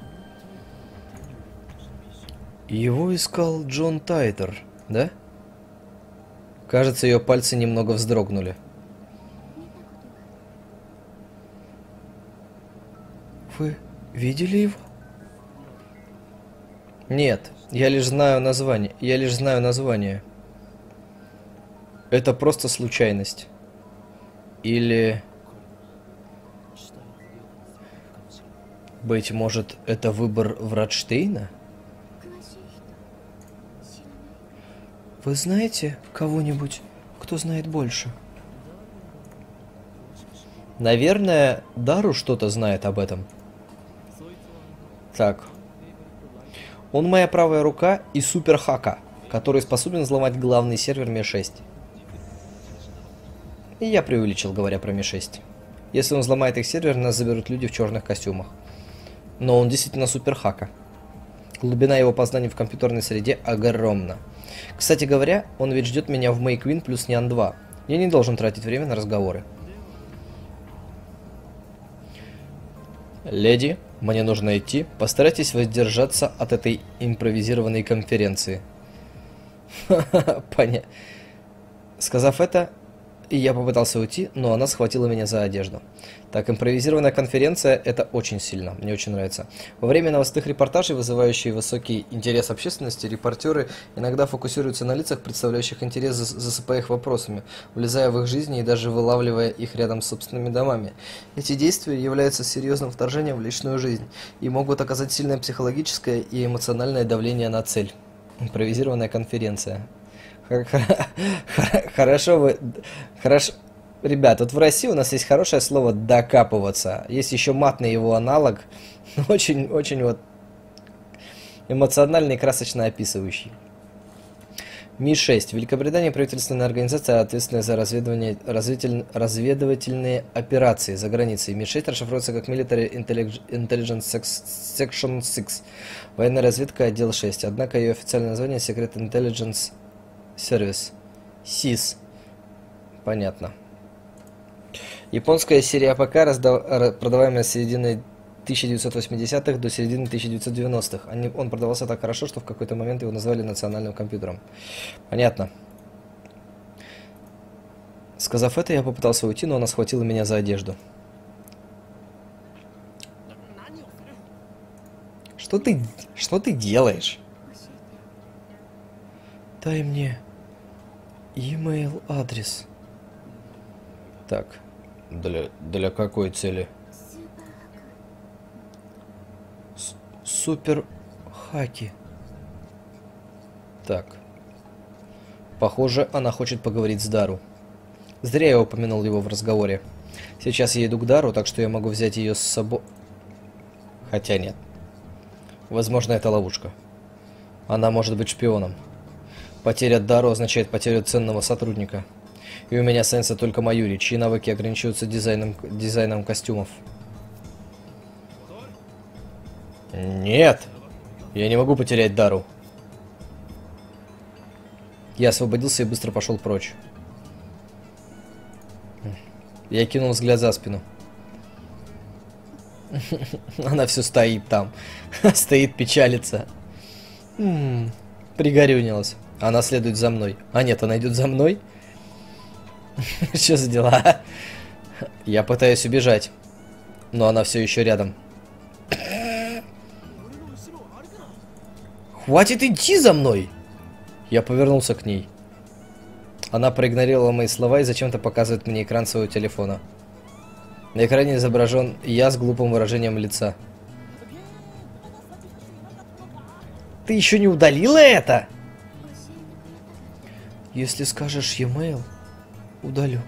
Speaker 1: Его искал Джон Тайтер, да? Кажется, ее пальцы немного вздрогнули. Вы видели его? Нет, я лишь знаю название. Я лишь знаю название. Это просто случайность. Или... Быть может, это выбор Вратштейна? Вы знаете кого-нибудь, кто знает больше? Наверное, Дару что-то знает об этом. Так. Он моя правая рука и суперхака, который способен взломать главный сервер Ми шесть. И я преувеличил, говоря про Ми шесть. Если он взломает их сервер, нас заберут люди в черных костюмах. Но он действительно суперхака. Глубина его познаний в компьютерной среде огромна. Кстати говоря, он ведь ждет меня в May Queen плюс Нян два. Я не должен тратить время на разговоры. Леди, мне нужно идти. Постарайтесь воздержаться от этой импровизированной конференции. Понятно. Сказав это, я попытался уйти, но она схватила меня за одежду. Так, импровизированная конференция — это очень сильно, мне очень нравится. Во время новостных репортажей, вызывающие высокий интерес общественности, репортеры иногда фокусируются на лицах, представляющих интерес, засыпая их вопросами, влезая в их жизни и даже вылавливая их рядом с собственными домами. Эти действия являются серьезным вторжением в личную жизнь и могут оказать сильное психологическое и эмоциональное давление на цель. Импровизированная конференция. Хорошо вы... Хорошо... Ребят, вот в России у нас есть хорошее слово «докапываться». Есть еще матный его аналог. Очень-очень вот эмоциональный и красочно описывающий. Ми шесть. Великобритания — правительственная организация, ответственная за разведывание, развитель, разведывательные операции за границей. Ми шесть расшифруется как Military Intelligence Section шесть. Военная разведка, отдел шесть. Однако ее официальное название — Secret Intelligence Service. сис. Понятно. Японская серия АПК, раздав... продаваемая с середины тысяча девятьсот восьмидесятых до середины тысяча девятьсот девяностых. Они... Он продавался так хорошо, что в какой-то момент его назвали национальным компьютером. Понятно. Сказав это, я попытался уйти, но она схватила меня за одежду. Что ты... Что ты делаешь? Дай мне e-mail адрес. Так, для, для какой цели? С Супер хаки. Так. Похоже, она хочет поговорить с Дару. Зря я упомянул его в разговоре. Сейчас я иду к Дару, так что я могу взять ее с собой. Хотя нет. Возможно, это ловушка. Она может быть шпионом. Потеря Дару означает потерю ценного сотрудника. И у меня останется только Майюри, чьи навыки ограничиваются дизайном, дизайном костюмов. Нет! Я не могу потерять Дару. Я освободился и быстро пошел прочь. Я кинул взгляд за спину. Она все стоит там. Стоит, печалится. М-м, пригорюнилась. Она следует за мной. А нет, она идет за мной? Что за дела? Я пытаюсь убежать. Но она все еще рядом. Хватит идти за мной! Я повернулся к ней. Она проигнорировала мои слова и зачем-то показывает мне экран своего телефона. На экране изображен я с глупым выражением лица. Ты еще не удалила это? Если скажешь e-mail, удалю.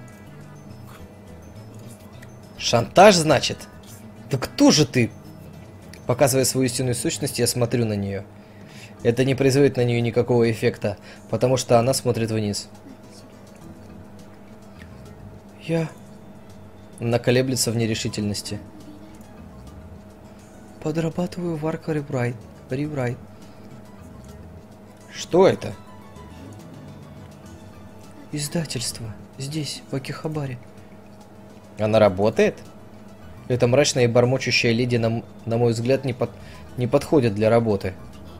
Speaker 1: Шантаж, значит? Да кто же ты? Показывая свою истинную сущность, я смотрю на нее. Это не производит на нее никакого эффекта, потому что она смотрит вниз. Я... Она колеблется в нерешительности. Подрабатываю в Arca Rewrite. Rewrite. Что это? Издательство. Здесь, в Акихабаре. Она работает? Эта мрачная и бормочущая леди, на, на мой взгляд, не, под, не подходит для работы.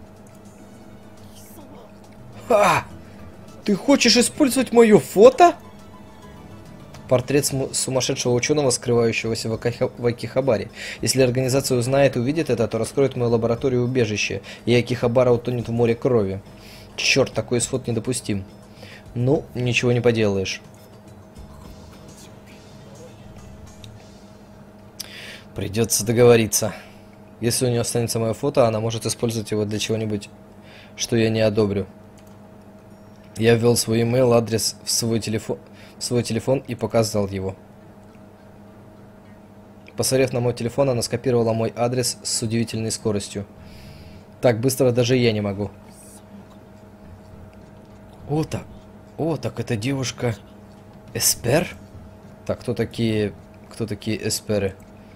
Speaker 1: Ха! Ты хочешь использовать мое фото? Портрет сумасшедшего ученого, скрывающегося в, Акахи... в Акихабаре. Если организация узнает и увидит это, то раскроет мою лабораторию убежище, и Акихабара утонет в море крови. Черт, такой исход недопустим. Ну, ничего не поделаешь. Придется договориться. Если у нее останется мое фото, она может использовать его для чего-нибудь, что я не одобрю. Я ввел свой email адрес в свой телефон, в свой телефон и показал его. Посмотрев на мой телефон, она скопировала мой адрес с удивительной скоростью. Так быстро даже я не могу. О, так. О, так это девушка Эспер? Так, кто такие... Кто такие Эсперы?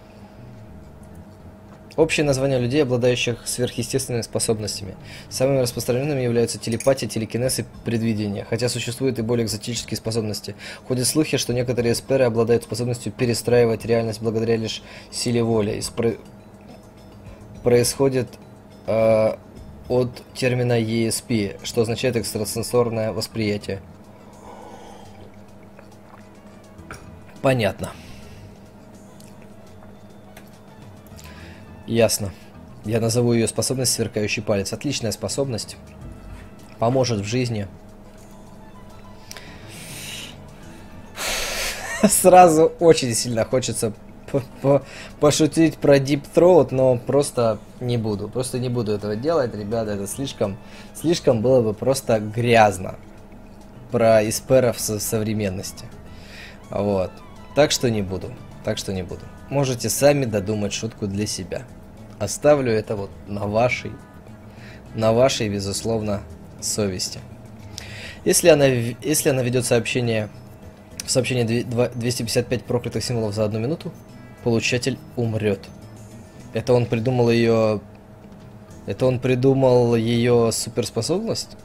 Speaker 1: Общее название людей, обладающих сверхъестественными способностями. Самыми распространенными являются телепатия, телекинез и предвидение, хотя существуют и более экзотические способности. Ходят слухи, что некоторые эсперы обладают способностью перестраивать реальность благодаря лишь силе воли. Испро... Происходит э, от термина и эс пи, что означает экстрасенсорное восприятие. Понятно. Ясно. Я назову ее способность сверкающий палец. Отличная способность. Поможет в жизни. Сразу очень сильно хочется пошутить про Deep Throat, но просто не буду. Просто не буду этого делать, ребята. Это слишком, слишком было бы просто грязно. Про эсперов со современности. Вот. Так что не буду. Так что не буду. Можете сами додумать шутку для себя. Оставлю это вот на вашей, на вашей, безусловно, совести. Если она, если она ведет сообщение, сообщение двести пятьдесят пять проклятых символов за одну минуту, получатель умрет. Это он придумал ее... Это он придумал ее суперспособность?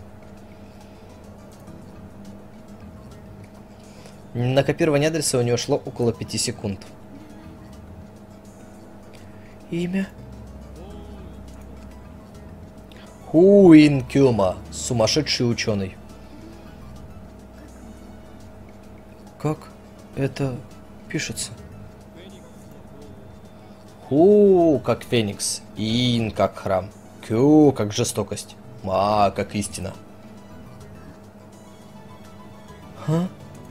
Speaker 1: На копирование адреса у него шло около пяти секунд. Имя? Хуин Кюма, сумасшедший ученый. Как это пишется? Ху, как феникс. Ин, как храм. Кю, как жестокость. Ма, как истина. А?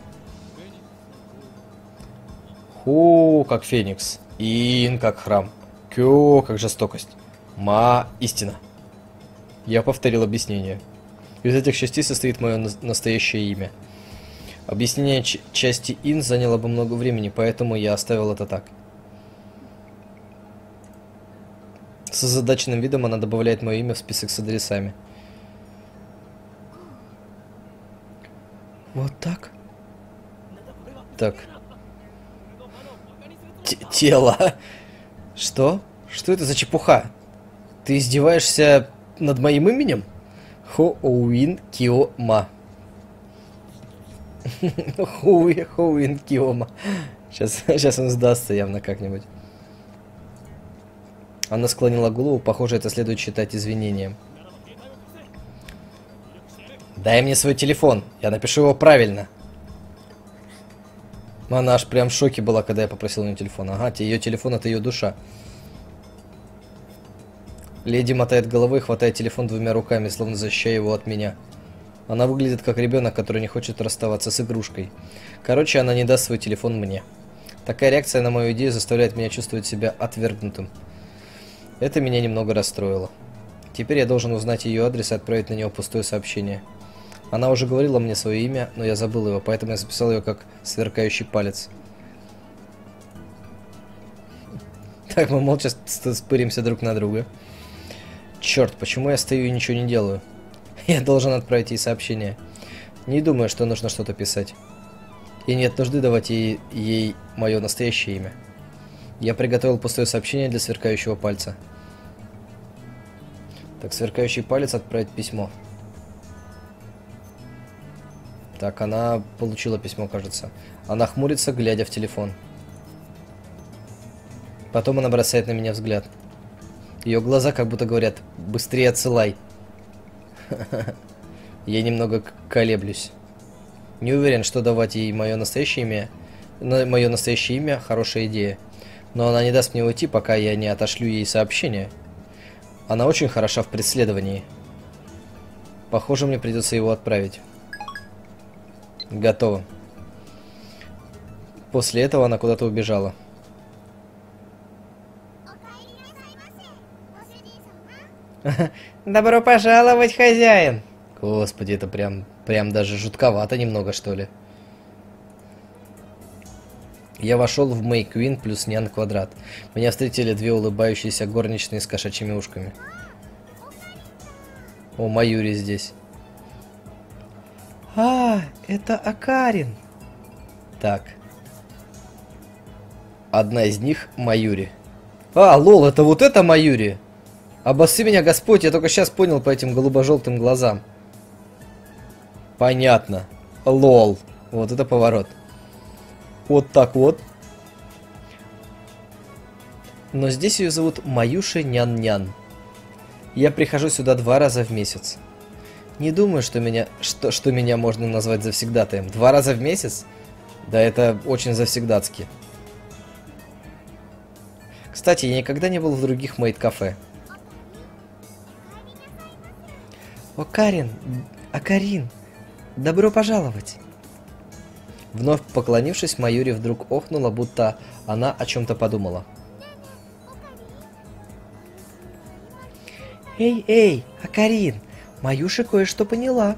Speaker 1: Ху, как феникс. Ин, как храм. Кё, как жестокость. Ма, истина. Я повторил объяснение. Из этих частей состоит мое на настоящее имя. Объяснение части ин заняло бы много времени, поэтому я оставил это так. С озадаченным видом она добавляет мое имя в список с адресами. Вот так? Так. Т тело. Что? Что это за чепуха? Ты издеваешься над моим именем? Хоуин Киома. Хоуин Киома. Сейчас, сейчас он сдастся явно как-нибудь. Она склонила голову, похоже, это следует считать извинением. Дай мне свой телефон, я напишу его правильно. Она аж прям в шоке была, когда я попросил у нее телефон. Ага, ее телефон — это ее душа. Леди мотает головой и хватает телефон двумя руками, словно защищая его от меня. Она выглядит как ребенок, который не хочет расставаться с игрушкой. Короче, она не даст свой телефон мне. Такая реакция на мою идею заставляет меня чувствовать себя отвергнутым. Это меня немного расстроило. Теперь я должен узнать ее адрес и отправить на него пустое сообщение. Она уже говорила мне свое имя, но я забыл его, поэтому я записал ее как сверкающий палец. Так мы молча спыримся друг на друга. Черт, почему я стою и ничего не делаю? Я должен отправить ей сообщение. Не думаю, что нужно что-то писать. И нет нужды давать ей, ей мое настоящее имя. Я приготовил пустое сообщение для сверкающего пальца. Так, сверкающий палец, отправить письмо. Так, она получила письмо, кажется. Она хмурится, глядя в телефон. Потом она бросает на меня взгляд. Ее глаза как будто говорят: быстрее отсылай. Я немного колеблюсь. Не уверен, что давать ей мое настоящее имя. Мое настоящее имя — хорошая идея. Но она не даст мне уйти, пока я не отошлю ей сообщение. Она очень хороша в преследовании. Похоже, мне придется его отправить. Готово. После этого она куда-то убежала. Добро пожаловать, хозяин! Господи, это прям, прям даже жутковато немного, что ли. Я вошел в Мэй Квин плюс Нян квадрат. Меня встретили две улыбающиеся горничные с кошачьими ушками. О, Маюри здесь. А, это Акарин. Так. Одна из них Маюри. А, лол, это вот это Маюри. Обосы меня, Господь, я только сейчас понял по этим голубо-желтым глазам. Понятно. Лол. Вот это поворот. Вот так вот. Но здесь ее зовут Маюша Нян-Нян. Я прихожу сюда два раза в месяц. Не думаю, что меня, что, что меня можно назвать завсегдатаем. Два раза в месяц? Да это очень завсегдатски. Кстати, я никогда не был в других мейд-кафе. Акарин, Акарин, добро пожаловать. Вновь поклонившись, Маюри вдруг охнула, будто она о чем-то подумала. Эй, эй, Акарин, Маюша кое-что поняла.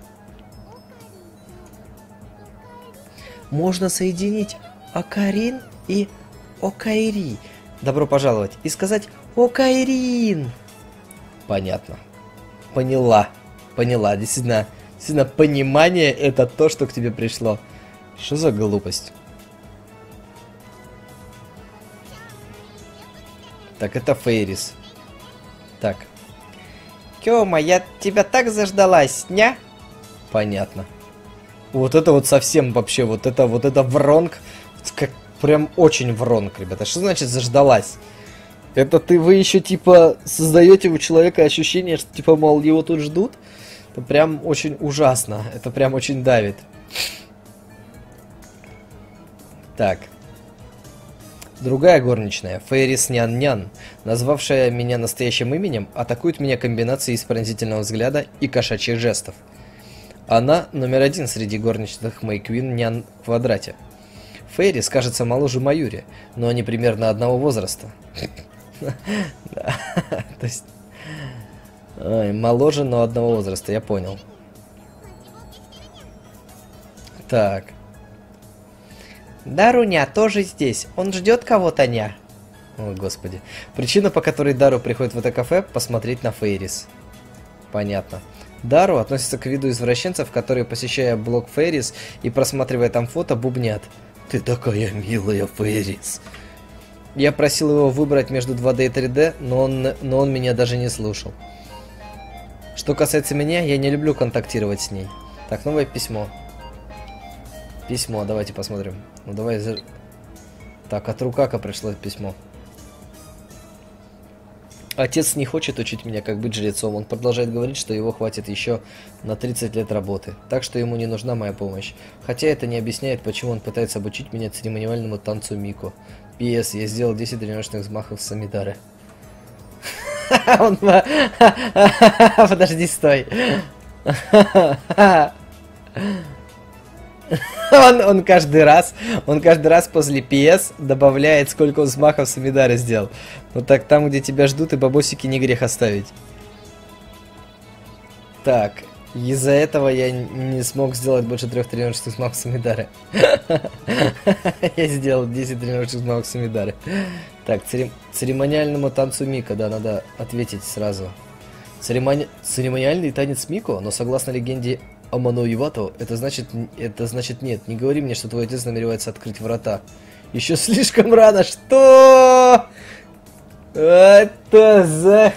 Speaker 1: Можно соединить Акарин и Окайри. Добро пожаловать. И сказать Окайрин. Понятно. Поняла. Поняла. Действительно, действительно, понимание — это то, что к тебе пришло. Что за глупость? Так, это Фейрис. Так. Кёма, я тебя так заждалась, ня? Понятно. Вот это вот совсем вообще, вот это, вот это вронг. Как прям очень вронг, ребята. Что значит заждалась? Это ты, вы еще типа создаете у человека ощущение, что типа, мол, его тут ждут? Это прям очень ужасно. Это прям очень давит. Так. Другая горничная, Фейрис Нян-Нян, назвавшая меня настоящим именем, атакует меня комбинацией из пронзительного взгляда и кошачьих жестов. Она номер один среди горничных Мэйквин Нян в квадрате. Фейрис кажется моложе Маюри, но они примерно одного возраста. То есть... Моложе, но одного возраста, я понял. Так. Даруня тоже здесь. Он ждет кого-то, ня. О, господи. Причина, по которой Дару приходит в это кафе, посмотреть на Фейрис. Понятно. Дару относится к виду извращенцев, которые, посещая блог Фейрис и просматривая там фото, бубнят. Ты такая милая, Фейрис. Я просил его выбрать между два дэ и три дэ, но он, но он меня даже не слушал. Что касается меня, я не люблю контактировать с ней. Так, новое письмо. Письмо, давайте посмотрим. Ну давай... За... Так, от Рукака пришло письмо. Отец не хочет учить меня, как быть жрецом. Он продолжает говорить, что его хватит еще на тридцать лет работы. Так что ему не нужна моя помощь. Хотя это не объясняет, почему он пытается обучить меня церемониальному танцу Мико. пи эс. Я сделал десять тренировочных взмахов с Самидары. Подожди, стой. Он, он каждый раз, он каждый раз после пи эс добавляет, сколько он взмахов Самидары сделал. Ну так, там, где тебя ждут, и бабосики не грех оставить. Так, из-за этого я не смог сделать больше трех тренировочных взмахов Самидары. Я сделал десять тренировочных взмахов Самидары. Так, церемониальному танцу Мико, да, надо ответить сразу. Церемониальный танец Мико, но согласно легенде Амано Ивато, это значит, это значит нет. Не говори мне, что твой отец намеревается открыть врата. Еще слишком рано. Что? Это за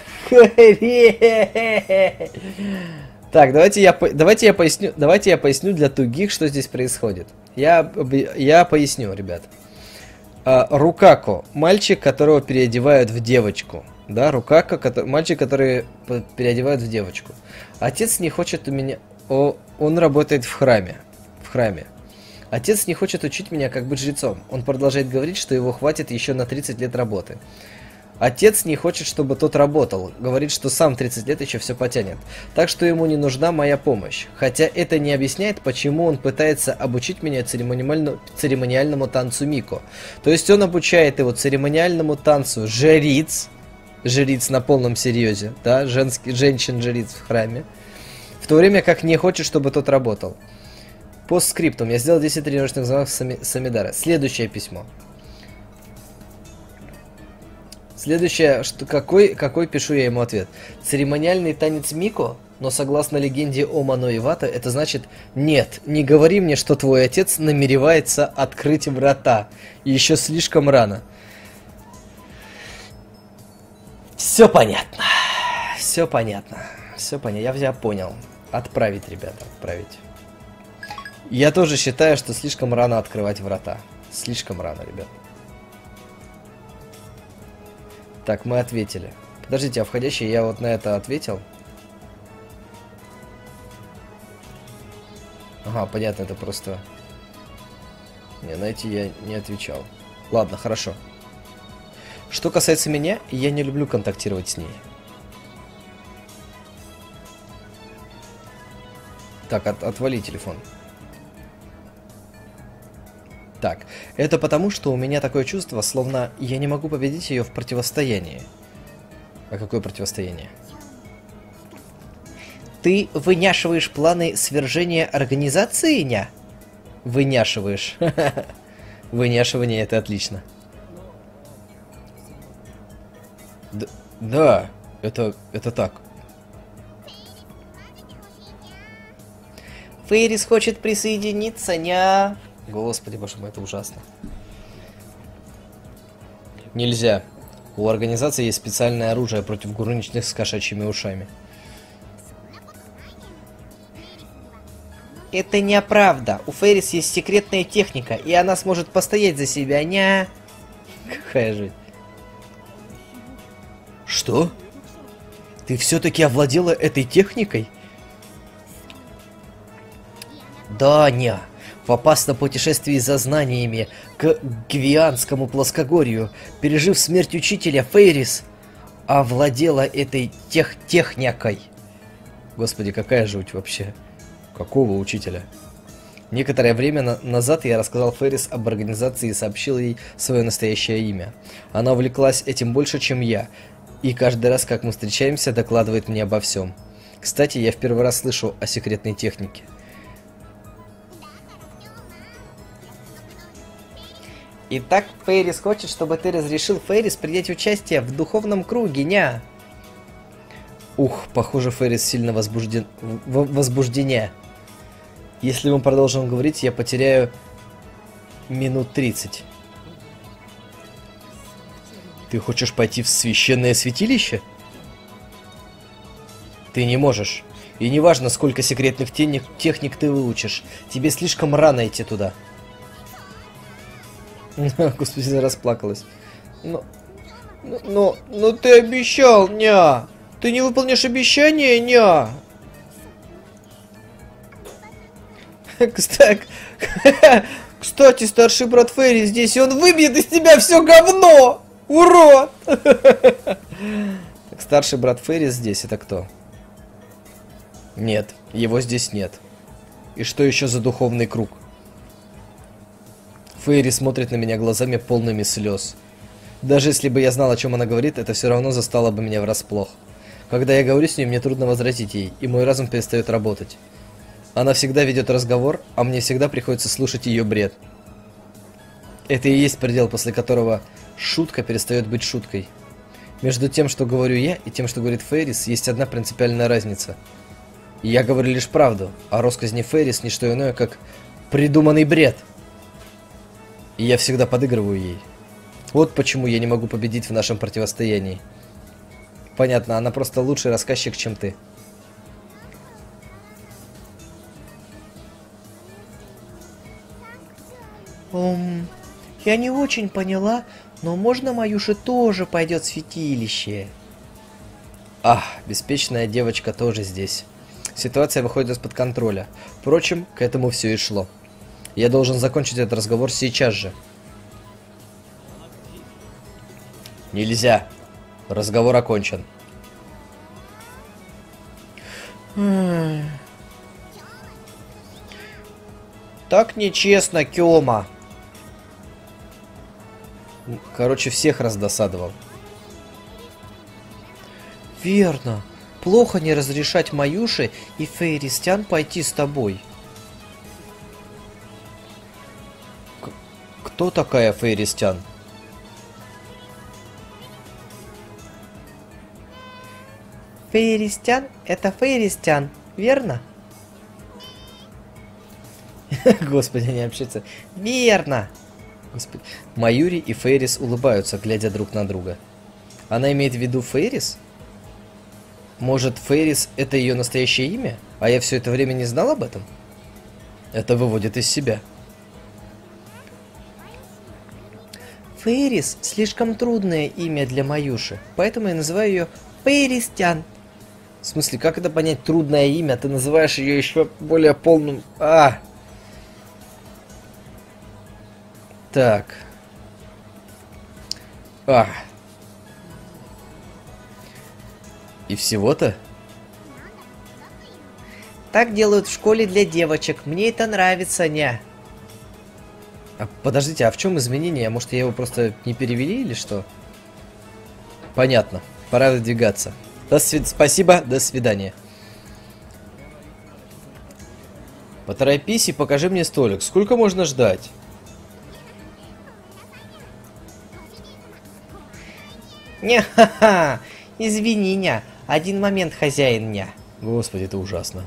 Speaker 1: хрень? Так, давайте я, давайте я поясню, давайте я поясню для тугих, что здесь происходит. Я, я поясню, ребят. А, Рукако, мальчик, которого переодевают в девочку. Да, Рукако, который, мальчик, который переодевают в девочку. Отец не хочет у меня... О, он работает в храме. В храме. Отец не хочет учить меня, как быть жрецом. Он продолжает говорить, что его хватит еще на тридцать лет работы. Отец не хочет, чтобы тот работал. Говорит, что сам тридцать лет еще все потянет. Так что ему не нужна моя помощь. Хотя это не объясняет, почему он пытается обучить меня церемониальному, церемониальному танцу Мико. То есть он обучает его церемониальному танцу жриц. Жриц на полном серьезе. Да, женский, женщин-жриц в храме. В то время как не хочет, чтобы тот работал. Постскриптум. Я сделал десять тренировочных взмахов Сами, Самидара. Следующее письмо. Следующее, что, какой, какой пишу я ему ответ. Церемониальный танец Мико, но согласно легенде о Мано Ивато, это значит нет, не говори мне, что твой отец намеревается открыть врата. Еще слишком рано. Все понятно. Все понятно. Все понятно. Я тебя понял. Отправить, ребята, отправить. Я тоже считаю, что слишком рано открывать врата. Слишком рано, ребят. Так, мы ответили. Подождите, а входящий я вот на это ответил? Ага, понятно, это просто... Не, на эти я не отвечал. Ладно, хорошо. Что касается меня, я не люблю контактировать с ней. Так, от, отвали телефон. Так, это потому, что у меня такое чувство, словно я не могу победить ее в противостоянии. А какое противостояние? Ты выняшиваешь планы свержения организации, ня? Выняшиваешь. Выняшивание, это отлично. Д да, это, это так. Фейрис хочет присоединиться, ня. Господи, боже мой, это ужасно. Нельзя. У организации есть специальное оружие против горничных с кошачьими ушами. Это неправда. У Фейрис есть секретная техника, и она сможет постоять за себя, ня. Какая жуть. Что? Ты все-таки овладела этой техникой? Да, ня. В опасном путешествии за знаниями к Гвианскому плоскогорью, пережив смерть учителя, Фейрис овладела этой тех техникой. Господи, какая жуть вообще. Какого учителя? Некоторое время на назад я рассказал Феррис об организации и сообщил ей свое настоящее имя. Она увлеклась этим больше, чем я, и каждый раз, как мы встречаемся, докладывает мне обо всем. Кстати, я в первый раз слышу о секретной технике. Итак, Феррис хочет, чтобы ты разрешил Феррис принять участие в духовном круге, ня. Ух, похоже, Феррис сильно возбужден... в возбуждение. Если мы продолжим говорить, я потеряю минут тридцать. Ты хочешь пойти в священное святилище? Ты не можешь. И не важно, сколько секретных техник, техник ты выучишь. Тебе слишком рано идти туда. Господи, расплакалась. Но, но, но ты обещал, ня. Ты не выполнишь обещание, ня. Кстати, кстати, старший брат Ферри здесь, и он выбьет из тебя все говно! Урод! Так, старший брат Ферри здесь, это кто? Нет, его здесь нет. И что еще за духовный круг? Фейри смотрит на меня глазами полными слез. Даже если бы я знал, о чем она говорит, это все равно застало бы меня врасплох. Когда я говорю с ней, мне трудно возразить ей, и мой разум перестает работать. Она всегда ведет разговор, а мне всегда приходится слушать ее бред. Это и есть предел, после которого шутка перестает быть шуткой. Между тем, что говорю я, и тем, что говорит Феррис, есть одна принципиальная разница. Я говорю лишь правду, а россказни Феррис не что иное, как придуманный бред. И я всегда подыгрываю ей. Вот почему я не могу победить в нашем противостоянии. Понятно, она просто лучший рассказчик, чем ты. Um, я не очень поняла, но можно Маюша тоже пойдет в святилище? Ах, беспечная девочка тоже здесь. Ситуация выходит из-под контроля. Впрочем, к этому все и шло. Я должен закончить этот разговор сейчас же. Нельзя. Разговор окончен. Так нечестно, Кёма. Короче, всех раздосадовал. Верно. Плохо не разрешать Маюше и Фейристян пойти с тобой. К кто такая Фейристян? Фейристян — это Фейристян, верно? Господи, они общаются. Верно! Господи. Маюри и Фейрис улыбаются, глядя друг на друга. Она имеет в виду Фейрис? Может, Фейрис — это ее настоящее имя? А я все это время не знал об этом? Это выводит из себя. Фейрис — слишком трудное имя для Маюши, поэтому я называю ее Фейристян. В смысле, как это понять трудное имя? Ты называешь ее еще более полным... А! Так. А. И всего-то? Так делают в школе для девочек. Мне это нравится, ня. А, подождите, а в чем изменение? Может, я его просто не перевели или что? Понятно. Пора выдвигаться. До свид... Спасибо, до свидания. Поторопись и покажи мне столик. Сколько можно ждать? Ня-ха-ха! Извини, ня. Один момент, хозяин, ня. Господи, это ужасно.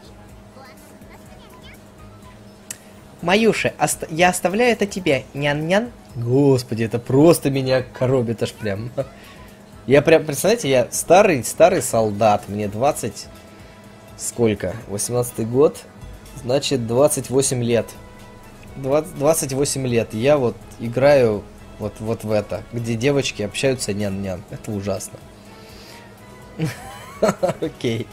Speaker 1: Маюша, ост... я оставляю это тебе, нян-нян. Господи, это просто меня коробит аж прям. Я прям, представляете, я старый, старый солдат. Мне двадцать... Сколько? восемнадцатый год. Значит, двадцать восемь лет. двадцать восемь лет. Я вот играю... Вот, вот в это, где девочки общаются нян-нян. Это ужасно. Окей.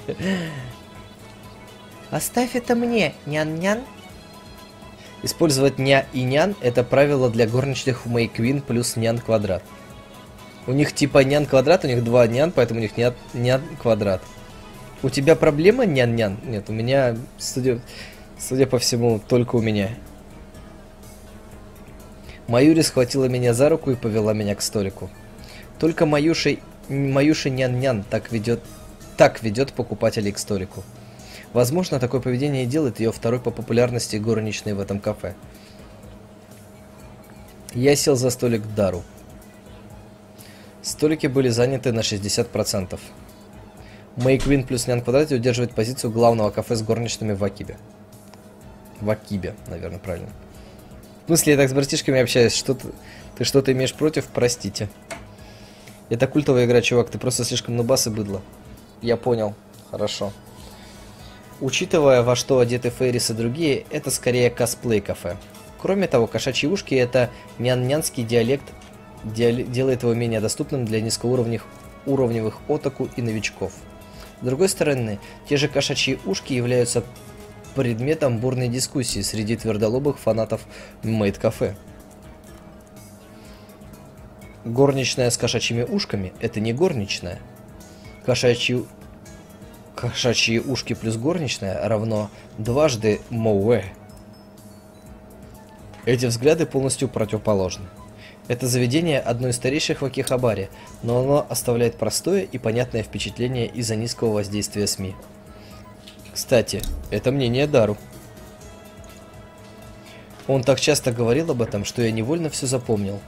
Speaker 1: Оставь это мне, нян-нян. Использовать ня и нян — это правило для горничных в May Queen плюс нян квадрат. У них типа нян квадрат, у них два нян, поэтому у них нян, нян квадрат. У тебя проблема, нян-нян? Нет, у меня, судя, судя по всему, только у меня. Маюри схватила меня за руку и повела меня к столику. Только Маюша, Маюша нян-нян так ведет, так ведет покупателей к столику. Возможно, такое поведение делает ее второй по популярности горничной в этом кафе. Я сел за столик к Дару. Столики были заняты на шестьдесят процентов. Мэй Квин плюс Нян в квадрате удерживает позицию главного кафе с горничными в Акибе. В Акибе, наверное, правильно. В смысле, я так с братишками общаюсь, что ты, ты что-то имеешь против? Простите. Это культовая игра, чувак, ты просто слишком нубас и быдло. Я понял. Хорошо. Учитывая, во что одеты Фейрис и другие, это скорее косплей-кафе. Кроме того, кошачьи ушки — это нян-нянский диалект, диал... делает его менее доступным для низкоуровневых уровневых отаку и новичков. С другой стороны, те же кошачьи ушки являются предметом бурной дискуссии среди твердолобых фанатов мейд-кафе. Горничная с кошачьими ушками — это не горничная. Кошачьи... Кошачьи ушки плюс горничная равно дважды моуэ. Эти взгляды полностью противоположны. Это заведение одно из старейших в Акихабаре, но оно оставляет простое и понятное впечатление из-за низкого воздействия СМИ. Кстати, это мнение Дару. Он так часто говорил об этом, что я невольно все запомнил.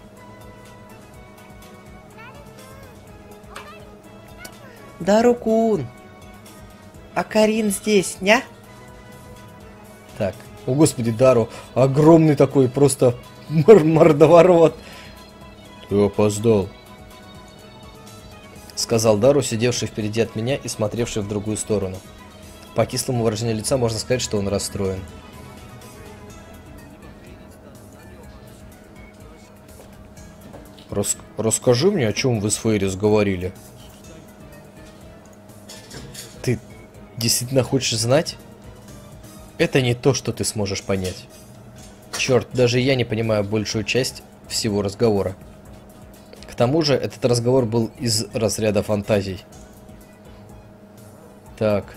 Speaker 1: Дару-кун! А Карин здесь, ня? Так, о господи, Дару, огромный такой, просто мор мордоворот. Ты опоздал, сказал Дару, сидевший впереди от меня и смотревший в другую сторону. По кислому выражению лица можно сказать, что он расстроен. Рас расскажи мне, о чем вы с Фейрис говорили. Ты действительно хочешь знать? Это не то, что ты сможешь понять. Черт, даже я не понимаю большую часть всего разговора. К тому же, этот разговор был из разряда фантазий. Так.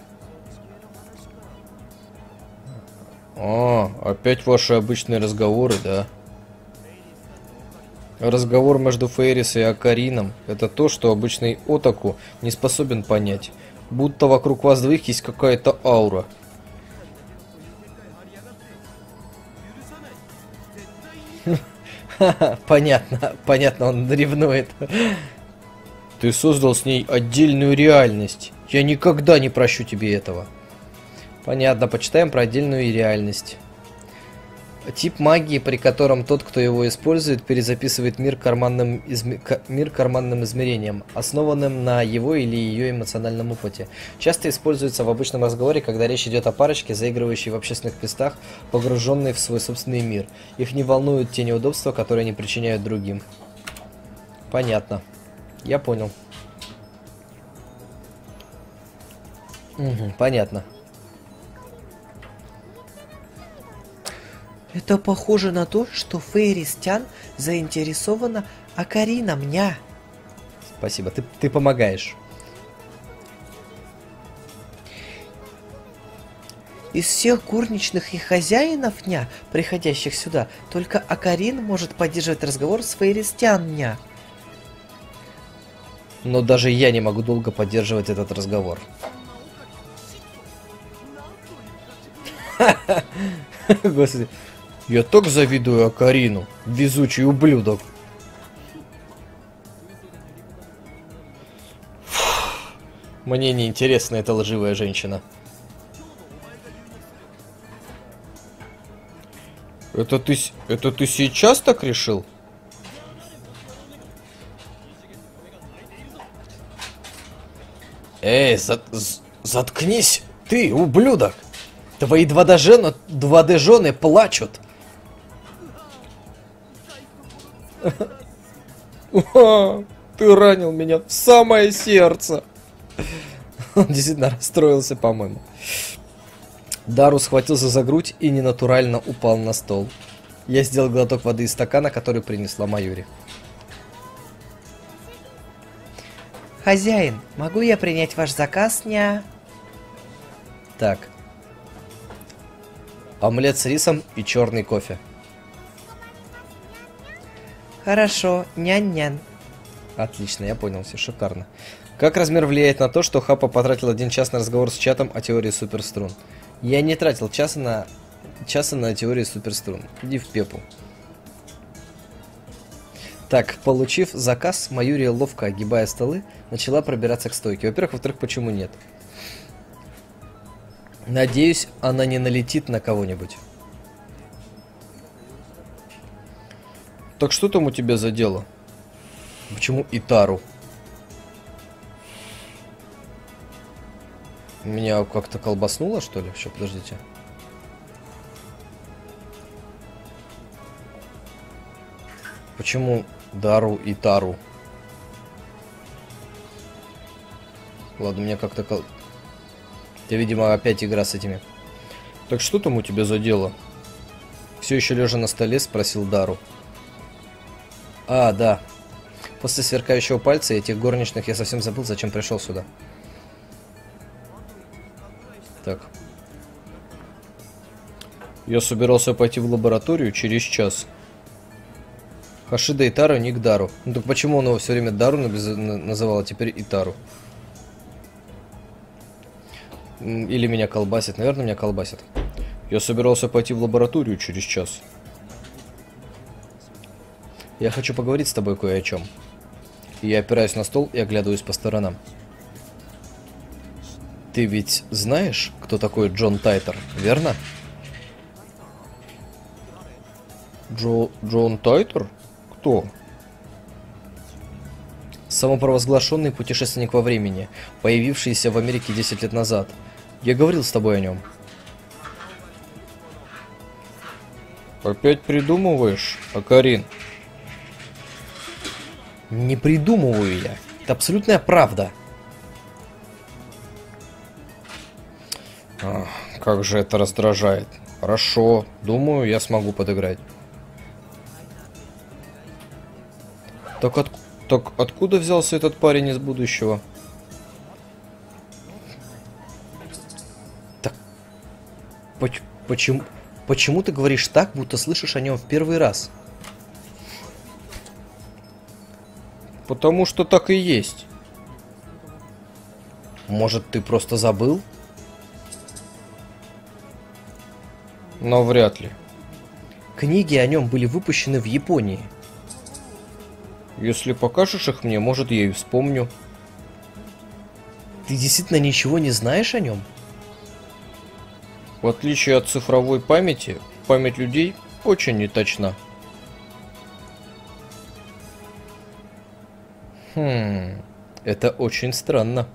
Speaker 1: А, опять ваши обычные разговоры, да? Разговор между Фейрис и Акарином — это то, что обычный отаку не способен понять. Будто вокруг вас двоих есть какая-то аура. Понятно, понятно, он ревнует. Ты создал с ней отдельную реальность. Я никогда не прощу тебе этого. Понятно, почитаем про отдельную реальность. Тип магии, при котором тот, кто его использует, перезаписывает мир карманным, изме... мир карманным измерением, основанным на его или ее эмоциональном опыте. Часто используется в обычном разговоре, когда речь идет о парочке, заигрывающей в общественных местах, погруженной в свой собственный мир. Их не волнуют те неудобства, которые они причиняют другим. Понятно. Я понял. Угу, понятно. Это похоже на то, что Фейрис Тян заинтересована Акарина мня. Спасибо, ты, ты помогаешь. Из всех горничных и хозяинов ня, приходящих сюда, только Акарин может поддерживать разговор с Фейрис Тян мня. Но даже я не могу долго поддерживать этот разговор. Господи. Я так завидую Акарину, везучий ублюдок. Фух. Мне не интересна эта лживая женщина. Это ты, это ты сейчас так решил? Эй, за, заткнись, ты, ублюдок! Твои два дэ жены плачут. Ты ранил меня в самое сердце. Он действительно расстроился, по-моему. Дару схватился за грудь и ненатурально упал на стол. Я сделал глоток воды из стакана, который принесла Маюри. Хозяин, могу я принять ваш заказ, ня? Так. Омлет с рисом и черный кофе. Хорошо, нянь-нянь. Отлично, я понял, все шикарно. Как размер влияет на то, что Хапа потратил один час на разговор с чатом о теории суперструн? Я не тратил часа на, часа на теорию суперструн. Иди в пепу. Так, получив заказ, Маюрия, ловко огибая столы, начала пробираться к стойке. Во-первых, во-вторых, почему нет? Надеюсь, она не налетит на кого-нибудь. Так что там у тебя за дело? Почему Итару? Меня как-то колбаснуло, что ли? Еще, подождите. Почему Дару и Тару? Ладно, меня как-то... Кол... Это, видимо, опять игра с этими. Так что там у тебя за дело? Все еще лежа на столе, спросил Дару. А, да. После сверкающего пальца и этих горничных я совсем забыл, зачем пришел сюда. Так. Я собирался пойти в лабораторию через час. Хашида Итару, не к Дару. Ну так почему он его все время Дару называл, а теперь Итару? Или меня колбасит? Наверное, меня колбасит. Я собирался пойти в лабораторию через час. Я хочу поговорить с тобой кое о чем. Я опираюсь на стол и оглядываюсь по сторонам. Ты ведь знаешь, кто такой Джон Тайтер, верно? Джо... Джон Тайтер? Кто? Самопровозглашенный путешественник во времени, появившийся в Америке десять лет назад. Я говорил с тобой о нем. Опять придумываешь, Акарин? Не придумываю я. Это абсолютная правда. Ах, как же это раздражает. Хорошо, думаю, я смогу подыграть. Так, от... так откуда взялся этот парень из будущего? Так... Поч... Почему... Почему ты говоришь так, будто слышишь о нем в первый раз? Потому что так и есть. Может, ты просто забыл? Но вряд ли. Книги о нем были выпущены в Японии. Если покажешь их мне, может, я и вспомню. Ты действительно ничего не знаешь о нем? В отличие от цифровой памяти, память людей очень неточна. Хм, это очень странно.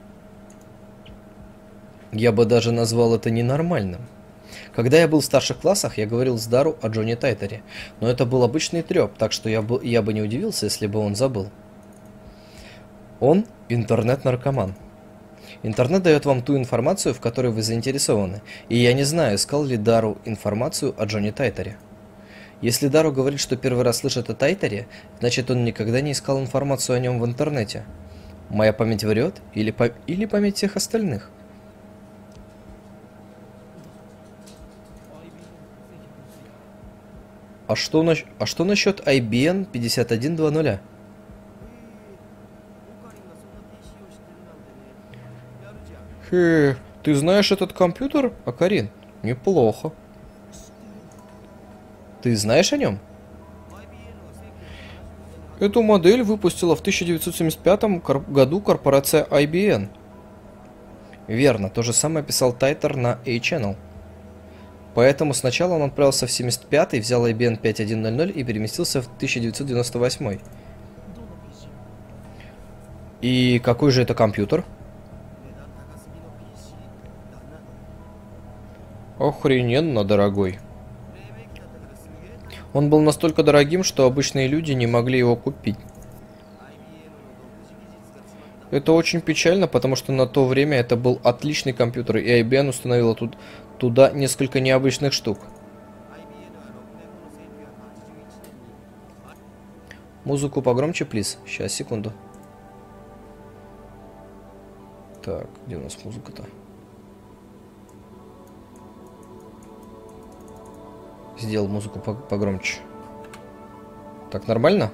Speaker 1: Я бы даже назвал это ненормальным. Когда я был в старших классах, я говорил с Дару о Джоне Тайтере, но это был обычный трёп, так что я бы, я бы не удивился, если бы он забыл. Он интернет-наркоман. Интернет дает вам ту информацию, в которой вы заинтересованы, и я не знаю, искал ли Дару информацию о Джоне Тайтере. Если Дару говорит, что первый раз слышит о Тайтере, значит он никогда не искал информацию о нем в интернете. Моя память врет, или, па или память всех остальных? А что, на... а что насчет ай би эн пятьдесят один двадцать? Хе, ты знаешь этот компьютер, Акарин? Неплохо. Ты знаешь о нем? Эту модель выпустила в тысяча девятьсот семьдесят пятом году корпорация ай би эн. Верно, то же самое писал Тайтер на A-Channel. Поэтому сначала он отправился в семьдесят пятый, взял ай би эн пять тысяч сто и переместился в тысяча девятьсот девяносто восьмой. И какой же это компьютер? Охрененно дорогой. Он был настолько дорогим, что обычные люди не могли его купить. Это очень печально, потому что на то время это был отличный компьютер, и ай би эн установила тут, туда несколько необычных штук. Музыку погромче, плиз. Сейчас, секунду. Так, где у нас музыка-то? Сделал музыку погромче. Так, нормально?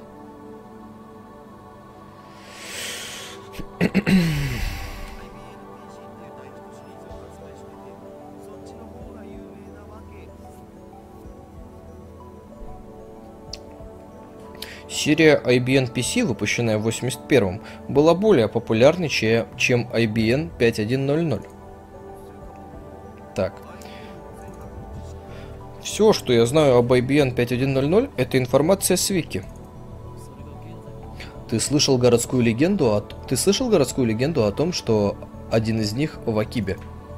Speaker 1: Серия ай би эн пи си, выпущенная в восемьдесят первом, была более популярной, чем ай би эн пять тысяч сто. Так. Все, что я знаю об ай би эн пять тысяч сто, это информация с Вики. Ты слышал городскую легенду о... Ты слышал городскую легенду о том, что один из них в Акибе?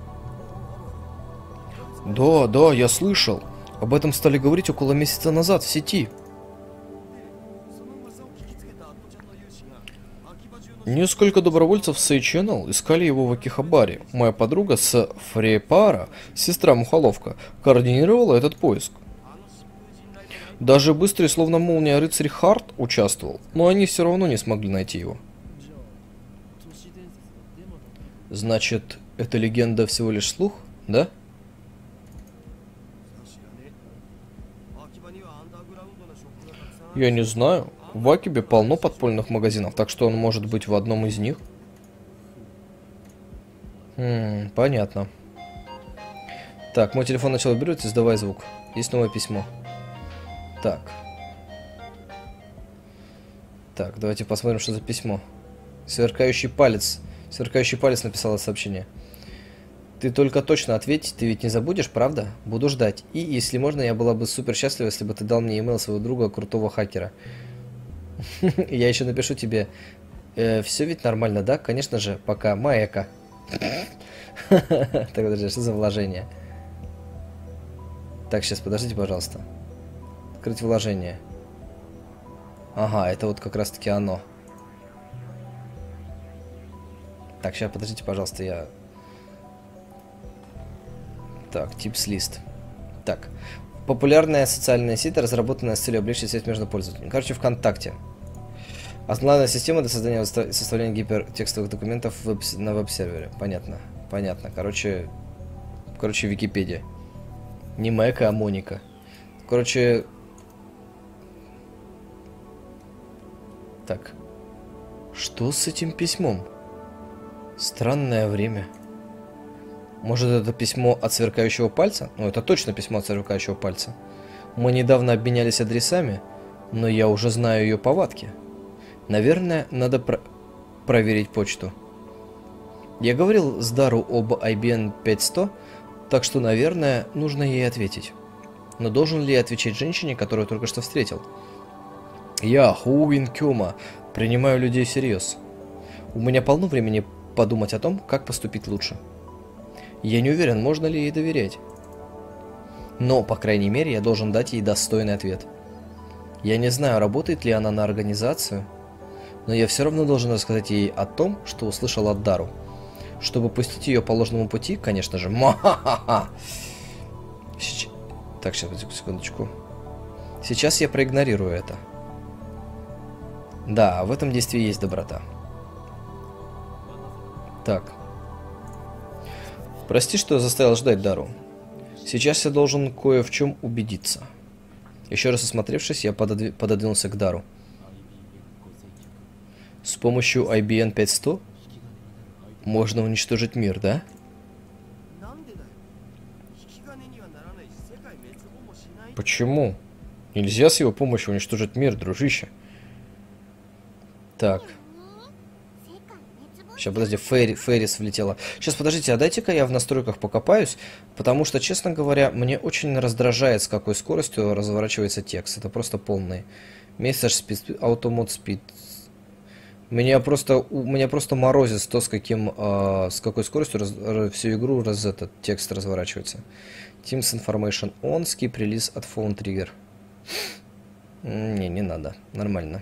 Speaker 1: Да, да, я слышал. Об этом стали говорить около месяца назад в сети. Несколько добровольцев с Сейченнел искали его в Акихабаре. Моя подруга с Фрейпара, сестра Мухоловка, координировала этот поиск. Даже быстрый, словно молния, рыцарь Харт участвовал, но они все равно не смогли найти его. Значит, эта легенда всего лишь слух, да? Я не знаю. В Акибе полно подпольных магазинов, так что он может быть в одном из них. Хм, понятно. Так, мой телефон начал вибрировать, издавай звук. Есть новое письмо. Так. Так, давайте посмотрим, что за письмо. Сверкающий палец. Сверкающий палец написала сообщение. Ты только точно ответь, ты ведь не забудешь, правда? Буду ждать. И, если можно, я была бы супер счастлива, если бы ты дал мне имейл своего друга, крутого хакера. Я еще напишу тебе. Все ведь нормально, да? Конечно же, пока. Маэка. Так, подожди, что за вложение? Так, сейчас, подождите, пожалуйста. Открыть вложение. Ага, это вот как раз-таки оно. Так, сейчас, подождите, пожалуйста, я... Так, типс лист. Так. Популярная социальная сеть, разработанная с целью облегчить связь между пользователями. Короче, ВКонтакте. Основная система для создания и составления гипертекстовых документов веб на веб-сервере. Понятно. Понятно. Короче, короче, Википедия. Не Мэка, а Моника. Короче... Так. Что с этим письмом? Странное время. Может, это письмо от сверкающего пальца? Ну, это точно письмо от сверкающего пальца. Мы недавно обменялись адресами, но я уже знаю ее повадки. Наверное, надо про проверить почту. Я говорил с Дару об ай би эн пять сто, так что, наверное, нужно ей ответить. Но должен ли я отвечать женщине, которую только что встретил? Я, Хуин Кёма, принимаю людей всерьез. У меня полно времени подумать о том, как поступить лучше. Я не уверен, можно ли ей доверять. Но, по крайней мере, я должен дать ей достойный ответ. Я не знаю, работает ли она на организацию, но я все равно должен рассказать ей о том, что услышал от Дару. Чтобы пустить ее по ложному пути, конечно же. Ма-ха-ха-ха. Так, сейчас, секундочку. Сейчас я проигнорирую это. Да, в этом действии есть доброта. Так. Прости, что я заставил ждать Дару. Сейчас я должен кое в чем убедиться. Еще раз осмотревшись, я пододв... пододвинулся к Дару. С помощью ай би эн пять сто можно уничтожить мир, да? Почему? Нельзя с его помощью уничтожить мир, дружище. Так. Сейчас, подожди, Ферри, Феррис влетела. Сейчас, подождите, а дайте-ка я в настройках покопаюсь, потому что, честно говоря, мне очень раздражает, с какой скоростью разворачивается текст. Это просто полный. Message speed, automod speed. Меня просто, у меня просто морозит то, с каким, э, с какой скоростью раз, всю игру раз, этот текст разворачивается. Teams information on, skip release от phone trigger. Не, не надо, нормально.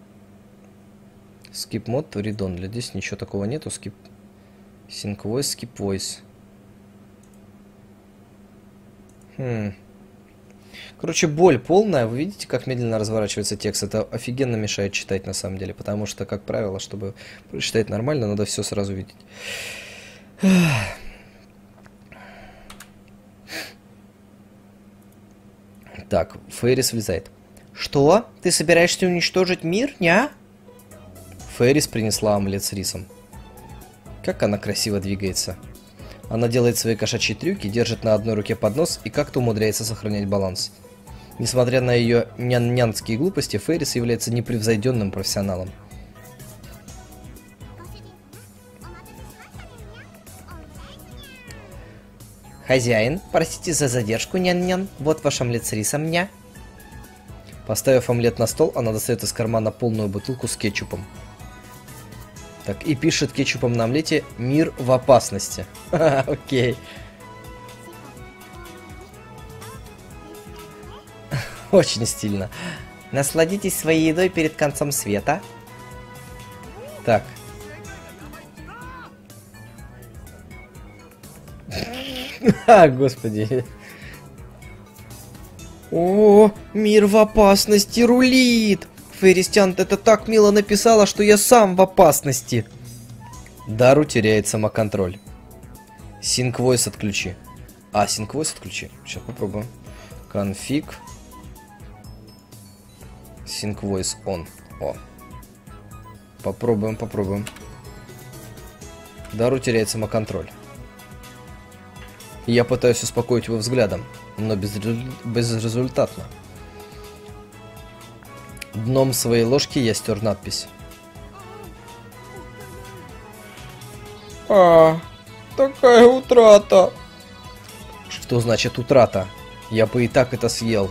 Speaker 1: Skip mode, read only. Здесь ничего такого нету. Skip sync voice, skip voice. Хм. Короче, боль полная. Вы видите, как медленно разворачивается текст? Это офигенно мешает читать на самом деле. Потому что, как правило, чтобы прочитать нормально, надо все сразу видеть. Так, Фейрис влезает. Что? Ты собираешься уничтожить мир, ня? Фейрис принесла омлет с рисом. Как она красиво двигается. Она делает свои кошачьи трюки, держит на одной руке поднос и как-то умудряется сохранять баланс. Несмотря на ее нян-нянские глупости, Фейрис является непревзойденным профессионалом. Хозяин, простите за задержку, нян-нян. Вот ваш омлет с рисом, ня. Поставив омлет на стол, она достает из кармана полную бутылку с кетчупом. Так, и пишет кетчупом на омлете «Мир в опасности». Окей. Очень стильно. Насладитесь своей едой перед концом света. Так. А, господи. О, мир в опасности рулит. Фейристиан, это так мило написала, что я сам в опасности. Дару теряет самоконтроль. Sync Voice отключи. А, Sync Voice отключи. Сейчас попробуем. Конфиг. Sync Voice on. О. Попробуем, попробуем. Дару теряет самоконтроль. Я пытаюсь успокоить его взглядом, но безрезу... безрезультатно. Дном своей ложки я стер надпись. А, такая утрата. Что значит утрата? Я бы и так это съел.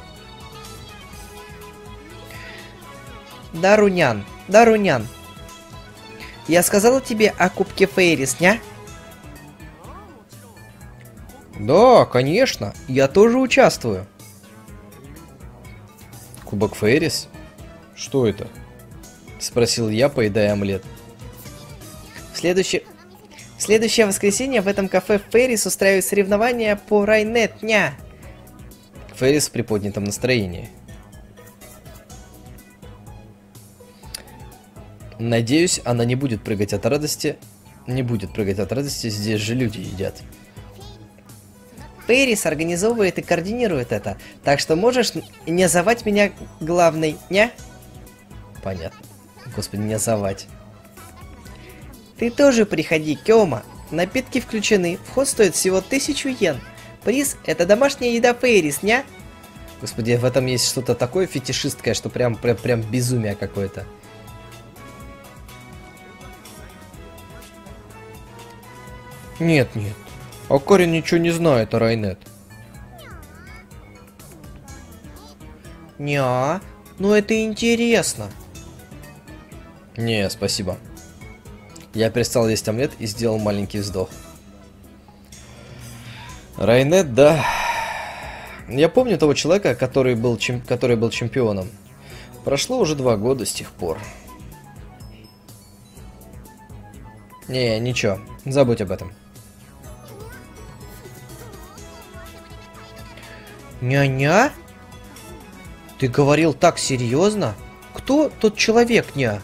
Speaker 1: Дарунян, Дарунян. Я сказала тебе о кубке Фейрис, ня? Да, конечно, я тоже участвую. Кубок Фейрис? Что это? Спросил я, поедая омлет. В следующее... В следующее воскресенье в этом кафе Фейрис устраивает соревнования по Райнет, ня. Фейрис в приподнятом настроении. Надеюсь, она не будет прыгать от радости. Не будет прыгать от радости, здесь же люди едят. Фейрис организовывает и координирует это, так что можешь не звать меня главной, ня? Понятно. Господи, не звать. Ты тоже приходи, Кёма. Напитки включены, вход стоит всего тысячу йен. Приз — это домашняя еда Фейрис, ня? Господи, в этом есть что-то такое фетишистское, что прям, прям, прям безумие какое-то. Нет, нет. А Карин ничего не знает о Райнет. Ня, ну это интересно. Не, спасибо. Я перестал есть омлет и сделал маленький вздох. Райнет, да. Я помню того человека, который был, чем... который был чемпионом. Прошло уже два года с тех пор. Не, ничего, забудь об этом. Ня-ня? Ты говорил так серьезно? Кто тот человек, ня?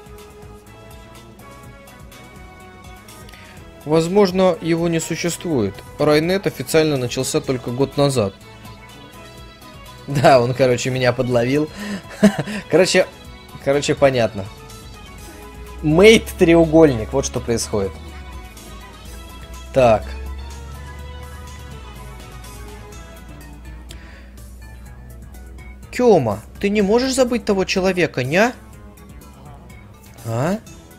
Speaker 1: Возможно, его не существует. Райнет официально начался только год назад. Да, он, короче, меня подловил. Короче, короче, понятно. Мейт треугольник, вот что происходит. Так. Кёма, ты не можешь забыть того человека, ня? А?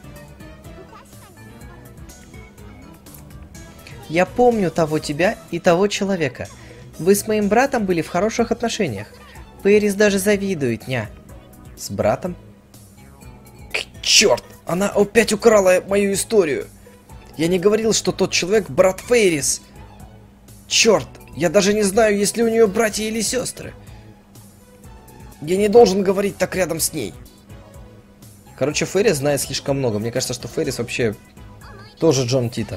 Speaker 1: Я помню того тебя и того человека. Вы с моим братом были в хороших отношениях. Фейрис даже завидует, ня. С братом? Черт, она опять украла мою историю. Я не говорил, что тот человек брат Фейрис. Черт, я даже не знаю, есть ли у нее братья или сестры. Я не должен говорить так рядом с ней. Короче, Фейрис знает слишком много. Мне кажется, что Фейрис вообще тоже Джон Титер.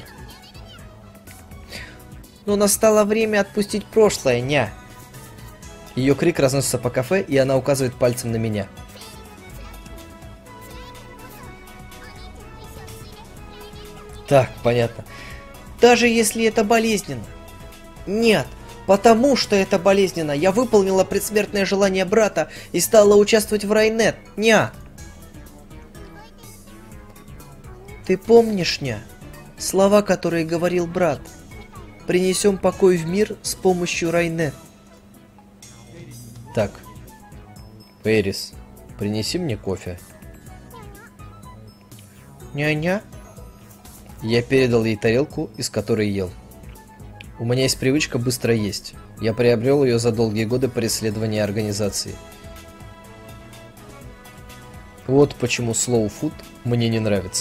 Speaker 1: Но настало время отпустить прошлое, ня. Ее крик разносится по кафе, и она указывает пальцем на меня. Так, понятно. Даже если это болезненно. Нет, Потому что это болезненно. Я выполнила предсмертное желание брата и стала участвовать в Райнет. Ня. Ты помнишь, ня? Слова, которые говорил брат. Принесем покой в мир с помощью Райнет. Так. Фейрис, принеси мне кофе. Ня-ня. Я передал ей тарелку, из которой ел. У меня есть привычка быстро есть. Я приобрел ее за долгие годы преследования организации. Вот почему slow food мне не нравится.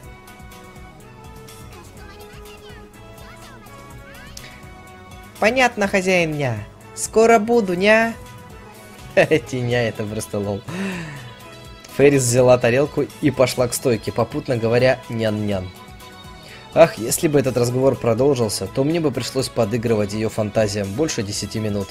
Speaker 1: Понятно, хозяин, ня. Скоро буду, ня. Эти ня, это просто лол. Фейрис взяла тарелку и пошла к стойке, попутно говоря нян-нян. Ах, если бы этот разговор продолжился, то мне бы пришлось подыгрывать ее фантазиям больше десяти минут.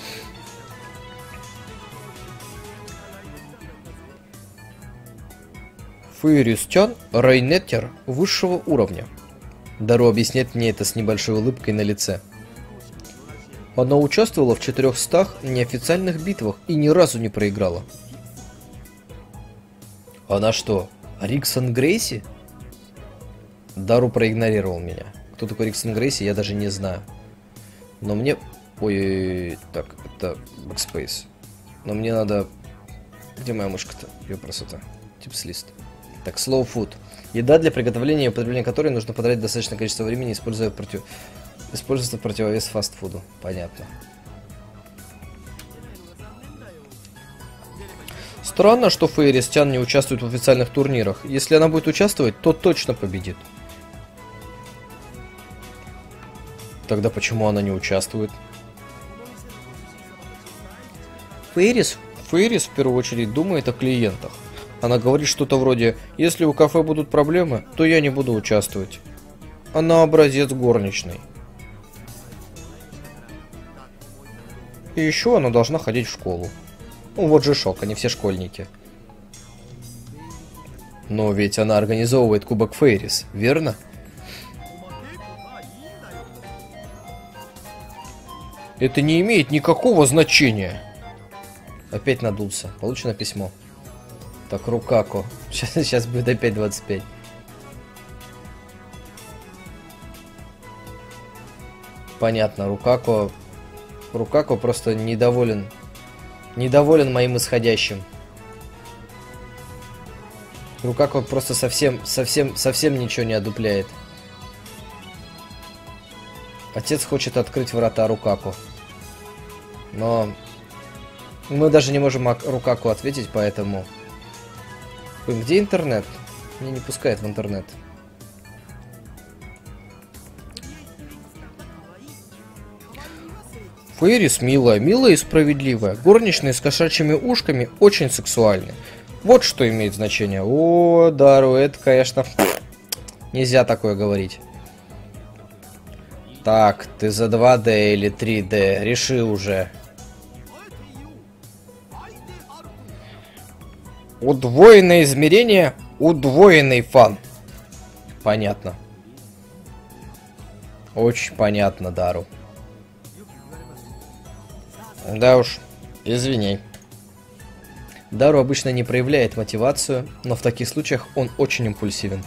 Speaker 1: Фейрис-чан – райнеттер высшего уровня. Дару объясняет мне это с небольшой улыбкой на лице. Она участвовала в четырехстах неофициальных битвах и ни разу не проиграла. Она что, Риксон Грейси? Дару проигнорировал меня. Кто такой Риксон Грейси, я даже не знаю. Но мне... Ой, так, это Backspace. Но мне надо... Где моя мышка-то? Ее красота. Типс-лист. Так, slow food. Еда, для приготовления и употребления которой нужно потратить достаточное количество времени, используя против... Используется противовес фастфуду. Понятно. Странно, что Фейрис-чан не участвует в официальных турнирах. Если она будет участвовать, то точно победит. Тогда почему она не участвует? Фейрис? Фейрис в первую очередь думает о клиентах. Она говорит что-то вроде: если у кафе будут проблемы, то я не буду участвовать. Она образец горничной. И еще она должна ходить в школу. Ну вот же шок, они все школьники. Но ведь она организовывает Кубок Фейрис, верно? Это не имеет никакого значения. Опять надулся. Получено письмо. Так, Рукако. Сейчас, сейчас будет опять двадцать пять. Понятно, Рукако... Рукако просто недоволен. Недоволен моим исходящим. Рукако просто совсем, совсем, совсем ничего не одупляет. Отец хочет открыть врата Рукако. Но мы даже не можем Рукако ответить, поэтому... Ой, где интернет? Меня не пускает в интернет. Фейрис милая, милая и справедливая. Горничные с кошачьими ушками очень сексуальны. Вот что имеет значение. О, Дару, это, конечно... Нельзя такое говорить. Так, ты за два дэ или три дэ? Реши уже. Удвоенное измерение, удвоенный фан. Понятно. Очень понятно, Дару. Да уж, извини. Дару обычно не проявляет мотивацию, но в таких случаях он очень импульсивен.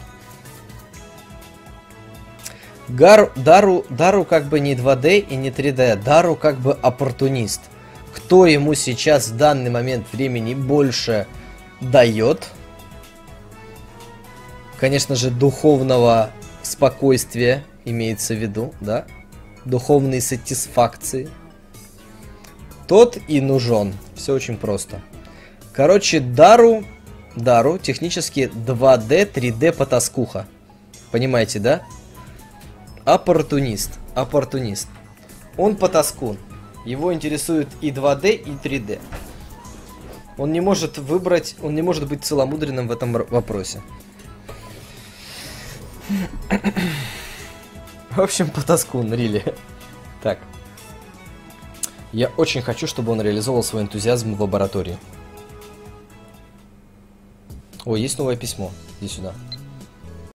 Speaker 1: Гару, Дару, Дару как бы не два дэ и не три дэ. Дару как бы оппортунист. Кто ему сейчас в данный момент времени больше дает? Конечно же, духовного спокойствия имеется в виду, да? Духовной сатисфакции. Тот и нужен. Все очень просто. Короче, Дару, Дару технически два дэ, три дэ потаскуха. Понимаете, да? Оппортунист. Оппортунист. Он потаскун. Его интересует и два дэ, и три дэ. Он не может выбрать, он не может быть целомудренным в этом вопросе. В общем, потаскун, рили. Так. Я очень хочу, чтобы он реализовал свой энтузиазм в лаборатории. О, есть новое письмо. Иди сюда.